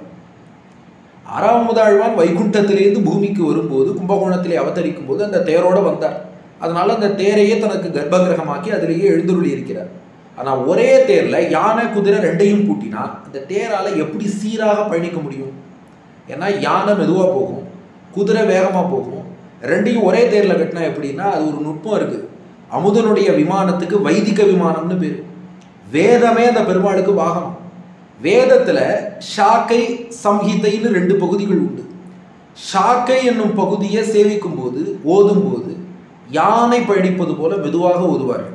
6ஆம் ஆழ்வான் வைகுண்டத்திலேருந்து பூமிக்கு வரும்போது கும்பகோணத்திலே அவதரிக்கும் போது அந்த தேரோடு வந்தார். அதனால அந்த தேரையே தனக்கு கர்ப்ப கிரகமாக்கி அதிலேயே எழுந்துருளி இருக்கிறார். ஆனால் ஒரே தேரில் யானை குதிரை ரெண்டையும் பூட்டினா அந்த தேரால் எப்படி சீராக பயணிக்க முடியும்? ஏன்னா யானை மெதுவாக போகும், குதிரை வேகமாக போகும். ரெண்டையும் ஒரே தேரில் கட்டினா எப்படின்னா அது ஒரு நுட்பம் இருக்குது. அமுதனுடைய விமானத்துக்கு வைதிக விமானம்னு பேர். வேதமே அந்த பெருமாளுக்கு வாகனம். வேதத்தில் ஷாக்கை சம்ஹிதைன்னு 2 பகுதிகள் உண்டு. ஷாக்கை என்னும் பகுதியை சேவிக்கும் போது ஓதும்போது யானை பயணிப்பது போல மெதுவாக ஓதுவார்கள்.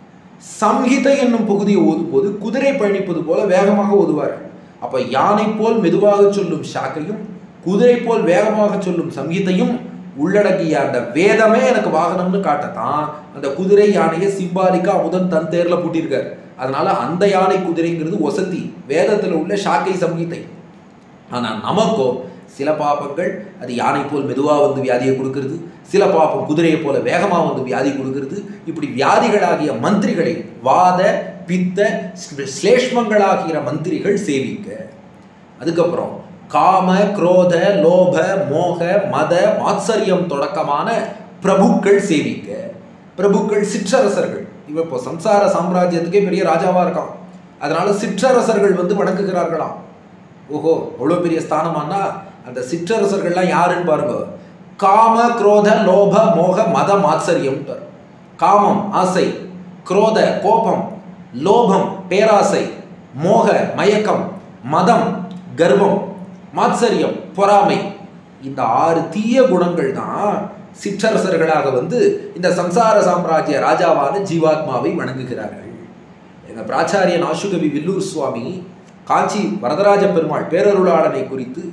சம்ஹிதை என்னும் பகுதியை ஓதும்போது குதிரை பயணிப்பது போல வேகமாக ஓதுவார்கள். அப்போ யானை போல் மெதுவாக சொல்லும் ஷாக்கையும் குதிரை போல் வேகமாக சொல்லும் சம்ஹிதையும் உள்ளடங்கிய அந்த வேதமே எனக்கு வாகனம்னு காட்டத்தான் அந்த குதிரை யானையை சிம்பாலிக்கா அமுதன் தன் தேர்ல பூட்டியிருக்காரு. அதனால அந்த யானை குதிரைங்கிறது வசதி, வேதத்தில் உள்ள ஷாக்கை சம்ஹிதை. ஆனால் நமக்கோ சில பாப்பங்கள் அது யானை போல் மெதுவாக வந்து வியாதியை கொடுக்கிறது, சில பாப்பம் குதிரையை போல வேகமாக வந்து வியாதி கொடுக்கிறது. இப்படி வியாதிகளாகிய மந்திரிகளை வாத பித்த ஸ்லேஷ்மங்களாகிற மந்திரிகள் சேவிக்க. அதுக்கப்புறம் காம குரோத லோப மோக மத மாத்சரியம் தொடக்கமான பிரபுக்கள் சேவிக்க. பிரபுக்கள் சிற்றரசர்கள். இவன் இப்போ சம்சார சாம்ராஜ்யத்துக்கே பெரிய ராஜாவாக இருக்கான். அதனால சிற்றரசர்கள் வந்து வணங்குகிறார்களாம். ஓஹோ, அவ்வளோ பெரிய ஸ்தானமானா அந்த சிற்றரசர்கள்லாம் யாருன்னு பாருங்க. காம குரோத லோப மோக மத மாத்சரியம். காமம் ஆசை, குரோத கோபம், லோபம் பேராசை, மோக மயக்கம், மதம் கர்வம், மாத்சரியம் பொறாமை. இந்த 6 தீய குணங்கள் தான் சிற்றரசர்களாக வந்து இந்த சம்சார சாம்ராஜ்ய ராஜாவான ஜீவாத்மாவை வணங்குகிறார்கள். எங்கள் பிராச்சாரியன் ஆசுகவி வில்லூர் சுவாமி காஞ்சி வரதராஜ பெருமாள் பேரருளாளனை குறித்து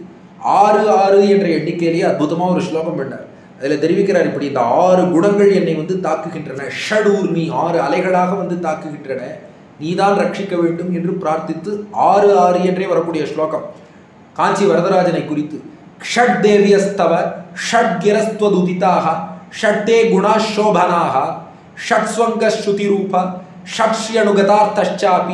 6 என்ற எண்ணிக்கையிலேயே அற்புதமாக ஒரு ஸ்லோகம் பண்ணார். அதில் தெரிவிக்கிறார், இப்படி இந்த 6 குணங்கள் என்னை வந்து தாக்குகின்றன, ஷடூர்மி 6 அலைகளாக வந்து தாக்குகின்றன, நீதான் ரட்சிக்க வேண்டும் என்று பிரார்த்தித்து 6 என்றே வரக்கூடிய ஸ்லோகம் காஞ்சி வரதராஜனை குறித்து. ஷட் தேவியஸ்தவ ஷட் கிரஸ்துவதுதிதாக ஷட்டே குணாஷோபனாக ஷட் ஸ்வங்க ஸ்ருதி ரூப ஷட்ஸ்யனுகதார்த்தாபி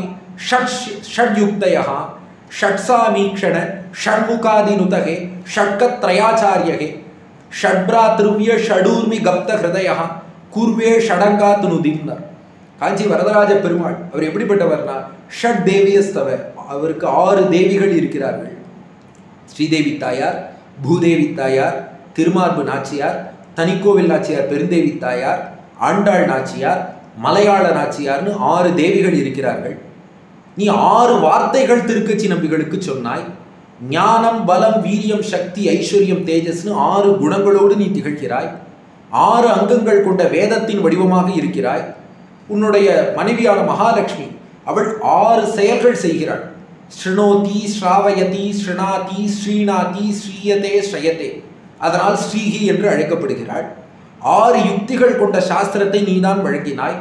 ஷட்யுக்தயः ஷட்சாமீக்ஷண ஷண்முகாதினுதகே ஷட்கத்ரயாச்சாரியகே ஷட்பிராத்ருவ்ய ஷடூர்மி கப்த ஹிருதயः குர்வே ஷடங்காத் நுதிம்னர். காஞ்சி வரதராஜ பெருமாள் அவர் எப்படிப்பட்டவர்னா ஷட் தேவியஸ்தவ, அவருக்கு 6 தேவிகள் இருக்கிறார்கள். ஸ்ரீதேவி தாயார், பூதேவி தாயார், திருமார்பு நாச்சியார், தனிக்கோவில் நாச்சியார், பெருந்தேவி தாயார், ஆண்டாள் நாச்சியார், மலையாள நாச்சியார்னு 6 தேவிகள் இருக்கிறார்கள். நீ 6 வார்த்தைகள் திருக்கச்சி நம்பிகளுக்கு சொன்னாய். ஞானம் பலம் வீரியம் சக்தி ஐஸ்வர்யம் தேஜஸ்னு 6 குணங்களோடு நீ திகழ்கிறாய். 6 அங்கங்கள் கொண்ட வேதத்தின் வடிவமாக இருக்கிறாய். உன்னுடைய மனைவியான மகாலட்சுமி அவள் 6 செயல்கள் செய்கிறாள். ஸ்ருணோதி ஸ்ராவயதி ஸ்ருணாதி ஸ்ரீநாதி ஸ்ரீயதே ஸ்ரயதே, அதனால் ஸ்ரீஹி என்று அழைக்கப்படுகிறாள். 6 யுக்திகள் கொண்ட சாஸ்திரத்தை நீதான் வழங்கினாய்.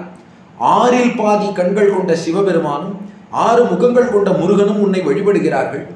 6 பாதி கண்கள் கொண்ட சிவபெருமானும் 6 முகங்கள் கொண்ட முருகனும் உன்னை வழிபடுகிறார்கள்.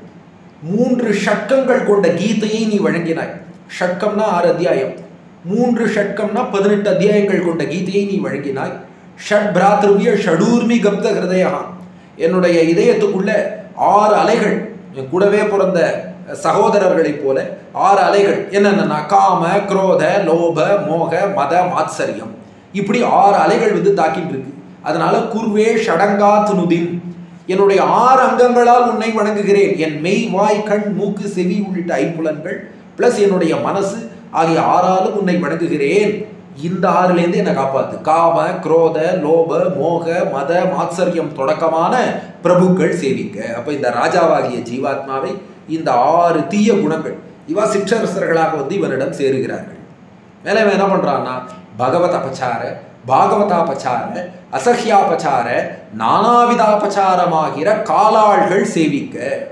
3 ஷட்கங்கள் கொண்ட கீதையை நீ வழங்கினாய். ஷட்கம்னா 6 அத்தியாயம், 3 ஷட்கம்னா 18 அத்தியாயங்கள் கொண்ட கீதையை நீ வழங்கினாய். ஷட் பிராத்ருவ்ய ஷடூர்மி கப்த ஹிருதயா, என்னுடைய இதயத்துக்குள்ள 6 அலைகள், என் கூடவே பிறந்த சகோதரர்களைப் போல 6 அலைகள் என்னென்னா காம, குரோத, லோப, மோக, மத, மாத்சரியம், இப்படி 6 அலைகள் வந்து தாக்கிட்டு இருக்கு. அதனால குர்வே ஷடங்கா துனுதின், என்னுடைய 6 அங்கங்களால் உன்னை வணங்குகிறேன். என் மெய், வாய், கண், மூக்கு, செவி உள்ளிட்ட 5 புலன்கள் பிளஸ் என்னுடைய மனசு ஆகிய 6ஆலும் உன்னை வணங்குகிறேன். இந்த 6லேருந்து என்னை காப்பாத்து. காம, குரோத, லோப, மோக, மத, மாத்சரியம் தொடக்கமான பிரபுக்கள் சேவிக்க. அப்ப இந்த ராஜாவாகிய ஜீவாத்மாவை இந்த 6 தீய குணங்கள் இவா சிற்றரசர்களாக வந்து இவனிடம் சேருகிறார்கள். மேலே என்ன பண்றான்னா பகவத் அபச்சார, பாகவதாபச்சார, அசஹ்யாபச்சார, நானாவிதாபச்சாரமாகிற காலாள்கள் சேவிக்க.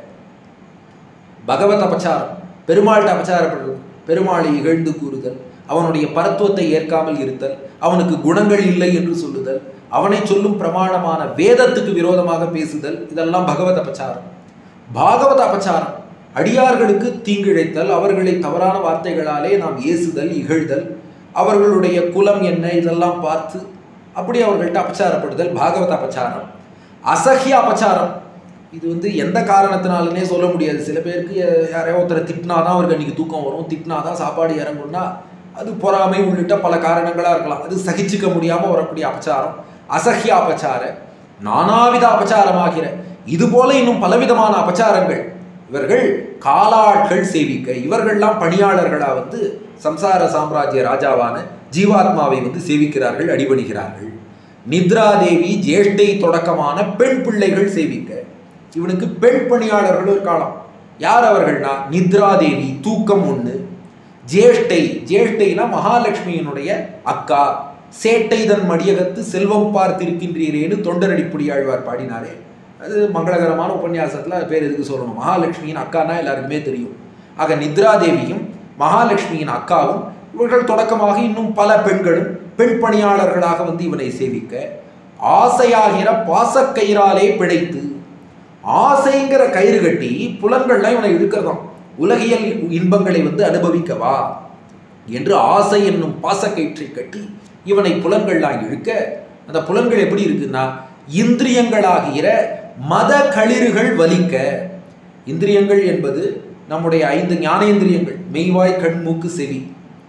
பகவத் அபச்சாரம், பெருமாள்கிட்ட அபச்சாரப்படுறது, பெருமாளை இகழ்ந்து கூறுதல், அவனுடைய பரத்துவத்தை ஏற்காமல் இருத்தல், அவனுக்கு குணங்கள் இல்லை என்று சொல்லுதல், அவனை சொல்லும் பிரமாணமான வேதத்துக்கு விரோதமாக பேசுதல், இதெல்லாம் பகவத் அபச்சாரம். பாகவத அபச்சாரம், அடியார்களுக்கு தீங்கிழைத்தல், அவர்களை தவறான வார்த்தைகளாலே நாம் ஏசுதல், இகழ்தல், அவர்களுடைய குலம் என்ன இதெல்லாம் பார்த்து அப்படி அவர்கள்ட்ட அபச்சாரப்படுதல் பாகவத அபச்சாரம். அசஹ்ய அபச்சாரம், இது வந்து எந்த காரணத்தினாலுமே சொல்ல முடியாது. சில பேருக்கு யாரையோ ஒருத்தரை திட்டினாதான் அவருக்கு அன்றைக்கி தூக்கம் வரும், திட்டினாதான் சாப்பாடு இறங்கும்னா அது பொறாமை உள்ளிட்ட பல காரணங்களாக இருக்கலாம். அது சகிச்சுக்க முடியாமல் வரக்கூடிய அபச்சாரம் அசஹ்ய அபச்சார. நானாவித அபச்சாரமாகிற இது போல இன்னும் பலவிதமான அபச்சாரங்கள் இவர்கள் காலாட்கள் சேவிக்க. இவர்கள்லாம் பணியாளர்களாக வந்து சம்சார சாம்ராஜ்ய ராஜாவான ஜீவாத்மாவை வந்து சேவிக்கிறார்கள், அடிபணிகிறார்கள். நித்ராதேவி ஜேஷ்டை தொடக்கமான பெண் பிள்ளைகள் சேவிக்க. இவனுக்கு பெண் பணியாளர்கள் ஒரு காலம். யார் அவர்கள்னா நித்ராதேவி தூக்கம் 1, ஜேஷ்டை, ஜேஷ்டைனா மகாலட்சுமியினுடைய அக்கா, சேட்டை தன் மடியகத்து செல்வம் பார்த்திருக்கின்றீரேன்னு தொண்டரடிப்புடியாழ்வார் பாடினாரே, அது மங்களகரமான உபன்யாசத்தில் அது பேர் எதுக்கு சொல்லணும். மகாலட்சுமியின் அக்கானா எல்லாருக்குமே தெரியும். ஆக நித்ராதேவியும் மகாலட்சுமியின் அக்காவும் இவர்கள் தொடக்கமாக இன்னும் பல பெண்களும் பெண் பணியாளர்களாக வந்து இவனை சேவிக்க. ஆசையாகிற பாசக்கயிறாலே பிழைத்து, ஆசைங்கிற கயிறு கட்டி புலன்கள்லாம் இவனை இழுக்கிறதாம். உலகியல் இன்பங்களை வந்து அனுபவிக்கவா என்று ஆசை என்னும் பாசக்கயிற்றை கட்டி இவனை புலன்கள்லாம் இழுக்க. அந்த புலன்கள் எப்படி இருக்குன்னா இந்திரியங்களாகிற மத களிறுகள் வலிக்க. இந்திரியங்கள் என்பது நம்முடைய 5 ஞானேந்திரியங்கள், மெய்வாய், கண், மூக்கு, செவி.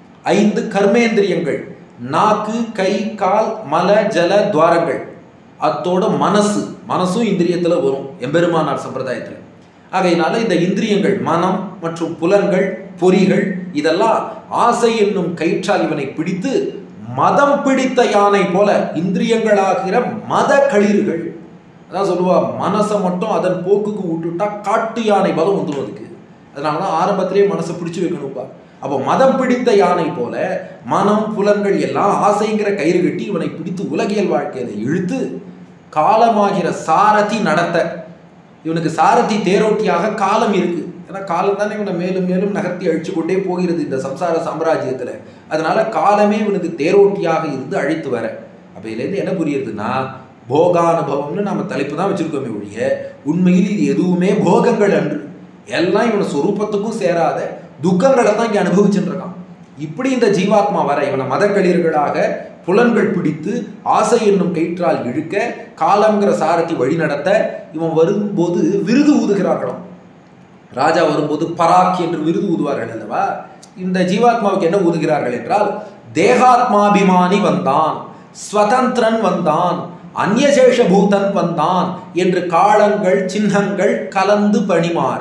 5 கர்மேந்திரியங்கள், நாக்கு, கை, கால், மல, ஜல, துவாரங்கள். அத்தோட மனசும் இந்திரியத்தில் வரும் எம்பெருமானார் சம்பிரதாயத்தில். ஆகையினால இந்த இந்திரியங்கள், மனம் மற்றும் புலன்கள், பொறிகள், இதெல்லாம் ஆசை என்னும் கயிற்றால் இவனை பிடித்து மதம் பிடித்த யானை போல இந்திரியங்களாகிற மத களிறுகள். அதான் சொல்லுவா, மனசை மட்டும் அதன் போக்குக்கு விட்டுட்டா காட்டு யானை பலம் வந்துடும் அதுக்கு. அதனாலதான் ஆரம்பத்திலேயே மனசை பிடிச்சு வைக்கணும்பா. அப்போ மதம் பிடித்த யானை போல மனம், புலன்கள் எல்லாம் ஆசைங்கிற கயிறு கட்டி இவனை பிடித்து உலகியல் வாழ்க்கையில இழுத்து காலமாகிற சாரதி நடத்த. இவனுக்கு சாரதி தேரோட்டியாக காலம் இருக்கு. ஏன்னா காலம் தானே இவனை மேலும் மேலும் நகர்த்தி அழிச்சு கொண்டே போகிறது இந்த சம்சார சாம்ராஜ்யத்துல. அதனால காலமே இவனுக்கு தேரோட்டியாக இருந்து அழைத்து வர. அப்ப இதுலேருந்து என்ன புரியுதுன்னா போகானுபவம்னு நம்ம தலைப்பு தான் வச்சிருக்கோமே ஒழிய உண்மையில் இது எதுவுமே போகங்கள் அன்று. எல்லாம் இவனை சொரூபத்துக்கும் சேராத துக்கங்களை தான் இங்கே அனுபவிச்சுட்டு இருக்கான். இப்படி இந்த ஜீவாத்மா வர இவனை மதக்களிர்களாக புலன்கள் பிடித்து ஆசை என்னும் கயிற்றால் இழுக்க, காலம்ங்கிற சாரதி வழி நடத்த இவன் வரும்போது விருது ஊதுகிறார்களாம். ராஜா வரும்போது பராக் என்று விருது ஊதுவார்கள் அல்லவா. இந்த ஜீவாத்மாவுக்கு என்ன ஊதுகிறார்கள் என்றால் தேகாத்மாபிமானி வந்தான், ஸ்வதந்திரன் வந்தான், அந்நியசேஷ பூதன் வந்தான் என்று காலங்கள் சின்னங்கள் கலந்து பணிமாற.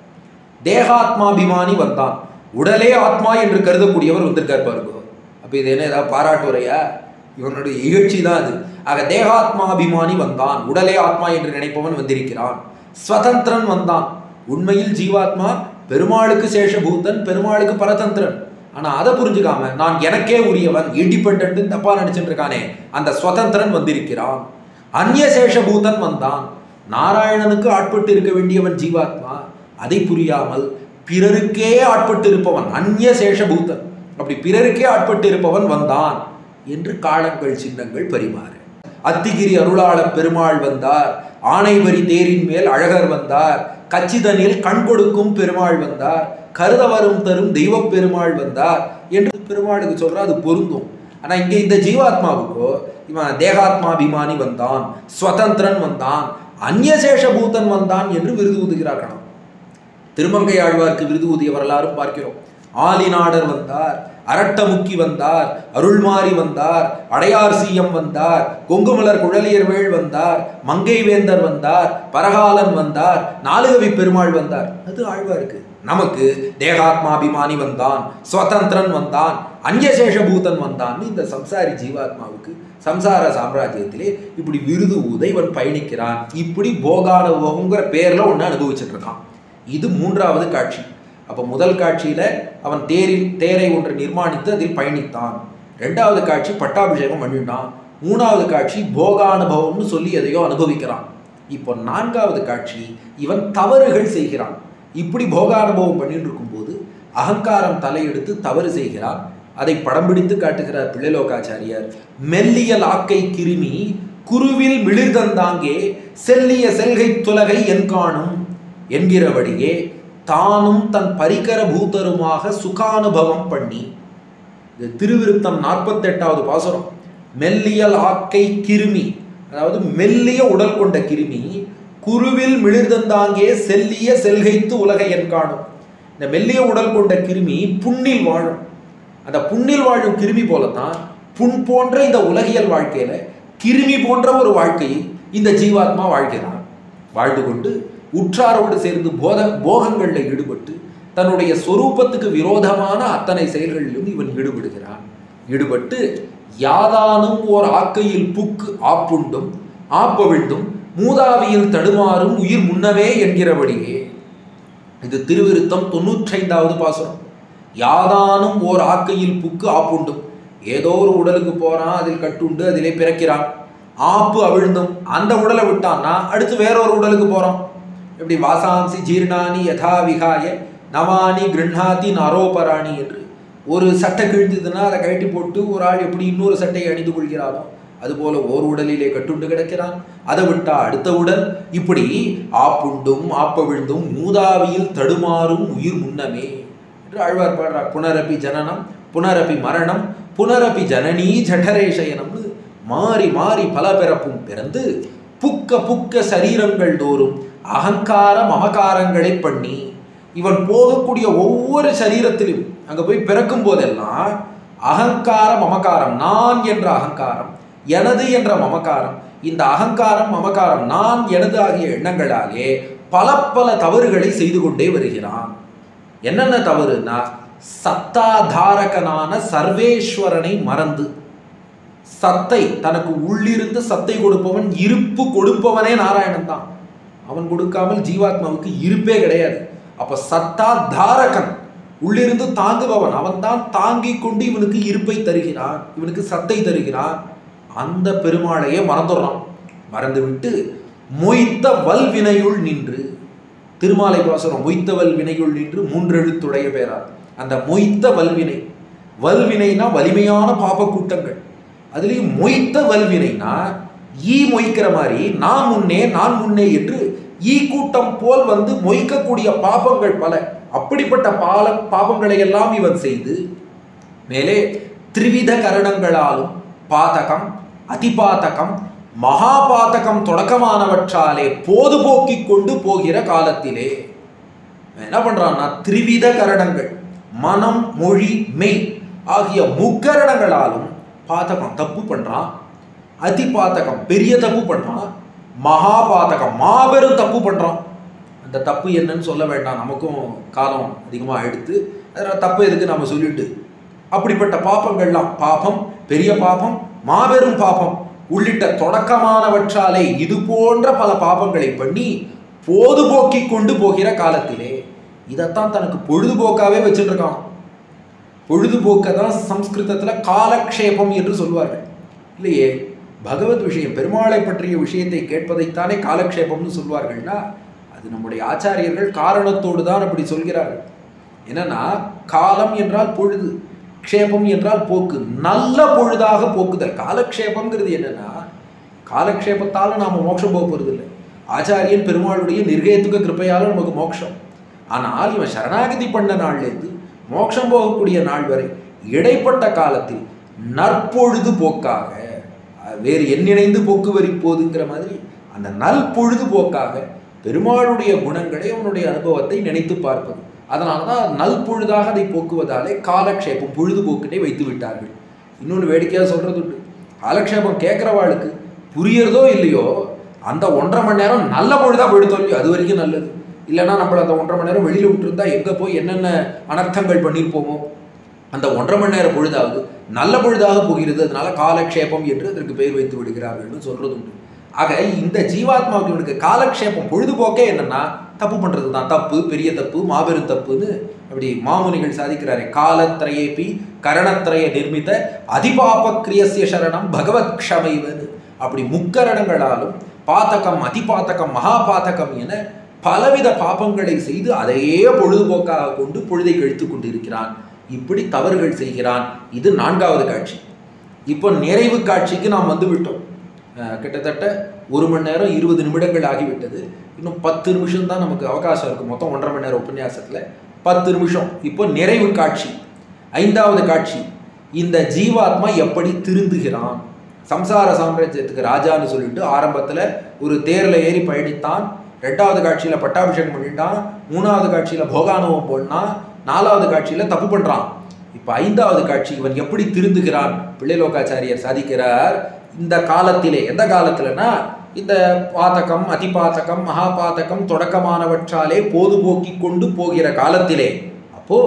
தேகாத்மாபிமானி வந்தான், உடலே ஆத்மா என்று கருதக்கூடியவர் வந்திருக்கார் பாருங்க. அப்ப இது என்ன ஏதாவது பாராட்டுரையா? இவனுடைய இகழ்ச்சி தான் அது. ஆக தேகாத்மாபிமானி வந்தான், உடலே ஆத்மா என்று நினைப்பவன் வந்திருக்கிறான். ஸ்வதந்திரன் வந்தான், உண்மையில் ஜீவாத்மா பெருமாளுக்கு சேஷபூதன், பெருமாளுக்கு பரதந்திரன். ஆனா அதை புரிஞ்சுக்காம நான் எனக்கே உரியவன், இண்டிபெண்டன்ட் தப்பா நினைச்சுட்டு இருக்கானே, அந்த ஸ்வதந்திரன் வந்திருக்கிறான். அந்நிய சேஷபூதன் வந்தான், நாராயணனுக்கு ஆட்பட்டு இருக்க வேண்டியவன் ஜீவாத்மா, அதை புரியாமல் பிறருக்கே ஆட்பட்டு இருப்பவன் அந்நிய சேஷபூதன், அப்படி பிறருக்கே ஆட்பட்டு இருப்பவன் வந்தான் என்று காலங்கள் சின்னங்கள் பரிமாற. அத்திகிரி அருளாள பெருமாள் வந்தார், ஆணைவரி தேரின் மேல் அழகர் வந்தார், கச்சிதனில் கண் கொடுக்கும் பெருமாள் வந்தார், கருதவரும் தரும் தெய்வ பெருமாள் வந்தார் என்று பெருமாளுக்கு சொல்ற அது பொருந்தும். ஆனா இங்க இந்த ஜீவாத்மாவுக்கோ இவன் தேகாத்மாபிமானி வந்தான், ஸ்வதந்திரன் வந்தான், அந்நியசேஷ பூதன் வந்தான் என்று விருது ஊதுகிறார்களாம். திருமங்கை ஆழ்வார்க்கு விருது ஊதிய வரலாறும் பார்க்கிறோம். ஆலிநாடர் வந்தார், அரட்டமுக்கி வந்தார், அருள்மாரி வந்தார், அடையார் சீயம் வந்தார், கொங்குமலர் குழலியர்வேள் வந்தார், மங்கை வேந்தர் வந்தார், பரகாலன் வந்தார், நாலுகவி பெருமாள் வந்தார். அது ஆழ்வாருக்கு. நமக்கு தேகாத்மாபிமானி வந்தான், சுவதந்திரன் வந்தான், அஞ்சசேஷபூதன் வந்தான். இந்த சம்சாரி ஜீவாத்மாவுக்கு சம்சார சாம்ராஜ்யத்திலே இப்படி விருது ஊத இவன் பயணிக்கிறான். இப்படி போகானுபவங்கிற பேர்ல ஒன்று அனுபவிச்சுட்டு இருக்கான். இது மூன்றாவது காட்சி. அப்போ முதல் காட்சியில அவன் தேரை ஒன்று நிர்மாணித்து அதில் பயணித்தான். ரெண்டாவது காட்சி பட்டாபிஷேகம் பண்ணிட்டான். மூணாவது காட்சி போகானுபவம்னு சொல்லி எதையோ அனுபவிக்கிறான். இப்போ நான்காவது காட்சி இவன் தவறுகள் செய்கிறான். இப்படி போகானுபவம் பண்ணிட்டு இருக்கும்போது அகங்காரம் தலையெடுத்து தவறு செய்கிறான். அதை படம் பிடித்து காட்டுகிறார் பிள்ளைலோகாச்சாரியார். மெல்லிய லாக்கை கிருமி குருவில் மிளிர்தந்தாங்கே செல்லிய செல்கை துலகை என் காணும் என்கிறபடியே தானும் தன் பரிகர பூத்தருமாக சுகானுபவம் பண்ணி. இது திருவிருத்தம் 48வது பாசுரம். மெல்லிய லாக்கை கிருமி, அதாவது மெல்லிய உடல் கொண்ட கிருமி குருவில் மிளிர்தந்தாங்கே செல்லிய செல்கைத்து உலகை என் காணும். இந்த மெல்லிய உடல் கொண்ட கிருமி புண்ணில் வாழும். அந்த புண்ணில் வாழும் கிருமி போலத்தான் புண் போன்ற இந்த உலகியல் வாழ்க்கையில கிருமி போன்ற ஒரு வாழ்க்கையை இந்த ஜீவாத்மா வாழ்கிறான். வாழ்ந்து கொண்டு உற்றாரோடு சேர்ந்து போகங்களில் ஈடுபட்டு தன்னுடைய சொரூபத்துக்கு விரோதமான அத்தனை செயல்களிலும் இவன் ஈடுபடுகிறான். ஈடுபட்டு யாதானும் ஓர் ஆக்கையில் புக்கு ஆப்புண்டும் ஆப்பவிழ்ந்தும் மூதாவியில் தடுமாறும் உயிர் முன்னவே என்கிறபடியே. இது திருவிருத்தம் 95வது பாசுரம். யாதானும் ஓர் ஆக்கையில் புக்கு ஆப்புண்டும், ஏதோ ஒரு உடலுக்கு போறான், அதில் கட்டுண்டு அதிலே பிறக்கிறான். ஆப்பு அவிழ்ந்தும், அந்த உடலை விட்டான்னா அடுத்து வேறொரு உடலுக்கு போறான். எப்படி வாசாம்சி ஜீர்ணானி யதா விகாய நவானி கிருண்ணாதி நரோபராணி என்று ஒரு சட்டை கிழிஞ்சதுன்னா அதை கழட்டி போட்டு ஒரு ஆள் எப்படி இன்னொரு சட்டையை அணிந்து கொள்கிறானோ அதுபோல ஓர் உடலிலே கட்டுண்டு கிடக்கிறான். அதை விட்டா அடுத்த உடல். இப்படி ஆப்புண்டும் ஆப்பவிழ்ந்தும் மூதாவியில் தடுமாறும் உயிர் முன்னமே என்று ஆழ்வார் பாடுறார். புனரப்பி ஜனனம் புனரப்பி மரணம் புனரப்பி ஜனனீ ஜடரேஷயனம்னு மாறி மாறி பல பிறப்பும் பிறந்து புக்க புக்க சரீரங்கள் தோறும் அகங்கார மமகாரங்களை பண்ணி இவன் போகக்கூடிய ஒவ்வொரு சரீரத்திலும் அங்க போய் பிறக்கும் போதெல்லாம் அகங்கார மமகாரம், நான் என்ற அகங்காரம், எனது என்ற மமகாரம், இந்த அகங்காரம் மமகாரம் நான் எனது ஆகிய எண்ணங்களாலே பல பல தவறுகளை செய்து கொண்டே வருகிறான். என்னென்ன தவறுனா, சத்தாதாரகனான சர்வேஸ்வரனை மறந்து, சத்தை தனக்கு உள்ளிருந்து சத்தை கொடுப்பவன், இருப்பு கொடுப்பவனே நாராயணன் தான். அவன் கொடுக்காமல் ஜீவாத்மாவுக்கு இருப்பே கிடையாது. அப்ப சத்தா தாரகன், உள்ளிருந்து தாங்குபவன், அவன் தான் தாங்கி கொண்டு இவனுக்கு இருப்பை தருகிறான், இவனுக்கு சத்தை தருகிறான். அந்த பெருமாளையே மறந்துடுறான். மறந்துவிட்டு மொய்த்த வல்வினையுள் நின்று, திருமாலை பாசுரம் மொய்த்த வல்வினையுள் நின்று 3 எழுத்துடைய பேரார். அந்த மொய்த்த வல்வினை, வல்வினைனா வலிமையான பாப கூட்டங்கள், அதுலேயும் மொய்த்த வல்வினைனா ஈ மொய்க்கிற மாதிரி நான் முன்னே என்று ஈ கூட்டம் போல் வந்து மொய்க்கக்கூடிய பாபங்கள் பல. அப்படிப்பட்ட பாபங்களை எல்லாம் இவன் செய்து மேலே திரிவித கரணங்களாலும் பாதகம் அதிபாதகம் மகாபாதகம் தொடக்கமானவற்றாலே போதுபோக்கிக் கொண்டு போகிற காலத்திலே என்ன பண்றான்னா, திரிவித கரணங்கள் மனம் மொழி மெய் ஆகிய முக்கரணங்களாலும் பாதகம் தப்பு பண்றான், அதிபாதகம் பெரிய தப்பு பண்றான், மகாபாதகம் மாபெரும் தப்பு பண்றான். அந்த தப்பு என்னன்னு சொல்ல வேண்டாம், நமக்கும் காலம் அதிகமாக எடுத்து அதில் தப்பு எதுக்கு நம்ம சொல்லிட்டு. அப்படிப்பட்ட பாபங்கள்லாம், பாபம் பெரிய பாபம் மாபெரும் பாபம் உள்ளிட்ட தொடக்கமானவற்றாலே இது போன்ற பல பாபங்களை பண்ணி பொழுதுபோக்கி கொண்டு போகிற காலத்திலே இதைத்தான் தனக்கு பொழுதுபோக்காவே வச்சுட்டு இருக்கான். பொழுதுபோக்க தான் சம்ஸ்கிருதத்தில் காலக்ஷேபம் என்று சொல்வார்கள் இல்லையே. பகவத் விஷயம், பெருமாளை பற்றிய விஷயத்தை கேட்பதைத்தானே காலக்ஷேபம்னு சொல்வார்கள்னா, அது நம்முடைய ஆச்சாரியர்கள் காரணத்தோடு தான் அப்படி சொல்கிறார்கள். என்னன்னா, காலம் என்றால் பொழுது, க்ஷேபம் என்றால் போக்கு, நல்ல பொழுதாக போக்குதல். காலக்ஷேபம்ங்கிறது என்னன்னா, காலக்ஷேபத்தால் நாம் மோட்சம் போக போகிறது இல்லை. ஆச்சாரியன் பெருமாளுடைய நிர்கேத்துக்க கிருப்பையால் நமக்கு மோட்சம். ஆனால் இவன் சரணாகதி பண்ண நாள்லேருந்து மோட்சம் போகக்கூடிய நாள் வரை இடைப்பட்ட காலத்தில் நற்பொழுது போக்காக, வேறு எண்ணிணைந்து போக்கு வரி போதுங்கிற மாதிரி அந்த நல் பொழுது போக்காக பெருமாளுடைய குணங்களை அவனுடைய அனுபவத்தை நினைத்து பார்ப்பது. அதனால தான் நல் பொழுதாக அதை போக்குவதாலே காலக்ஷேபம் பொழுதுபோக்கினை வைத்து விட்டார்கள். இன்னொன்று வேடிக்கையாக சொல்கிறது உண்டு, காலக்ஷேபம் கேட்குறவாளுக்கு புரியறதோ இல்லையோ அந்த 1.5 மணி நேரம் நல்ல பொழுதாக போயிடுத்தோ இல்லையோ அது வரைக்கும் நல்லது. இல்லைன்னா நம்மளை அந்த 1.5 மணி நேரம் வெளியில் விட்டுருந்தா எங்கே போய் என்னென்ன அனர்த்தங்கள் பண்ணியிருப்போமோ, அந்த 1.5 மணி நேரம் பொழுதாவது நல்ல பொழுதாக போகிறது. அதனால காலக்ஷேபம் என்று அதற்கு பெயர் வைத்து விடுகிறார்கள்னு சொல்கிறது உண்டு. ஆக இந்த ஜீவாத்மாவுக்கு இவனுக்கு காலக்ஷேபம் பொழுதுபோக்கே என்னன்னா தப்பு பண்ணுறது தான். தப்பு, பெரிய தப்பு, மாபெரும் தப்புன்னு அப்படி மாமுனிகள் சாதிக்கிறாரே. காலத்ரயேபி கரணத்ரய நிர்மித அதிபாபக்ரியசிய சரணம் பகவத் க்ஷமைவன்னு. அப்படி முக்கரணங்களாலும் பாத்தகம், அதிபாத்தகம், மகாபாத்தகம் என பலவித பாபங்களை செய்து அதையே பொழுதுபோக்காக கொண்டு பொழுதை கழித்து கொண்டிருக்கிறான். இப்படி தவறுகள் செய்கிறான். இது 4வது காட்சி. இப்போ நிறைவு காட்சிக்கு நாம் வந்து விட்டோம். கிட்டத்தட்ட 1 மணி நேரம் 20 நிமிடங்கள் ஆகிவிட்டது. இன்னும் 10 நிமிஷம் தான் நமக்கு அவகாசம் இருக்குது. மொத்தம் 1.5 மணி நேரம் உபன்யாசத்தில் 10 நிமிஷம். இப்போ நிறைவு காட்சி, 5வது காட்சி. இந்த ஜீவாத்மா எப்படி திருந்துகிறான். சம்சார சாம்ராஜ்யத்துக்கு ராஜான்னு சொல்லிட்டு ஆரம்பத்தில் ஒரு தேரில் ஏறி பயணித்தான். 2வது காட்சியில் பட்டாபிஷேகம் பண்ணிட்டான். 3வது காட்சியில் போகானுவம் போடனான். 4வது காட்சியில் தப்பு பண்ணுறான். இப்போ 5வது காட்சி இவன் எப்படி திருந்துகிறான். பிள்ளைலோகாச்சாரியர் சாதிக்கிறார், இந்த காலத்திலே, எந்த காலத்திலனா இந்த பாதகம், அதிபாதகம், மகாபாதகம் தொடக்கமானவற்றாலே போதுபோக்கி கொண்டு போகிற காலத்திலே, அப்போ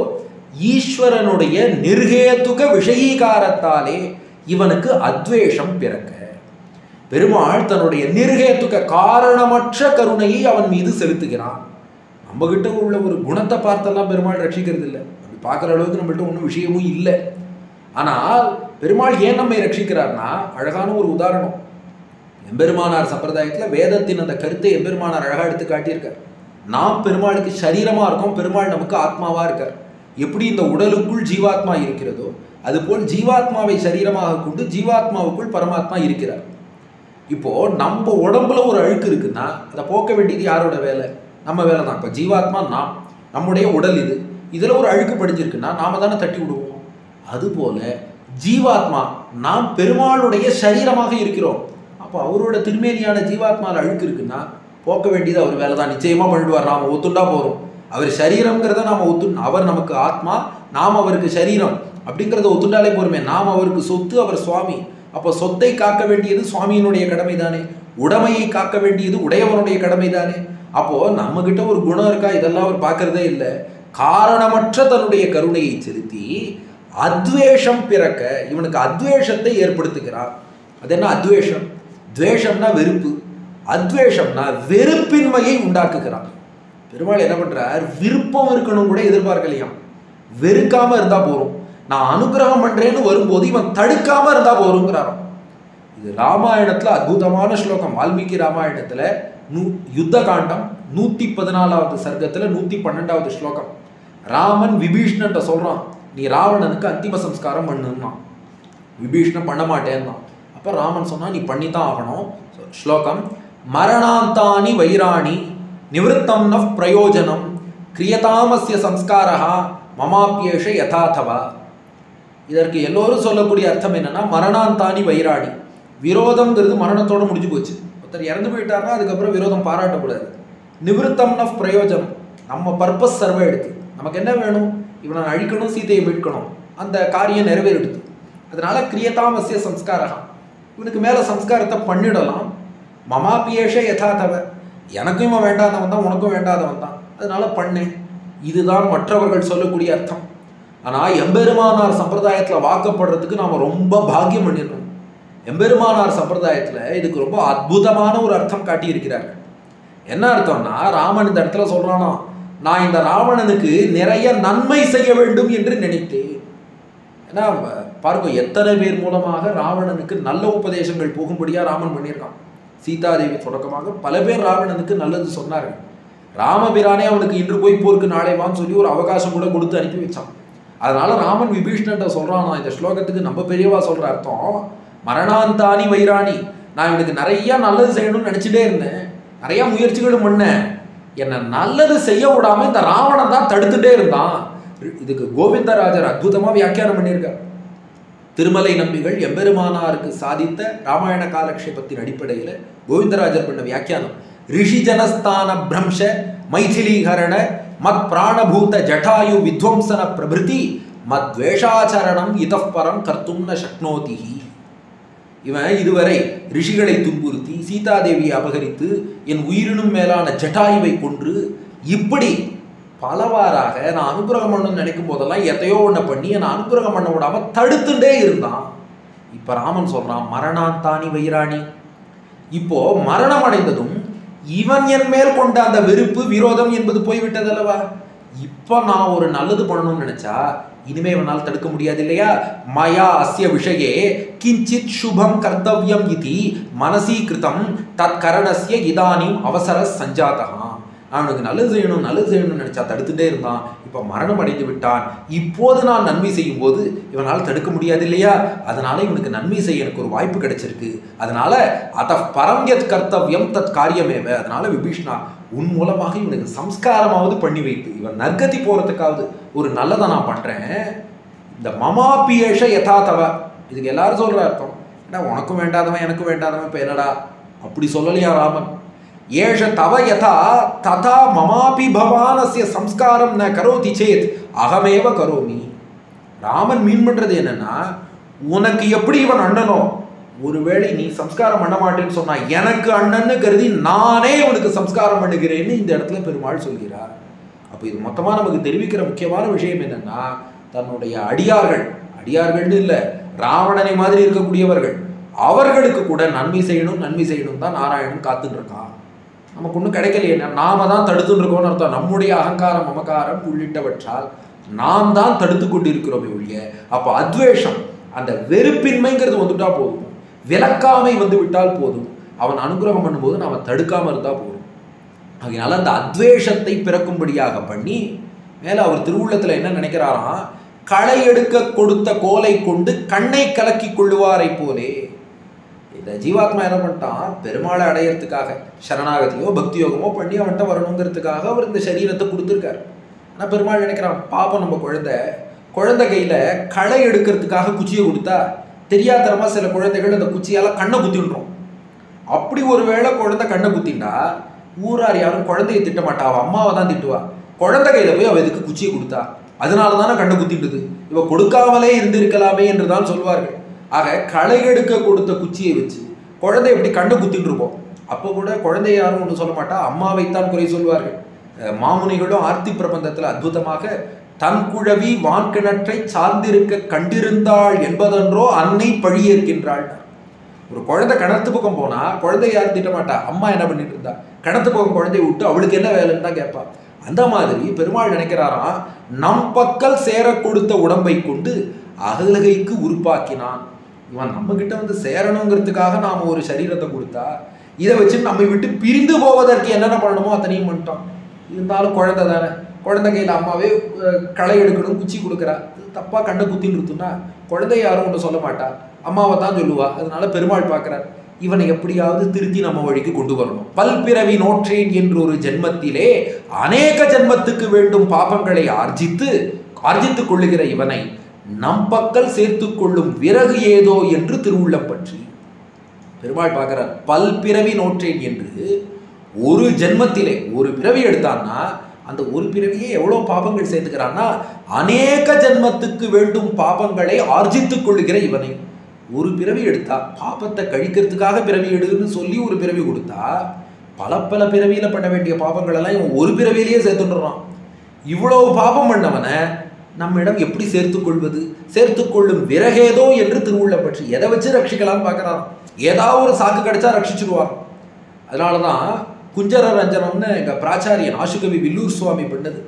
ஈஸ்வரனுடைய நிர்ஹேதுக விஷயீகாரத்தாலே இவனுக்கு அத்வேஷம் பிறக்க பெருமாள் தன்னுடைய நிர்ஹேதுக காரணமற்ற கருணையை அவன் மீது செலுத்துகிறான். நம்ம கிட்ட உள்ள ஒரு குணத்தை பார்த்தெல்லாம் பெருமாள் ரட்சிக்கிறது இல்லை. அப்படி பார்க்குற அளவுக்கு நம்மள்ட்ட ஒன்றும் விஷயமும் இல்லை. ஆனால் பெருமாள் ஏன் நம்மை ரட்சிக்கிறார்னா, அழகான ஒரு உதாரணம். எம்பெருமானார் சம்பிரதாயத்தில் வேதத்தின் அந்த கருத்தை எம்பெருமானார் அழகாக எடுத்து காட்டியிருக்கார். நாம் பெருமாளுக்கு சரீரமாக இருக்கோம், பெருமாள் நமக்கு ஆத்மாவாக இருக்கார். எப்படி இந்த உடலுக்குள் ஜீவாத்மா இருக்கிறதோ அதுபோல் ஜீவாத்மாவை சரீரமாக கொண்டு ஜீவாத்மாவுக்குள் பரமாத்மா இருக்கிறார். இப்போ நம்ம உடம்புல ஒரு அழுக்கு இருக்குன்னா அதை போக்க வேண்டியது யாரோட வேலை? நம்ம வேலை தான். இப்போ ஜீவாத்மா நாம், நம்முடைய உடல் இது, இதில் ஒரு அழுக்கு படிச்சிருக்குன்னா நாம தானே தட்டி விடுவோம். அதுபோல ஜீவாத்மா நாம் பெருமாளுடைய சரீரமாக இருக்கிறோம். அப்போ அவரோட திருமேனியான ஜீவாத்மாவில் அழுக்கு இருக்குன்னா போக்க வேண்டியது அவர் வேலை தான். நிச்சயமாக பண்ணிடுவார். நாம் ஒத்துண்டா போகிறோம். அவர் சரீரம்ங்கிறத நாம் அவர் நமக்கு ஆத்மா, நாம் அவருக்கு சரீரம் அப்படிங்கிறத ஒத்துண்டாலே போருமே. நாம் அவருக்கு சொத்து, அவர் சுவாமி. அப்போ சொத்தை காக்க வேண்டியது சுவாமியினுடைய கடமை தானே, உடைமையை காக்க வேண்டியது உடையவனுடைய கடமை தானே. அப்போது நம்மக்கிட்ட ஒரு குணம் இருக்கா, இதெல்லாம் அவர் பார்க்கறதே இல்லை. காரணமற்ற தன்னுடைய கருணையை செலுத்தி அத்வேஷம் பிறக்க இவனுக்கு அத்வேஷத்தை ஏற்படுத்துகிறார். அது என்ன அத்வேஷம்? துவேஷம்னா வெறுப்பு, அத்வேஷம்னா வெறுப்பின்மையை உண்டாக்குகிறான். பெருமாள் என்ன பண்றார், விருப்பம் இருக்கணும் கூட எதிர்பார்க்கலையாம். வெறுக்காம இருந்தா போறோம். நான் அனுகிரகம் பண்றேன்னு வரும்போது இவன் தடுக்காம இருந்தா போறோங்கிறாராம். இது ராமாயணத்துல அற்புதமான ஸ்லோகம். வால்மீகி ராமாயணத்துல யுத்த காண்டம் 114வது சர்க்கத்துல 112வது ஸ்லோகம். ராமன் விபீஷ்ணன்ட்ட சொல்றான், நீ ராவணனுக்கு அந்திம சம்ஸ்காரம் பண்ணுன்னா. விபீஷ்ணன் பண்ண மாட்டேன்னா. அப்ப ராமன் சொன்னா, நீ பண்ணித்தான் ஆகணும். ஸ்லோகம், மரணாந்தானி வைராணி நிவத்தம் ந பிரயோஜனம் கிரியதாமஸ்ய சம்ஸ்காரஹா மமாப்யேஷ யதாதவா. இதற்கு எல்லோரும் சொல்லக்கூடிய அர்த்தம் என்னன்னா, மரணாந்தானி வைராணி, விரோதம்ங்கிறது மரணத்தோடு முடிஞ்சு போச்சு. ஒருத்தர் இறந்து போயிட்டாருன்னா அதுக்கப்புறம் விரோதம் பாராட்டக்கூடாது. நிவத்தம் ந பிரயோஜனம், நம்ம பர்பஸ் சர்வே எடுத்து நமக்கு என்ன வேணும், இவனை அழிக்கணும், சீதையை மீட்கணும், அந்த காரியம் நிறைவேறிடுது. அதனால கிரியதாமஸ்ய சம்ஸ்காரஹா, இவனுக்கு மேலே சம்ஸ்காரத்தை பண்ணிடலாம். மமாபியேஷ யதாதவ, எனக்கும் இவன் வேண்டாதவன் தான், உனக்கும் வேண்டாதவன் தான், அதனால பண்ணேன். இதுதான் மற்றவர்கள் சொல்லக்கூடிய அர்த்தம். ஆனால் எம்பெருமானார் சம்பிரதாயத்தில் வாக்கப்படுறதுக்கு நாம் ரொம்ப பாக்கியம் பண்ணியிருக்கோம். எம்பெருமானார் சம்பிரதாயத்தில் இதுக்கு ரொம்ப அற்புதமான ஒரு அர்த்தம் காட்டியிருக்கிறார்கள். என்ன அர்த்தம்னா, ராமன் இந்த இடத்துல சொல்றானா, நான் இந்த ராவணனுக்கு நிறைய நன்மை செய்ய வேண்டும் என்று நினைத்தேன். ஏன்னா பார்க்கும், எத்தனை பேர் மூலமாக ராவணனுக்கு நல்ல உபதேசங்கள் போகும்படியாக ராமன் பண்ணியிருக்கான். சீதாதேவி தொடக்கமாக பல பேர் ராவணனுக்கு நல்லது சொன்னார்கள். ராமபிரானே அவனுக்கு இன்று போய் போருக்கு நாளை வான்னு சொல்லி ஒரு அவகாசம் கூட கொடுத்து அனுப்பி வச்சான். அதனால ராமன் விபீஷ்ணன்ட்ட சொல்றானா, இந்த ஸ்லோகத்துக்கு நம்ம பெரியவா சொல்ற அர்த்தம், மரணாந்தானி வைராணி, நான் இவனுக்கு நிறைய நல்லது செய்யணும்னு நினைச்சிட்டே இருந்தேன், நிறைய முயற்சிகளும் பண்ணேன், என்னை நல்லது செய்ய விடாம இந்த ராவணன் தான் தடுத்துட்டே இருந்தான். இதுக்கு கோவிந்தராஜர் அற்புதமா வியாக்கியானம் பண்ணியிருக்கார். திருமலை நம்பிகள் எம்பெருமானாருக்கு சாதித்த ராமாயண காலக்ஷேபத்தின் அடிப்படையில் கோவிந்தராஜர் பண்ண வியாக்கியானம். ரிஷிஜனஸ்தான பிரம்ச மைதிலீகரண மத் பிராணபூத ஜட்டாயு வித்வம்சன பிரபிருதி மத்வேஷாச்சரணம் இதப்பரம் கர்த்தும் ந சக்னோதிஹி. இவன் இதுவரை ரிஷிகளை துன்புறுத்தி சீதாதேவியை அபகரித்து என் உயிரினும் மேலான ஜட்டாயுவை கொன்று இப்படி பலவாறாக நான் அனுகிரகம் பண்ணணும்னு நினைக்கும் போதெல்லாம் எதையோ ஒன்றை பண்ணி என்னை அனுகிரகம் பண்ண விடாம தடுத்துட்டே இருந்தான். இப்ப ராமன் சொல்றான் மரணாந்தானி வைராணி. இப்போ மரணம் அடைந்ததும் இவன் என் மேல் கொண்ட அந்த வெறுப்பு விரோதம் என்பது போய்விட்டது அல்லவா? இப்ப நான் ஒரு நல்லது பண்ணணும்னு நினைச்சா இனிமே இவனால் தடுக்க முடியாது இல்லையா? மயா அஸ்ய விஷயே கிஞ்சித் சுபம் கர்த்தவ்யம் இதி மனசி கிருதம் தத் கரணஸ்ய இதானிம் அவசர சஞ்சாதா. அவனுக்கு நல்லது செய்யணும்னு நினைச்சா தடுத்துட்டே இருந்தான். இப்ப மரணம் அடைந்து விட்டான். இப்போது நான் நன்மை செய்யும் போது இவனால் தடுக்க முடியாது இல்லையா? அதனால இவனுக்கு நன்மை செய்ய எனக்கு ஒரு வாய்ப்பு கிடைச்சிருக்கு. அதனால அத பரம்யத் கர்த்தவ்யம் தத் காரியமேவ. அதனால விபீஷ்ணா உன் மூலமாக இவனுக்கு சம்ஸ்காரமாவது பண்ணி வைத்து இவன் நற்கதி போறதுக்காவது ஒரு நல்லதை நான் பண்றேன். இந்த மமாபியேஷ யதாதவ இதுக்கு எல்லாரும் சொல்ற அர்த்தம் ஏன்னா உனக்கும் வேண்டாதவன் எனக்கும் வேண்டாதவன் இப்ப என்னடா அப்படி சொல்லலையா ராமன்? ஏஷ தவ யதா ததா மமாபி பவானஸ்ய சம்ஸ்காரம் ந கரோதி சேத் அகமேவ கரோமி. ராமன் மீன் பண்றது என்னன்னா உனக்கு எப்படி இவன் அண்ணனோ ஒருவேளை நீ சம்ஸ்காரம் பண்ண மாட்டேன்னு சொன்னா எனக்கு அண்ணன்னு கருதி நானே உனக்கு சம்ஸ்காரம் பண்ணுகிறேன்னு இந்த இடத்துல பெருமாள் சொல்கிறார். அப்போ இது மொத்தமா நமக்கு தெரிவிக்கிற முக்கியமான விஷயம் என்னன்னா தன்னுடைய அடியார்கள்னு இல்லை ராவணனை மாதிரி இருக்கக்கூடியவர்கள் அவர்களுக்கு கூட நன்மை செய்யணும் தான் நாராயணன் காத்துட்டு இருக்கான். நமக்கு ஒன்றும் கிடைக்கலையே, நாம தான் தடுத்துட்டு இருக்கோம்னு அர்த்தம். நம்முடைய அகங்காரம் மமகாரம் உள்ளிட்டவற்றால் நாம் தான் தடுத்து கொண்டு இருக்கிறோமே ஒழிய. அப்போ அத்வேஷம் அந்த வெறுப்பின்மைங்கிறது வந்துட்டா போதும், விலக்காமை வந்து விட்டால் போதும். அவன் அனுகிரகம் பண்ணும்போது நாம தடுக்காம இருந்தா போதும். அதனால அந்த அத்வேஷத்தை பிறக்கும்படியாக பண்ணி மேல அவர் திருவுள்ளத்துல என்ன நினைக்கிறாராம், களை எடுக்க கொடுத்த கோலை கொண்டு கண்ணை கலக்கி கொள்ளுவாரை போலே. இந்த ஜீவாத்மா என்ன பண்ணிட்டான், பெருமாளை அடையிறதுக்காக சரணாகதியோ பக்தி யோகமோ பண்ணி அவன்கிட்ட வரணுங்கிறதுக்காக அவர் இந்த சரீரத்தை கொடுத்துருக்காரு. ஆனால் பெருமாள் நினைக்கிறான் பாப்பம் நம்ம குழந்தை கையில களை எடுக்கிறதுக்காக குச்சியை கொடுத்தா தெரியாதரமா சில குழந்தைகள் அந்த குச்சியால கண்ணை குத்தின்றோம். அப்படி ஒரு வேளை குழந்தை கண்ணை குத்திண்டா ஊரார் யாரும் குழந்தையை திட்ட மாட்டா, அவள் அம்மாவை தான் திட்டுவா. குழந்தை கையில போய் அவ எதுக்கு குச்சியை கொடுத்தா, அதனால தானே கண்ணை குத்திட்டுது, இவ கொடுக்காமலே இருந்திருக்கலாமே என்றுதான் சொல்வார்கள். ஆக களை எடுக்க கொடுத்த குச்சியை வச்சு குழந்தை எப்படி கண்ணை குத்திட்டு இருப்போம். அப்போ கூட குழந்தைய யாரும் ஒன்று சொல்ல மாட்டா, அம்மாவைத்தான் குறை சொல்வார்கள். மாமுனிகளும் ஆர்த்தி பிரபந்தத்தில் அற்புதமாக தன் குழவி வான்கிணற்றை சார்ந்திருக்க கண்டிருந்தாள் என்பதென்றோ அன்னை பழியேற்கின்றாள். ஒரு குழந்தை கிணத்து பக்கம் போனா குழந்தை யாரும் திட்ட மாட்டா, அம்மா என்ன பண்ணிட்டு இருந்தா, கிணத்து பக்கம் குழந்தைய விட்டு அவளுக்கு என்ன வேலைன்னு தான் கேட்பா. அந்த மாதிரி பெருமாள் நினைக்கிறாராம், நம் பக்கல் சேர கொடுத்த உடம்பை கொண்டு அகலகைக்கு உருப்பாக்கினான். இவன் நம்ம கிட்ட வந்து சேரணுங்கிறதுக்காக நாம ஒரு சரீரத்தை கொடுத்தா இதை வச்சு நம்மை விட்டு பிரிந்து போவதற்கு என்னென்ன பண்ணணுமோ அத்தனையும் பண்ணிட்டோம். இருந்தாலும் குழந்தை தானே, குழந்தை கையில் அம்மாவே களை எடுக்கணும் குச்சி கொடுக்குறா, தப்பா கண்ணை குத்தின்னு இருக்குன்னா குழந்தை யாரும் ஒன்று சொல்ல மாட்டா, அம்மாவை தான் சொல்லுவா. அதனால பெருமாள் பார்க்கிறார், இவனை எப்படியாவது திருத்தி நம்ம வழிக்கு கொண்டு வரணும். பல்பிறவி நோற்றேன் என்ற ஒரு ஜென்மத்திலே அநேக ஜென்மத்துக்கு வேண்டும் பாபங்களை ஆர்ஜித்துக் கொள்ளுகிற இவனை நம் பக்கல் சேர்த்து கொள்ளும் விறகு ஏதோ என்று திருவுள்ளம் பற்றி பெருமாள் பார்க்கிறார். பல்பிறவி நோற்றேன் என்று ஒரு ஜென்மத்திலே ஒரு பிறவி எடுத்தான்னா அந்த ஒரு பிறவியே எவ்வளோ பாபங்கள் சேர்த்துக்கிறான்னா அநேக ஜென்மத்துக்கு வேண்டும் பாபங்களை ஆர்ஜித்துக் கொள்ளுகிற இவனை ஒரு பிறவி எடுத்தா, பாபத்தை கழிக்கிறதுக்காக பிறவி எடுன்னு சொல்லி ஒரு பிறவி கொடுத்தா பல பிறவியில பண்ண வேண்டிய பாபங்கள் எல்லாம் இவன் ஒரு பிறவியிலேயே சேர்த்துடுறான். இவ்வளவு பாபம் பண்ணவனை நம்மிடம் எப்படி சேர்த்துக்கொள்வது, சேர்த்துக்கொள்ளும் விறகேதோ என்று திருவுள்ளம் பற்றி எதை வச்சு ரட்சிக்கலாம்னு பார்க்கிறான். ஏதாவது ஒரு சாக்கு கிடைச்சா ரட்சிச்சிருவார். அதனாலதான் குஞ்சர ரஞ்சனம்னு எங்க பிராச்சாரியன் ஆசுகவி வில்லூர் சுவாமி பண்ணது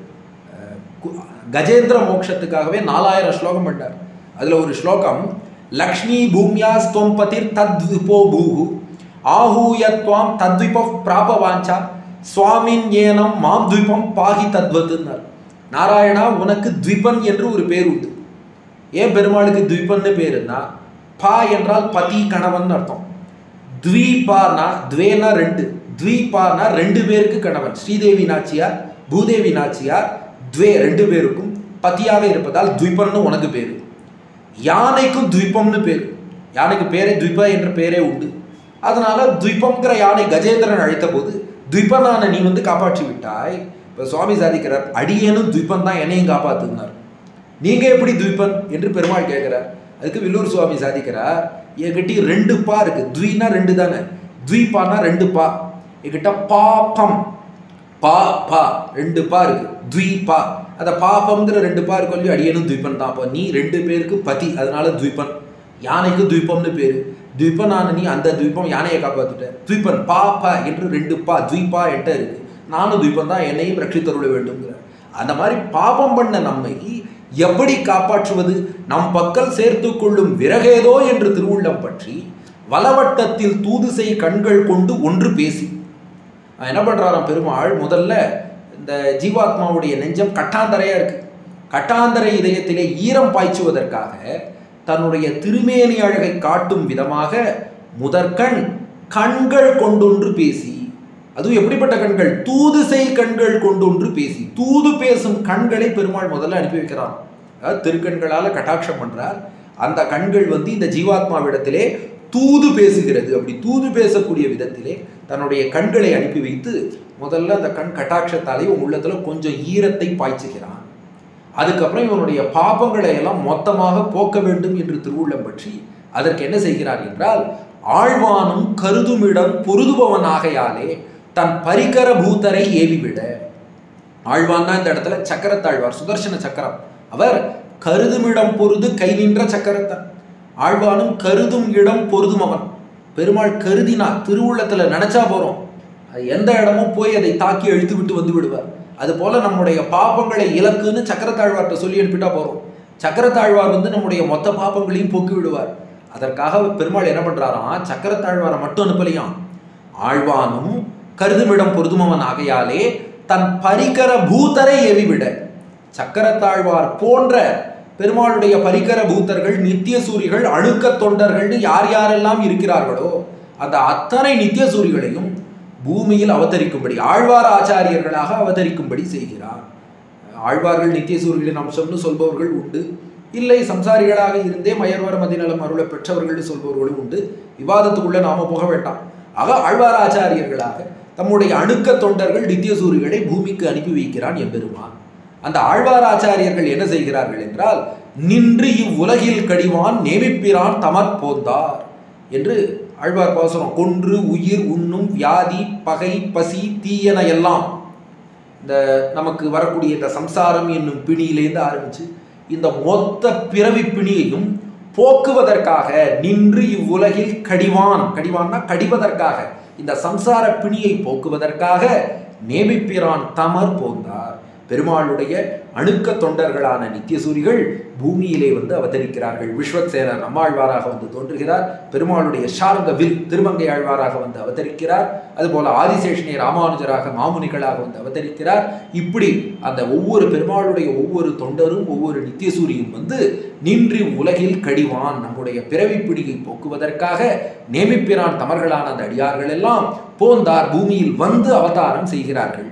கஜேந்திர மோட்சத்துக்காகவே 4000 ஸ்லோகம் பண்ணார். அதுல ஒரு ஸ்லோகம், லக்ஷ்மி பூமியா ஸ்தோம்பதிர் தத்விபோ பூஹு ஆஹூயத்வாம் தத்விப பிராபவாஞ்சா சுவாமின் ஏனம் மாம் த்விபம் பாகி தத்வத்துன்னார். நாராயணா உனக்கு த்விபன் என்று ஒரு பேர் உண்டு. ஏன் பெருமாளுக்கு த்விபன்னு பேருன்னா, பா என்றால் பதி கணவன் அர்த்தம், த்வீபானா துவேனா ரெண்டு, த்வீபானா 2 பேருக்கு கணவன். ஸ்ரீதேவி நாச்சியார் பூதேவி நாச்சியார் துவே 2 பேருக்கும் பத்தியாக இருப்பதால் த்விபன்னு உனக்கு பேரு. யானைக்கும் த்விபம்னு பேரு, யானைக்கு பேரே த்விப என்ற பேரே உண்டு. அதனால த்விபம்ங்கிற யானை கஜேந்திரன் அழைத்த போது துய்பனான நீ வந்து காப்பாற்றி விட்டாய். இப்போ சுவாமி சாதிக்கிறார், அடியேனும் துய்பன் தான், என்னையும் காப்பாத்துனார். நீங்க எப்படி துய்பன் என்று பெருமாள் கேட்கிறார். அதுக்கு வில்லூர் சுவாமி சாதிக்கிறார், என்கிட்ட 2 பா இருக்கு. துய்னா 2 தானே, துய்பானா 2 பா. என்கிட்ட பாப்பம் பா பா 2 பா இருக்கு, துய்பா. அந்த பாப்பம்ங்கிற 2 பா இருக்கு இல்லையோ, அடியேனும் துய்பன் தான். அப்போ நீ 2 பேருக்கு பதி, அதனால துய்பன். யானைக்கு துய்பம்னு பேரு. துய்பனான நீ அந்த துய்பம் யானையை காப்பாத்துட்ட. துய்பன் பாப்பா என்று 2 பா துய்பா என்கிட்ட இருக்கு. நானும் துய்பன் தான், என்னையும் ரட்சித்தருள வேண்டும்ங்கிற. அந்த மாதிரி பாபம் பண்ண நம்மை எப்படி காப்பாற்றுவது? நம் பக்கல் சேர்த்து கொள்ளும் விறகேதோ என்று திருவுள்ளம் பற்றி வலவட்டத்தில் தூது செய் கண்கள் கொண்டு ஒன்று பேசி. என்ன பண்றாராம் பெருமாள்? முதல்ல இந்த ஜீவாத்மாவுடைய நெஞ்சம் கட்டாந்தரையா இருக்கு. கட்டாந்தரை இதயத்திலே ஈரம் பாய்ச்சுவதற்காக தன்னுடைய திருமேனி அழகை காட்டும் விதமாக முதற்கண் கண்கள் கொண்டொன்று பேசி. அதுவும் எப்படிப்பட்ட கண்கள்? தூது செய் கண்கள் கொண்டொன்று பேசி. தூது பேசும் கண்களை பெருமாள் முதல்ல அனுப்பி வைக்கிறான். அதாவது திருக்கண்களால கட்டாட்சம் பண்றார். அந்த கண்கள் வந்து இந்த ஜீவாத்மாவிடத்திலே தூது பேசுகிறது. அப்படி தூது பேசக்கூடிய விதத்திலே தன்னுடைய கண்களை அனுப்பி வைத்து முதல்ல அந்த கண் கட்டாட்சத்தாலே உன் உள்ளத்துல கொஞ்சம் ஈரத்தை பாய்ச்சுகிறான். அதுக்கப்புறம் இவனுடைய பாபங்களை எல்லாம் மொத்தமாக போக்க வேண்டும் என்று திருவுள்ளம் பற்றி அதற்கு என்ன செய்கிறார் என்றால், ஆழ்வானும் கருதுமிடம் பொருதுபவன் ஆகையாலே தன் பரிகர பூத்தரை ஏவிவிட. ஆழ்வான் தான் இந்த இடத்துல சக்கரத்தாழ்வார், சுதர்சன சக்கரம். அவர் கருதுமிடம் பொருது கை நின்ற சக்கரத்தான். ஆழ்வானும் கருதும் இடம் பொருதும் அவன். பெருமாள் கருதினா திருவுள்ளத்துல நினைச்சா போறோம், அது எந்த இடமும் போய் அதை தாக்கி அழித்து விட்டு வந்து விடுவார். அது போல நம்முடைய பாபங்களை இலக்குன்னு சக்கரத்தாழ்வார்கிட்ட சொல்லி அனுப்பிட்டா போறோம். சக்கரத்தாழ்வார் வந்து நம்முடைய மொத்த பாபங்களையும் போக்கி விடுவார். அதற்காக பெருமாள் என்ன பண்றாராம், சக்கரத்தாழ்வாரை மட்டும் அனுப்பலையாம். ஆழ்வானும் கருதுமிடம் பொருதுமவன் ஆகையாலே தன் பரிகர பூத்தரை எவிவிட. சக்கரத்தாழ்வார் போன்ற பெருமாளுடைய பரிகர பூத்தர்கள், நித்திய சூரிகள், அணுக்க தொண்டர்கள்னு யார் யாரெல்லாம் இருக்கிறார்களோ அந்த அத்தனை நித்திய சூரிகளையும் பூமியில் அவதரிக்கும்படி, ஆழ்வார் ஆச்சாரியர்களாக அவதரிக்கும்படி செய்கிறார். ஆழ்வார்கள் நித்திய சூரிகளின் அம்சம்னு சொல்பவர்கள் உண்டு. இல்லை, சம்சாரிகளாக இருந்தே மயர்வர மதிநலம் அருளை பெற்றவர்கள் சொல்பவர்களும் உண்டு. விவாதத்துக்குள்ள நாம போக வேண்டாம். ஆக ஆழ்வார் ஆச்சாரியர்களாக தம்முடைய அணுக்க தொண்டர்கள் நித்திய சூரிகளை பூமிக்கு அனுப்பி வைக்கிறான் எம்பெருமான். அந்த ஆழ்வார் ஆச்சாரியர்கள் என்ன செய்கிறார்கள் என்றால், நின்று இவ்வுலகில் கடிவான் நேமிப்பிரான் தமர் போந்தார் என்று ஆழ்வார் பாசுரம். கொன்று உயிர் உண்ணும் வியாதி பகை பசி தீயன எல்லாம், இந்த நமக்கு வரக்கூடிய இந்த சம்சாரம் என்னும் பிணியிலேருந்து ஆரம்பிச்சு இந்த மொத்த பிறவி பிணியையும் போக்குவதற்காக நின்று இவ்வுலகில் கடிவான், கடிவான்னா கடிவதற்காக, இந்த சம்சார பிணியை போக்குவதற்காக நேமிப்பிரான் தமர் போந்தார். பெருமாளுடைய அணுக்க தொண்டர்களான நித்தியசூரிகள் பூமியிலே வந்து அவதரிக்கிறார்கள். விஸ்வக்சேனர் நம்மாழ்வாராக வந்து தோன்றுகிறார். பெருமாளுடைய ஷார்ங்க வில் திருமங்கை ஆழ்வாராக வந்து அவதரிக்கிறார். அதுபோல ஆதிசேஷனே ராமானுஜராக மாமுனிகளாக வந்து அவதரிக்கிறார். இப்படி அந்த ஒவ்வொரு பெருமாளுடைய ஒவ்வொரு தொண்டரும் ஒவ்வொரு நித்தியசூரியும் வந்து நின்று உலகில் கடிவான், நம்முடைய பிறவி பிடியை போக்குவதற்காக நேமிப்பிரான் தமர்களான அந்த அடியார்கள் எல்லாம் போந்தார், பூமியில் வந்து அவதாரம் செய்கிறார்கள்.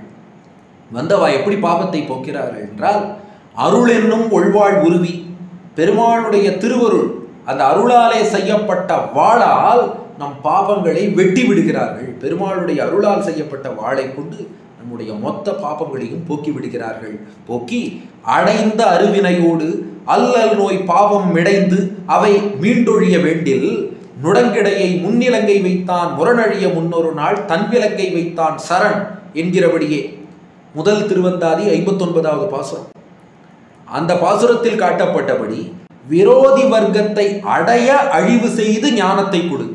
வந்தவா எப்படி பாபத்தை போக்கிறார்கள் என்றால், அருள் என்னும் ஒழ்வாள் உருவி, பெருமாளுடைய திருவருள் அந்த அருளாலே செய்யப்பட்ட வாளால் நம் பாபங்களை வெட்டி விடுகிறார்கள். பெருமாளுடைய அருளால் செய்யப்பட்ட வாளை கொண்டு நம்முடைய மொத்த பாபங்களையும் போக்கி விடுகிறார்கள். போக்கி அடைந்த அருவினையோடு அல்லல் நோய் பாவம் மிடைந்து அவை மீண்டொழிய வேண்டில் நுடங்கிடையை முன்னிலங்கை வைத்தான் முரணழிய முன்னொரு நாள் தன்விலங்கை வைத்தான் சரண் என்கிறபடியே முதல் திருவந்தாதி 59வது பாசுரம். அந்த பாசுரத்தில் காட்டப்பட்டபடி விரோதி வர்க்கத்தை அடைய அழிவு செய்து ஞானத்தை கொடுக்க,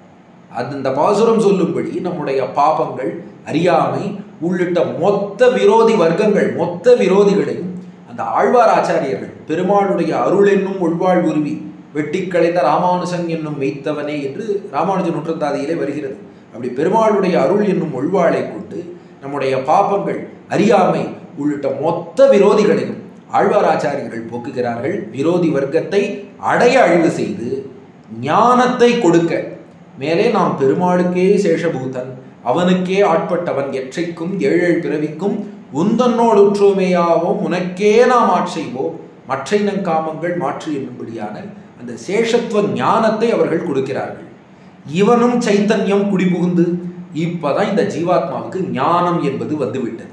அந்த பாசுரம் சொல்லும்படி நம்முடைய பாபங்கள், அறியாமை உள்ளிட்ட மொத்த விரோதி வர்க்கங்கள், மொத்த விரோதிகளையும் அந்த ஆழ்வார் ஆச்சாரியர்கள் பெருமாளுடைய அருள் என்னும் ஒழ்வாள் உருவி வெட்டி களைந்த ராமானுஜன் என்னும் மெய்த்தவனே என்று ராமானுஜ நூற்றந்தாதியிலே வருகிறது. அப்படி பெருமாளுடைய அருள் என்னும் ஒழ்வாளை கொண்டு நம்முடைய பாபங்கள், அறியாமை உள்ளிட்ட மொத்த விரோதிகளையும் ஆழ்வார் ஆச்சாரியர்கள் போக்குகிறார்கள். விரோதி வர்க்கத்தை அடைய அழிவு செய்து ஞானத்தை கொடுக்க, மேலே நாம் பெருமாளுக்கே சேஷபூதன், அவனுக்கே ஆட்பட்டவன், எற்றைக்கும் ஏழேழு பிறவிக்கும் உந்தன்னோடு உற்றோமேயாவோம், உனக்கே நாம் ஆட்செய்வோம், மற்ற காமங்கள் மாற்று என்னும்படியான அந்த சேஷத்துவ ஞானத்தை அவர்கள் கொடுக்கிறார்கள். இவனும் சைத்தன்யம் குடிபுகுந்து இப்பதான் இந்த ஜீவாத்மாவுக்கு ஞானம் என்பது வந்துவிட்டது.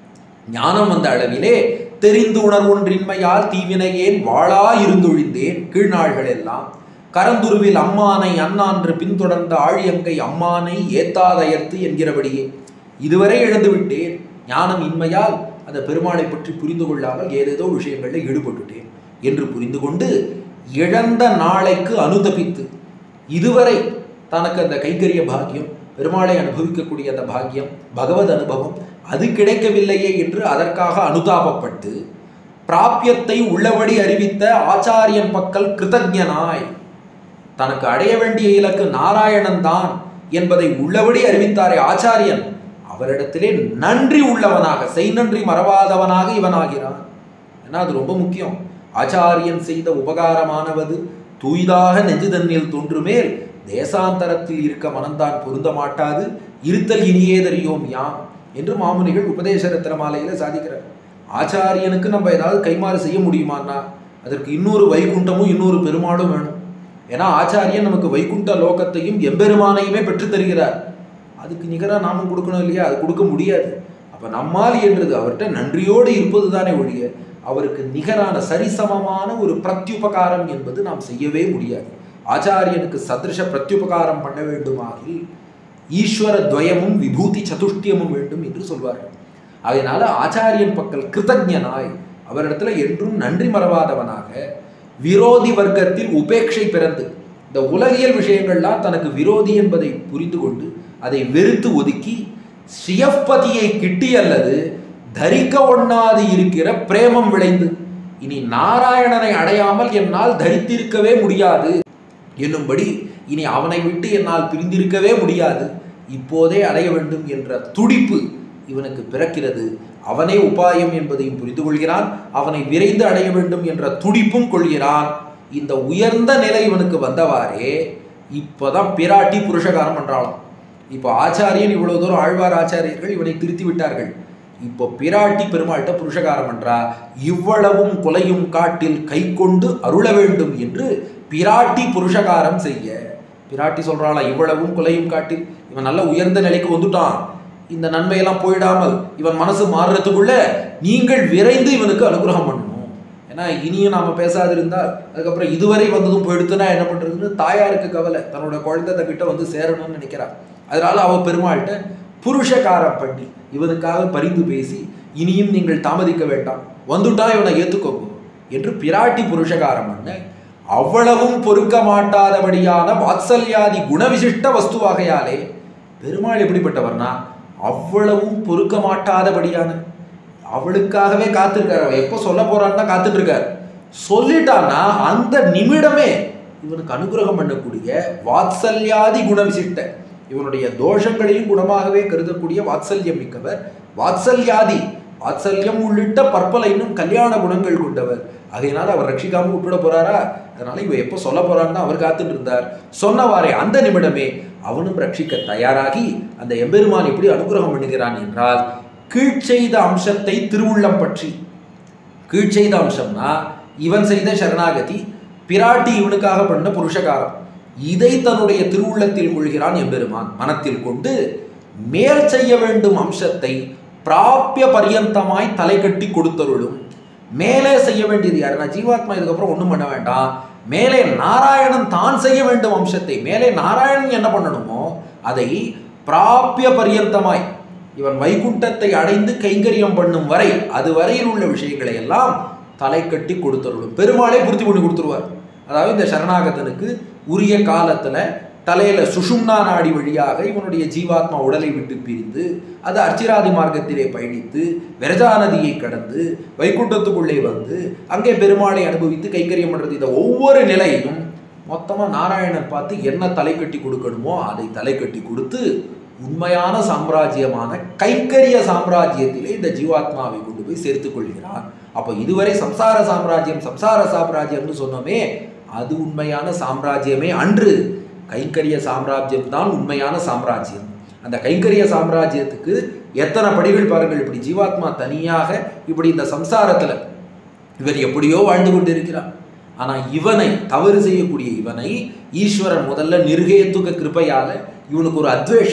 ஞானம் வந்த அளவிலே தெரிந்து உணர்வொன்றின்மையால் தீவினையேன் வாழா இருந்தொழிந்தேன் கீழ்நாள்கள் எல்லாம் கரந்துருவில் அம்மானை அண்ணான்று பின்தொடர்ந்த ஆழியங்கை அம்மானை ஏத்தாதயர்த்து என்கிறபடியே இதுவரை இழந்து விட்டேன். ஞானம் இன்மையால் அந்த பெருமாளை பற்றி புரிந்து கொள்ளாமல் ஏதேதோ விஷயங்களில் ஈடுபட்டுட்டேன் என்று புரிந்து கொண்டு இழந்த நாளைக்கு அனுதபித்து இதுவரை தனக்கு அந்த கைங்கரிய பாக்கியம், பெருமாளை அனுபவிக்கக்கூடிய அந்த பாக்கியம், பகவத் அனுபவம் அது கிடைக்கவில்லையே என்று அதற்காக அனுதாபப்பட்டு பிராபியத்தை உள்ளபடி அறிவித்த ஆச்சாரியன் பக்கல் கிருதஜனாய் தனக்கு அடைய வேண்டிய இலக்கு நாராயணன் தான் என்பதை உள்ளபடி அறிவித்தாரே ஆச்சாரியன், அவரிடத்திலே நன்றி உள்ளவனாக செய் நன்றி மறவாதவனாக இவன் ஆகிறான். ஏன்னா அது ரொம்ப முக்கியம். ஆச்சாரியன் செய்த உபகாரமானவது தூய்தாக நெஞ்சு தன்னில் தோன்றுமேல் தேசாந்தரத்தில் இருக்க மனந்தான் பொருந்த மாட்டாது இருத்தல் இனியே தெரியோம் யாம் என்று மாமுனிகள் உபதேச ரத்ன மாலையில சாதிக்கிறார். ஆச்சாரியனுக்கு நம்ம ஏதாவது கைமாறு செய்ய முடியுமான்னா அதற்கு இன்னொரு வைகுண்டமும் இன்னொரு பெருமாளும் வேணும். ஏன்னா ஆச்சாரியன் நமக்கு வைகுண்ட லோகத்தையும் எம்பெருமானையுமே பெற்று தருகிறார். அதுக்கு நிகராக நாமும் கொடுக்கணும் இல்லையா? அது கொடுக்க முடியாது. அப்போ நம்மால் என்றது அவர்கிட்ட நன்றியோடு இருப்பது தானே ஒழிய அவருக்கு நிகரான சரிசமமான ஒரு பிரத்யுபகாரம் என்பது நாம் செய்யவே முடியாது. ஆச்சாரியனுக்கு சதிருஷ பிரத்யுபகாரம் பண்ண வேண்டுமாகில் ஈஸ்வர துவயமும் விபூதி சதுஷ்டியமும் வேண்டும் என்று சொல்வார்கள். அதனால ஆச்சாரியன் பக்கல் கிருதஜனாய் அவரிடத்துல என்றும் நன்றி மறவாதவனாக விரோதி வர்க்கத்தில் உபேட்சை பிறந்து இந்த உலகியல் விஷயங்கள்லாம் தனக்கு விரோதி என்பதை புரிந்து கொண்டு அதை வெறுத்து ஒதுக்கி ஸ்ரீயப்பதியை கிட்டி அல்லது தரிக்க ஒண்ணாது இருக்கிற பிரேமம் விளைந்து இனி நாராயணனை அடையாமல் என்னால் தரித்திருக்கவே முடியாது என்னும்படி இனி அவனை விட்டு என்னால் பிரிந்திருக்கவே முடியாது, இப்போதே அடைய வேண்டும் என்ற துடிப்பு இவனுக்கு பிறக்கிறது. அவனே உபாயம் என்பதையும் புரிந்து கொள்கிறான், அவனை விரைந்து அடைய வேண்டும் என்ற துடிப்பும் கொள்கிறான். இந்த உயர்ந்த நிலை இவனுக்கு வந்தவாறே இப்போதான் பிராட்டி புருஷகாரம் பண்றாளாம். இப்போ ஆச்சாரியன் இவ்வளவு தூரம் ஆழ்வார் ஆச்சாரியர்கள் இவனை திருத்தி விட்டார்கள். இப்போ பிராட்டி பெருமாள்கிட்ட புருஷகாரம் பண்றா. இவ்வளவும் கொலையும் காட்டில் கை கொண்டு அருள வேண்டும் என்று பிராட்டி புருஷகாரம் செய்ய பிராட்டி சொல்றாளா, இவ்வளவும் கொலையும் காட்டில் இவன் நல்ல உயர்ந்த நிலைக்கு வந்துட்டான், இந்த நன்மையெல்லாம் போயிடாமல் இவன் மனசு மாறுறதுக்குள்ள நீங்கள் விரைந்து இவனுக்கு அனுகிரகம் பண்ணணும். ஏன்னா இனியும் நாம பேசாதிருந்தால் அதுக்கப்புறம் இதுவரை வந்ததும் போயிடுத்துனா என்ன பண்றதுன்னு தாயாருக்கு கவலை, தன்னோட குழந்தை தங்கிட்ட வந்து சேரணும்னு நினைக்கிறார். அதனால அவ பெருமாள்கிட்ட புருஷகாரம் பண்ணி இவனுக்காக பரிந்து பேசி இனியும் நீங்கள் தாமதிக்க வேண்டாம், வந்துட்டா இவனை ஏத்துக்கோங்க என்று பிராட்டி புருஷகாரம் பண்ண அவ்வளவும் பொறுக்க மாட்டாதபடியான வாத்சல்யாதி குணவிசிஷ்ட வஸ்துவாகையாலே பெருமாள் எப்படிப்பட்டவர்னா அவ்வளவும் பொறுக்க மாட்டாதபடியான அவளுக்காகவே காத்திருக்காரு. அவ எப்போ சொல்ல போறான்னு தான் காத்துட்டு இருக்காரு. சொல்லிட்டான்னா அந்த நிமிடமே இவனுக்கு அனுகிரகம் பண்ணக்கூடிய வாத்சல்யாதி குணவிசிஷ்ட, இவனுடைய தோஷங்களையும் குணமாகவே கருதக்கூடிய வாத்சல்யம் மிக்கவர். வாத்சல்யாதி வாத்சல்யம் உள்ளிட்ட பற்பல இன்னும் கல்யாண குணங்கள் கொண்டவர். அதனால அவர் ரட்சிக்காம விட்டுட போறாரா? அதனால இவ எப்போ சொல்ல போறான்னு அவர் காத்துட்டு இருந்தார். சொன்னவாறே அந்த நிமிடமே அவனும் ரட்சிக்க தயாராகி அந்த எம்பெருமான் எப்படி அனுகிரகம் பண்ணுகிறான் என்றால் கீழ்ச்செய்த அம்சத்தை திருவுள்ளம் பற்றி. கீழ்ச்செய்த அம்சம்னா இவன் செய்த சரணாகதி, பிராட்டி இவனுக்காக பண்ண புருஷகாரம், இதை தன்னுடைய திருவுள்ளத்தில் கொள்கிறான் எம்பெருமான். மனத்தில் கொண்டு மேல் செய்ய வேண்டும் அம்சத்தை பிராபிய பரியந்தமாய் தலை கட்டி கொடுத்தருளும். மேலே செய்ய வேண்டியது யாருன்னா ஜீவாத்மா இதுக்கப்புறம் ஒன்றும் பண்ண வேண்டாம். மேலே நாராயணன் தான் செய்ய வேண்டும் அம்சத்தை, மேலே நாராயணன் என்ன பண்ணணுமோ அதை பிராபிய பரியந்தமாய் இவன் வைகுண்டத்தை அடைந்து கைங்கரியம் பண்ணும் வரை அது வரையில் உள்ள விஷயங்களை எல்லாம் தலை கட்டி கொடுத்தருளும். பெருமாளே பூர்த்தி பண்ணி கொடுத்துருவார். அதாவது இந்த சரணாகதனுக்கு உரிய காலத்துல தலையில சுஷும்னா நாடி வழியாக இவனுடைய ஜீவாத்மா உடலை விட்டு பிரிந்து அது அர்ச்சிராதி மார்க்கத்திலே பயணித்து விரஜா நதியை கடந்து வைகுண்டத்துக்குள்ளே வந்து அங்கே பெருமாளை அனுபவித்து கைங்கரியம் பண்றது. இந்த ஒவ்வொரு நிலையையும் மொத்தமா நாராயணன் பார்த்து என்ன தலை கட்டி கொடுக்கணுமோ அதை தலை கட்டி கொடுத்து உண்மையான சாம்ராஜ்யமான கைங்கரிய சாம்ராஜ்யத்திலே இந்த ஜீவாத்மாவை கொண்டு போய் சேர்த்துக் கொள்கிறான். அப்போ இதுவரை சம்சார சாம்ராஜ்யம்னு சொன்னோமே, அது உண்மையான சாம்ராஜ்யமே அன்று. கைங்கரிய சாம்ராஜ்யம் தான் உண்மையான சாம்ராஜ்யம். அந்த கைங்கரிய சாம்ராஜ்யத்துக்கு எத்தனை படிகள் பாருங்கள். இப்படி ஜீவாத்மா தனியாக இப்படி இந்த சம்சாரத்துல இவர் எப்படியோ வாழ்ந்து கொண்டு இருக்கிறார். ஆனா இவனை தவறு செய்யக்கூடிய இவனை ஈஸ்வரன் முதல்ல நிர்ஹேத்துக கிருபையால இவனுக்கு ஒரு அத்வேஷம்,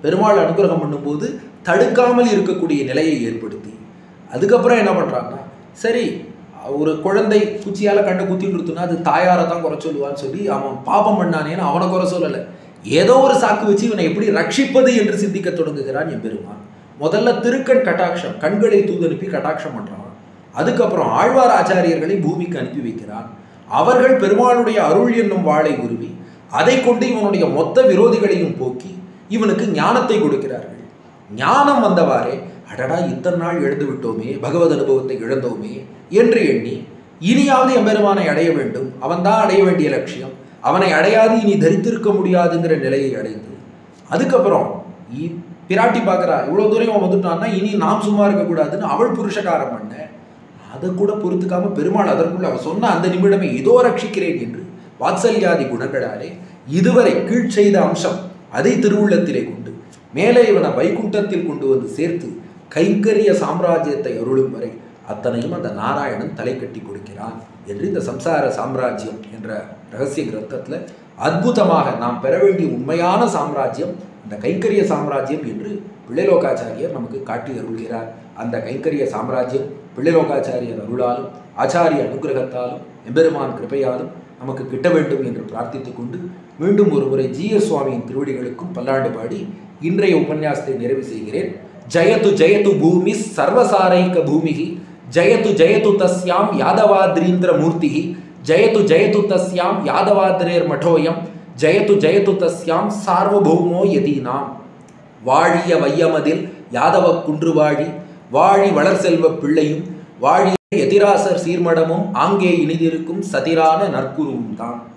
பெருமாள் அனுகிரகம் பண்ணும்போது தடுக்காமல் இருக்கக்கூடிய நிலையை ஏற்படுத்தி அதுக்கப்புறம் என்ன பண்ணுறாங்கன்னா, சரி ஒரு குழந்தை குச்சியால் கண்ணை குத்திட்டு இருக்குன்னா அது தாயாரை தான் குறை சொல்லுவான்னு சொல்லி அவன் பாபம் பண்ணானேன்னு அவனை குறை சொல்லலை. ஏதோ ஒரு சாக்கு வச்சு இவனை எப்படி ரட்சிப்பது என்று சிந்திக்க தொடங்குகிறான் எம்பெருமான். முதல்ல திருக்கண் கட்டாட்சம், கண்களை தூதனுப்பி கட்டாட்சம் பண்ணுறான். அதுக்கப்புறம் ஆழ்வார் ஆச்சாரியர்களை பூமிக்கு அனுப்பி வைக்கிறான். அவர்கள் பெருமாளுடைய அருள் என்னும் வாளை உருவி அதை கொண்டு இவனுடைய மொத்த விரோதிகளையும் போக்கி இவனுக்கு ஞானத்தை கொடுக்கிறார்கள். ஞானம் வந்தவாறே அடடா இத்தனை நாள் இழந்து விட்டோமே, பகவத் அனுபவத்தை இழந்தோமே என்று எண்ணி இனியாவது எம்பெருமானை அடைய வேண்டும், அவன் தான் அடைய வேண்டிய லட்சியம், அவனை அடையாது இனி தரித்திருக்க முடியாதுங்கிற நிலையை அடைந்து அதுக்கப்புறம் பிராட்டி பார்க்குறா இவ்வளோ தூரம் அவன் வந்துட்டான்னா இனி நாம் சும்மா இருக்கக்கூடாதுன்னு அவள் புருஷகாரம் பண்ண அதை கூட பொறுத்துக்காம பெருமாள் அதற்குள்ள அவன் சொன்ன அந்த நிமிடமே இதோ ரட்சிக்கிறேன் என்று வாத்சல்யாதி குணங்களாலே இதுவரை கீழ் செய்த அம்சம் அதை திருவுள்ளத்திலே கொண்டு மேலே இவனை வைகுண்டத்தில் கொண்டு வந்து சேர்த்து கைங்கரிய சாம்ராஜ்யத்தை அருளும் வரை அத்தனையும் அந்த நாராயணன் தலை கட்டி கொடுக்கிறான் என்று இந்த சம்சார சாம்ராஜ்யம் என்ற ரகசிய கிரந்தத்தில் அற்புதமாக நாம் பெற வேண்டிய உண்மையான சாம்ராஜ்யம் அந்த கைங்கரிய சாம்ராஜ்யம் என்று பிள்ளைலோகாச்சாரியர் நமக்கு காட்டி அருள்கிறார். அந்த கைங்கரிய சாம்ராஜ்யம் பிள்ளைலோகாச்சாரியர் அருளாலும் ஆச்சாரிய அனுகிரகத்தாலும் எம்பெருமான் கிருபையாலும் நமக்கு கிட்ட வேண்டும் என்று பிரார்த்தித்துக் கொண்டு மீண்டும் ஒரு முறை ஜிஎஸ் சுவாமியின் திருவடிகளுக்கும் பல்லாண்டு பாடி இன்றைய உபன்யாசத்தை நிறைவு செய்கிறேன். ஜயது ஜயது பூமி சர்வசாரைக்க பூமிகி, ஜயது ஜயது தஸ்யாம் யாதவாத்ரீந்திர மூர்த்திகி, ஜயது ஜயது தஸ்யாம் யாதவாத்ரேர் மఠோயம், ஜயது ஜயது தஸ்யாம் சார்வபௌமோ யதீனாம். வாழிய வையமதில் யாதவ குன்று வாழி, வாழி வளர் செல்வ பிள்ளையும், வாழிய எதிராசர் சீர்மடமும், ஆங்கே இனிதிருக்கும் சதிரான நற்குருவும் தான்.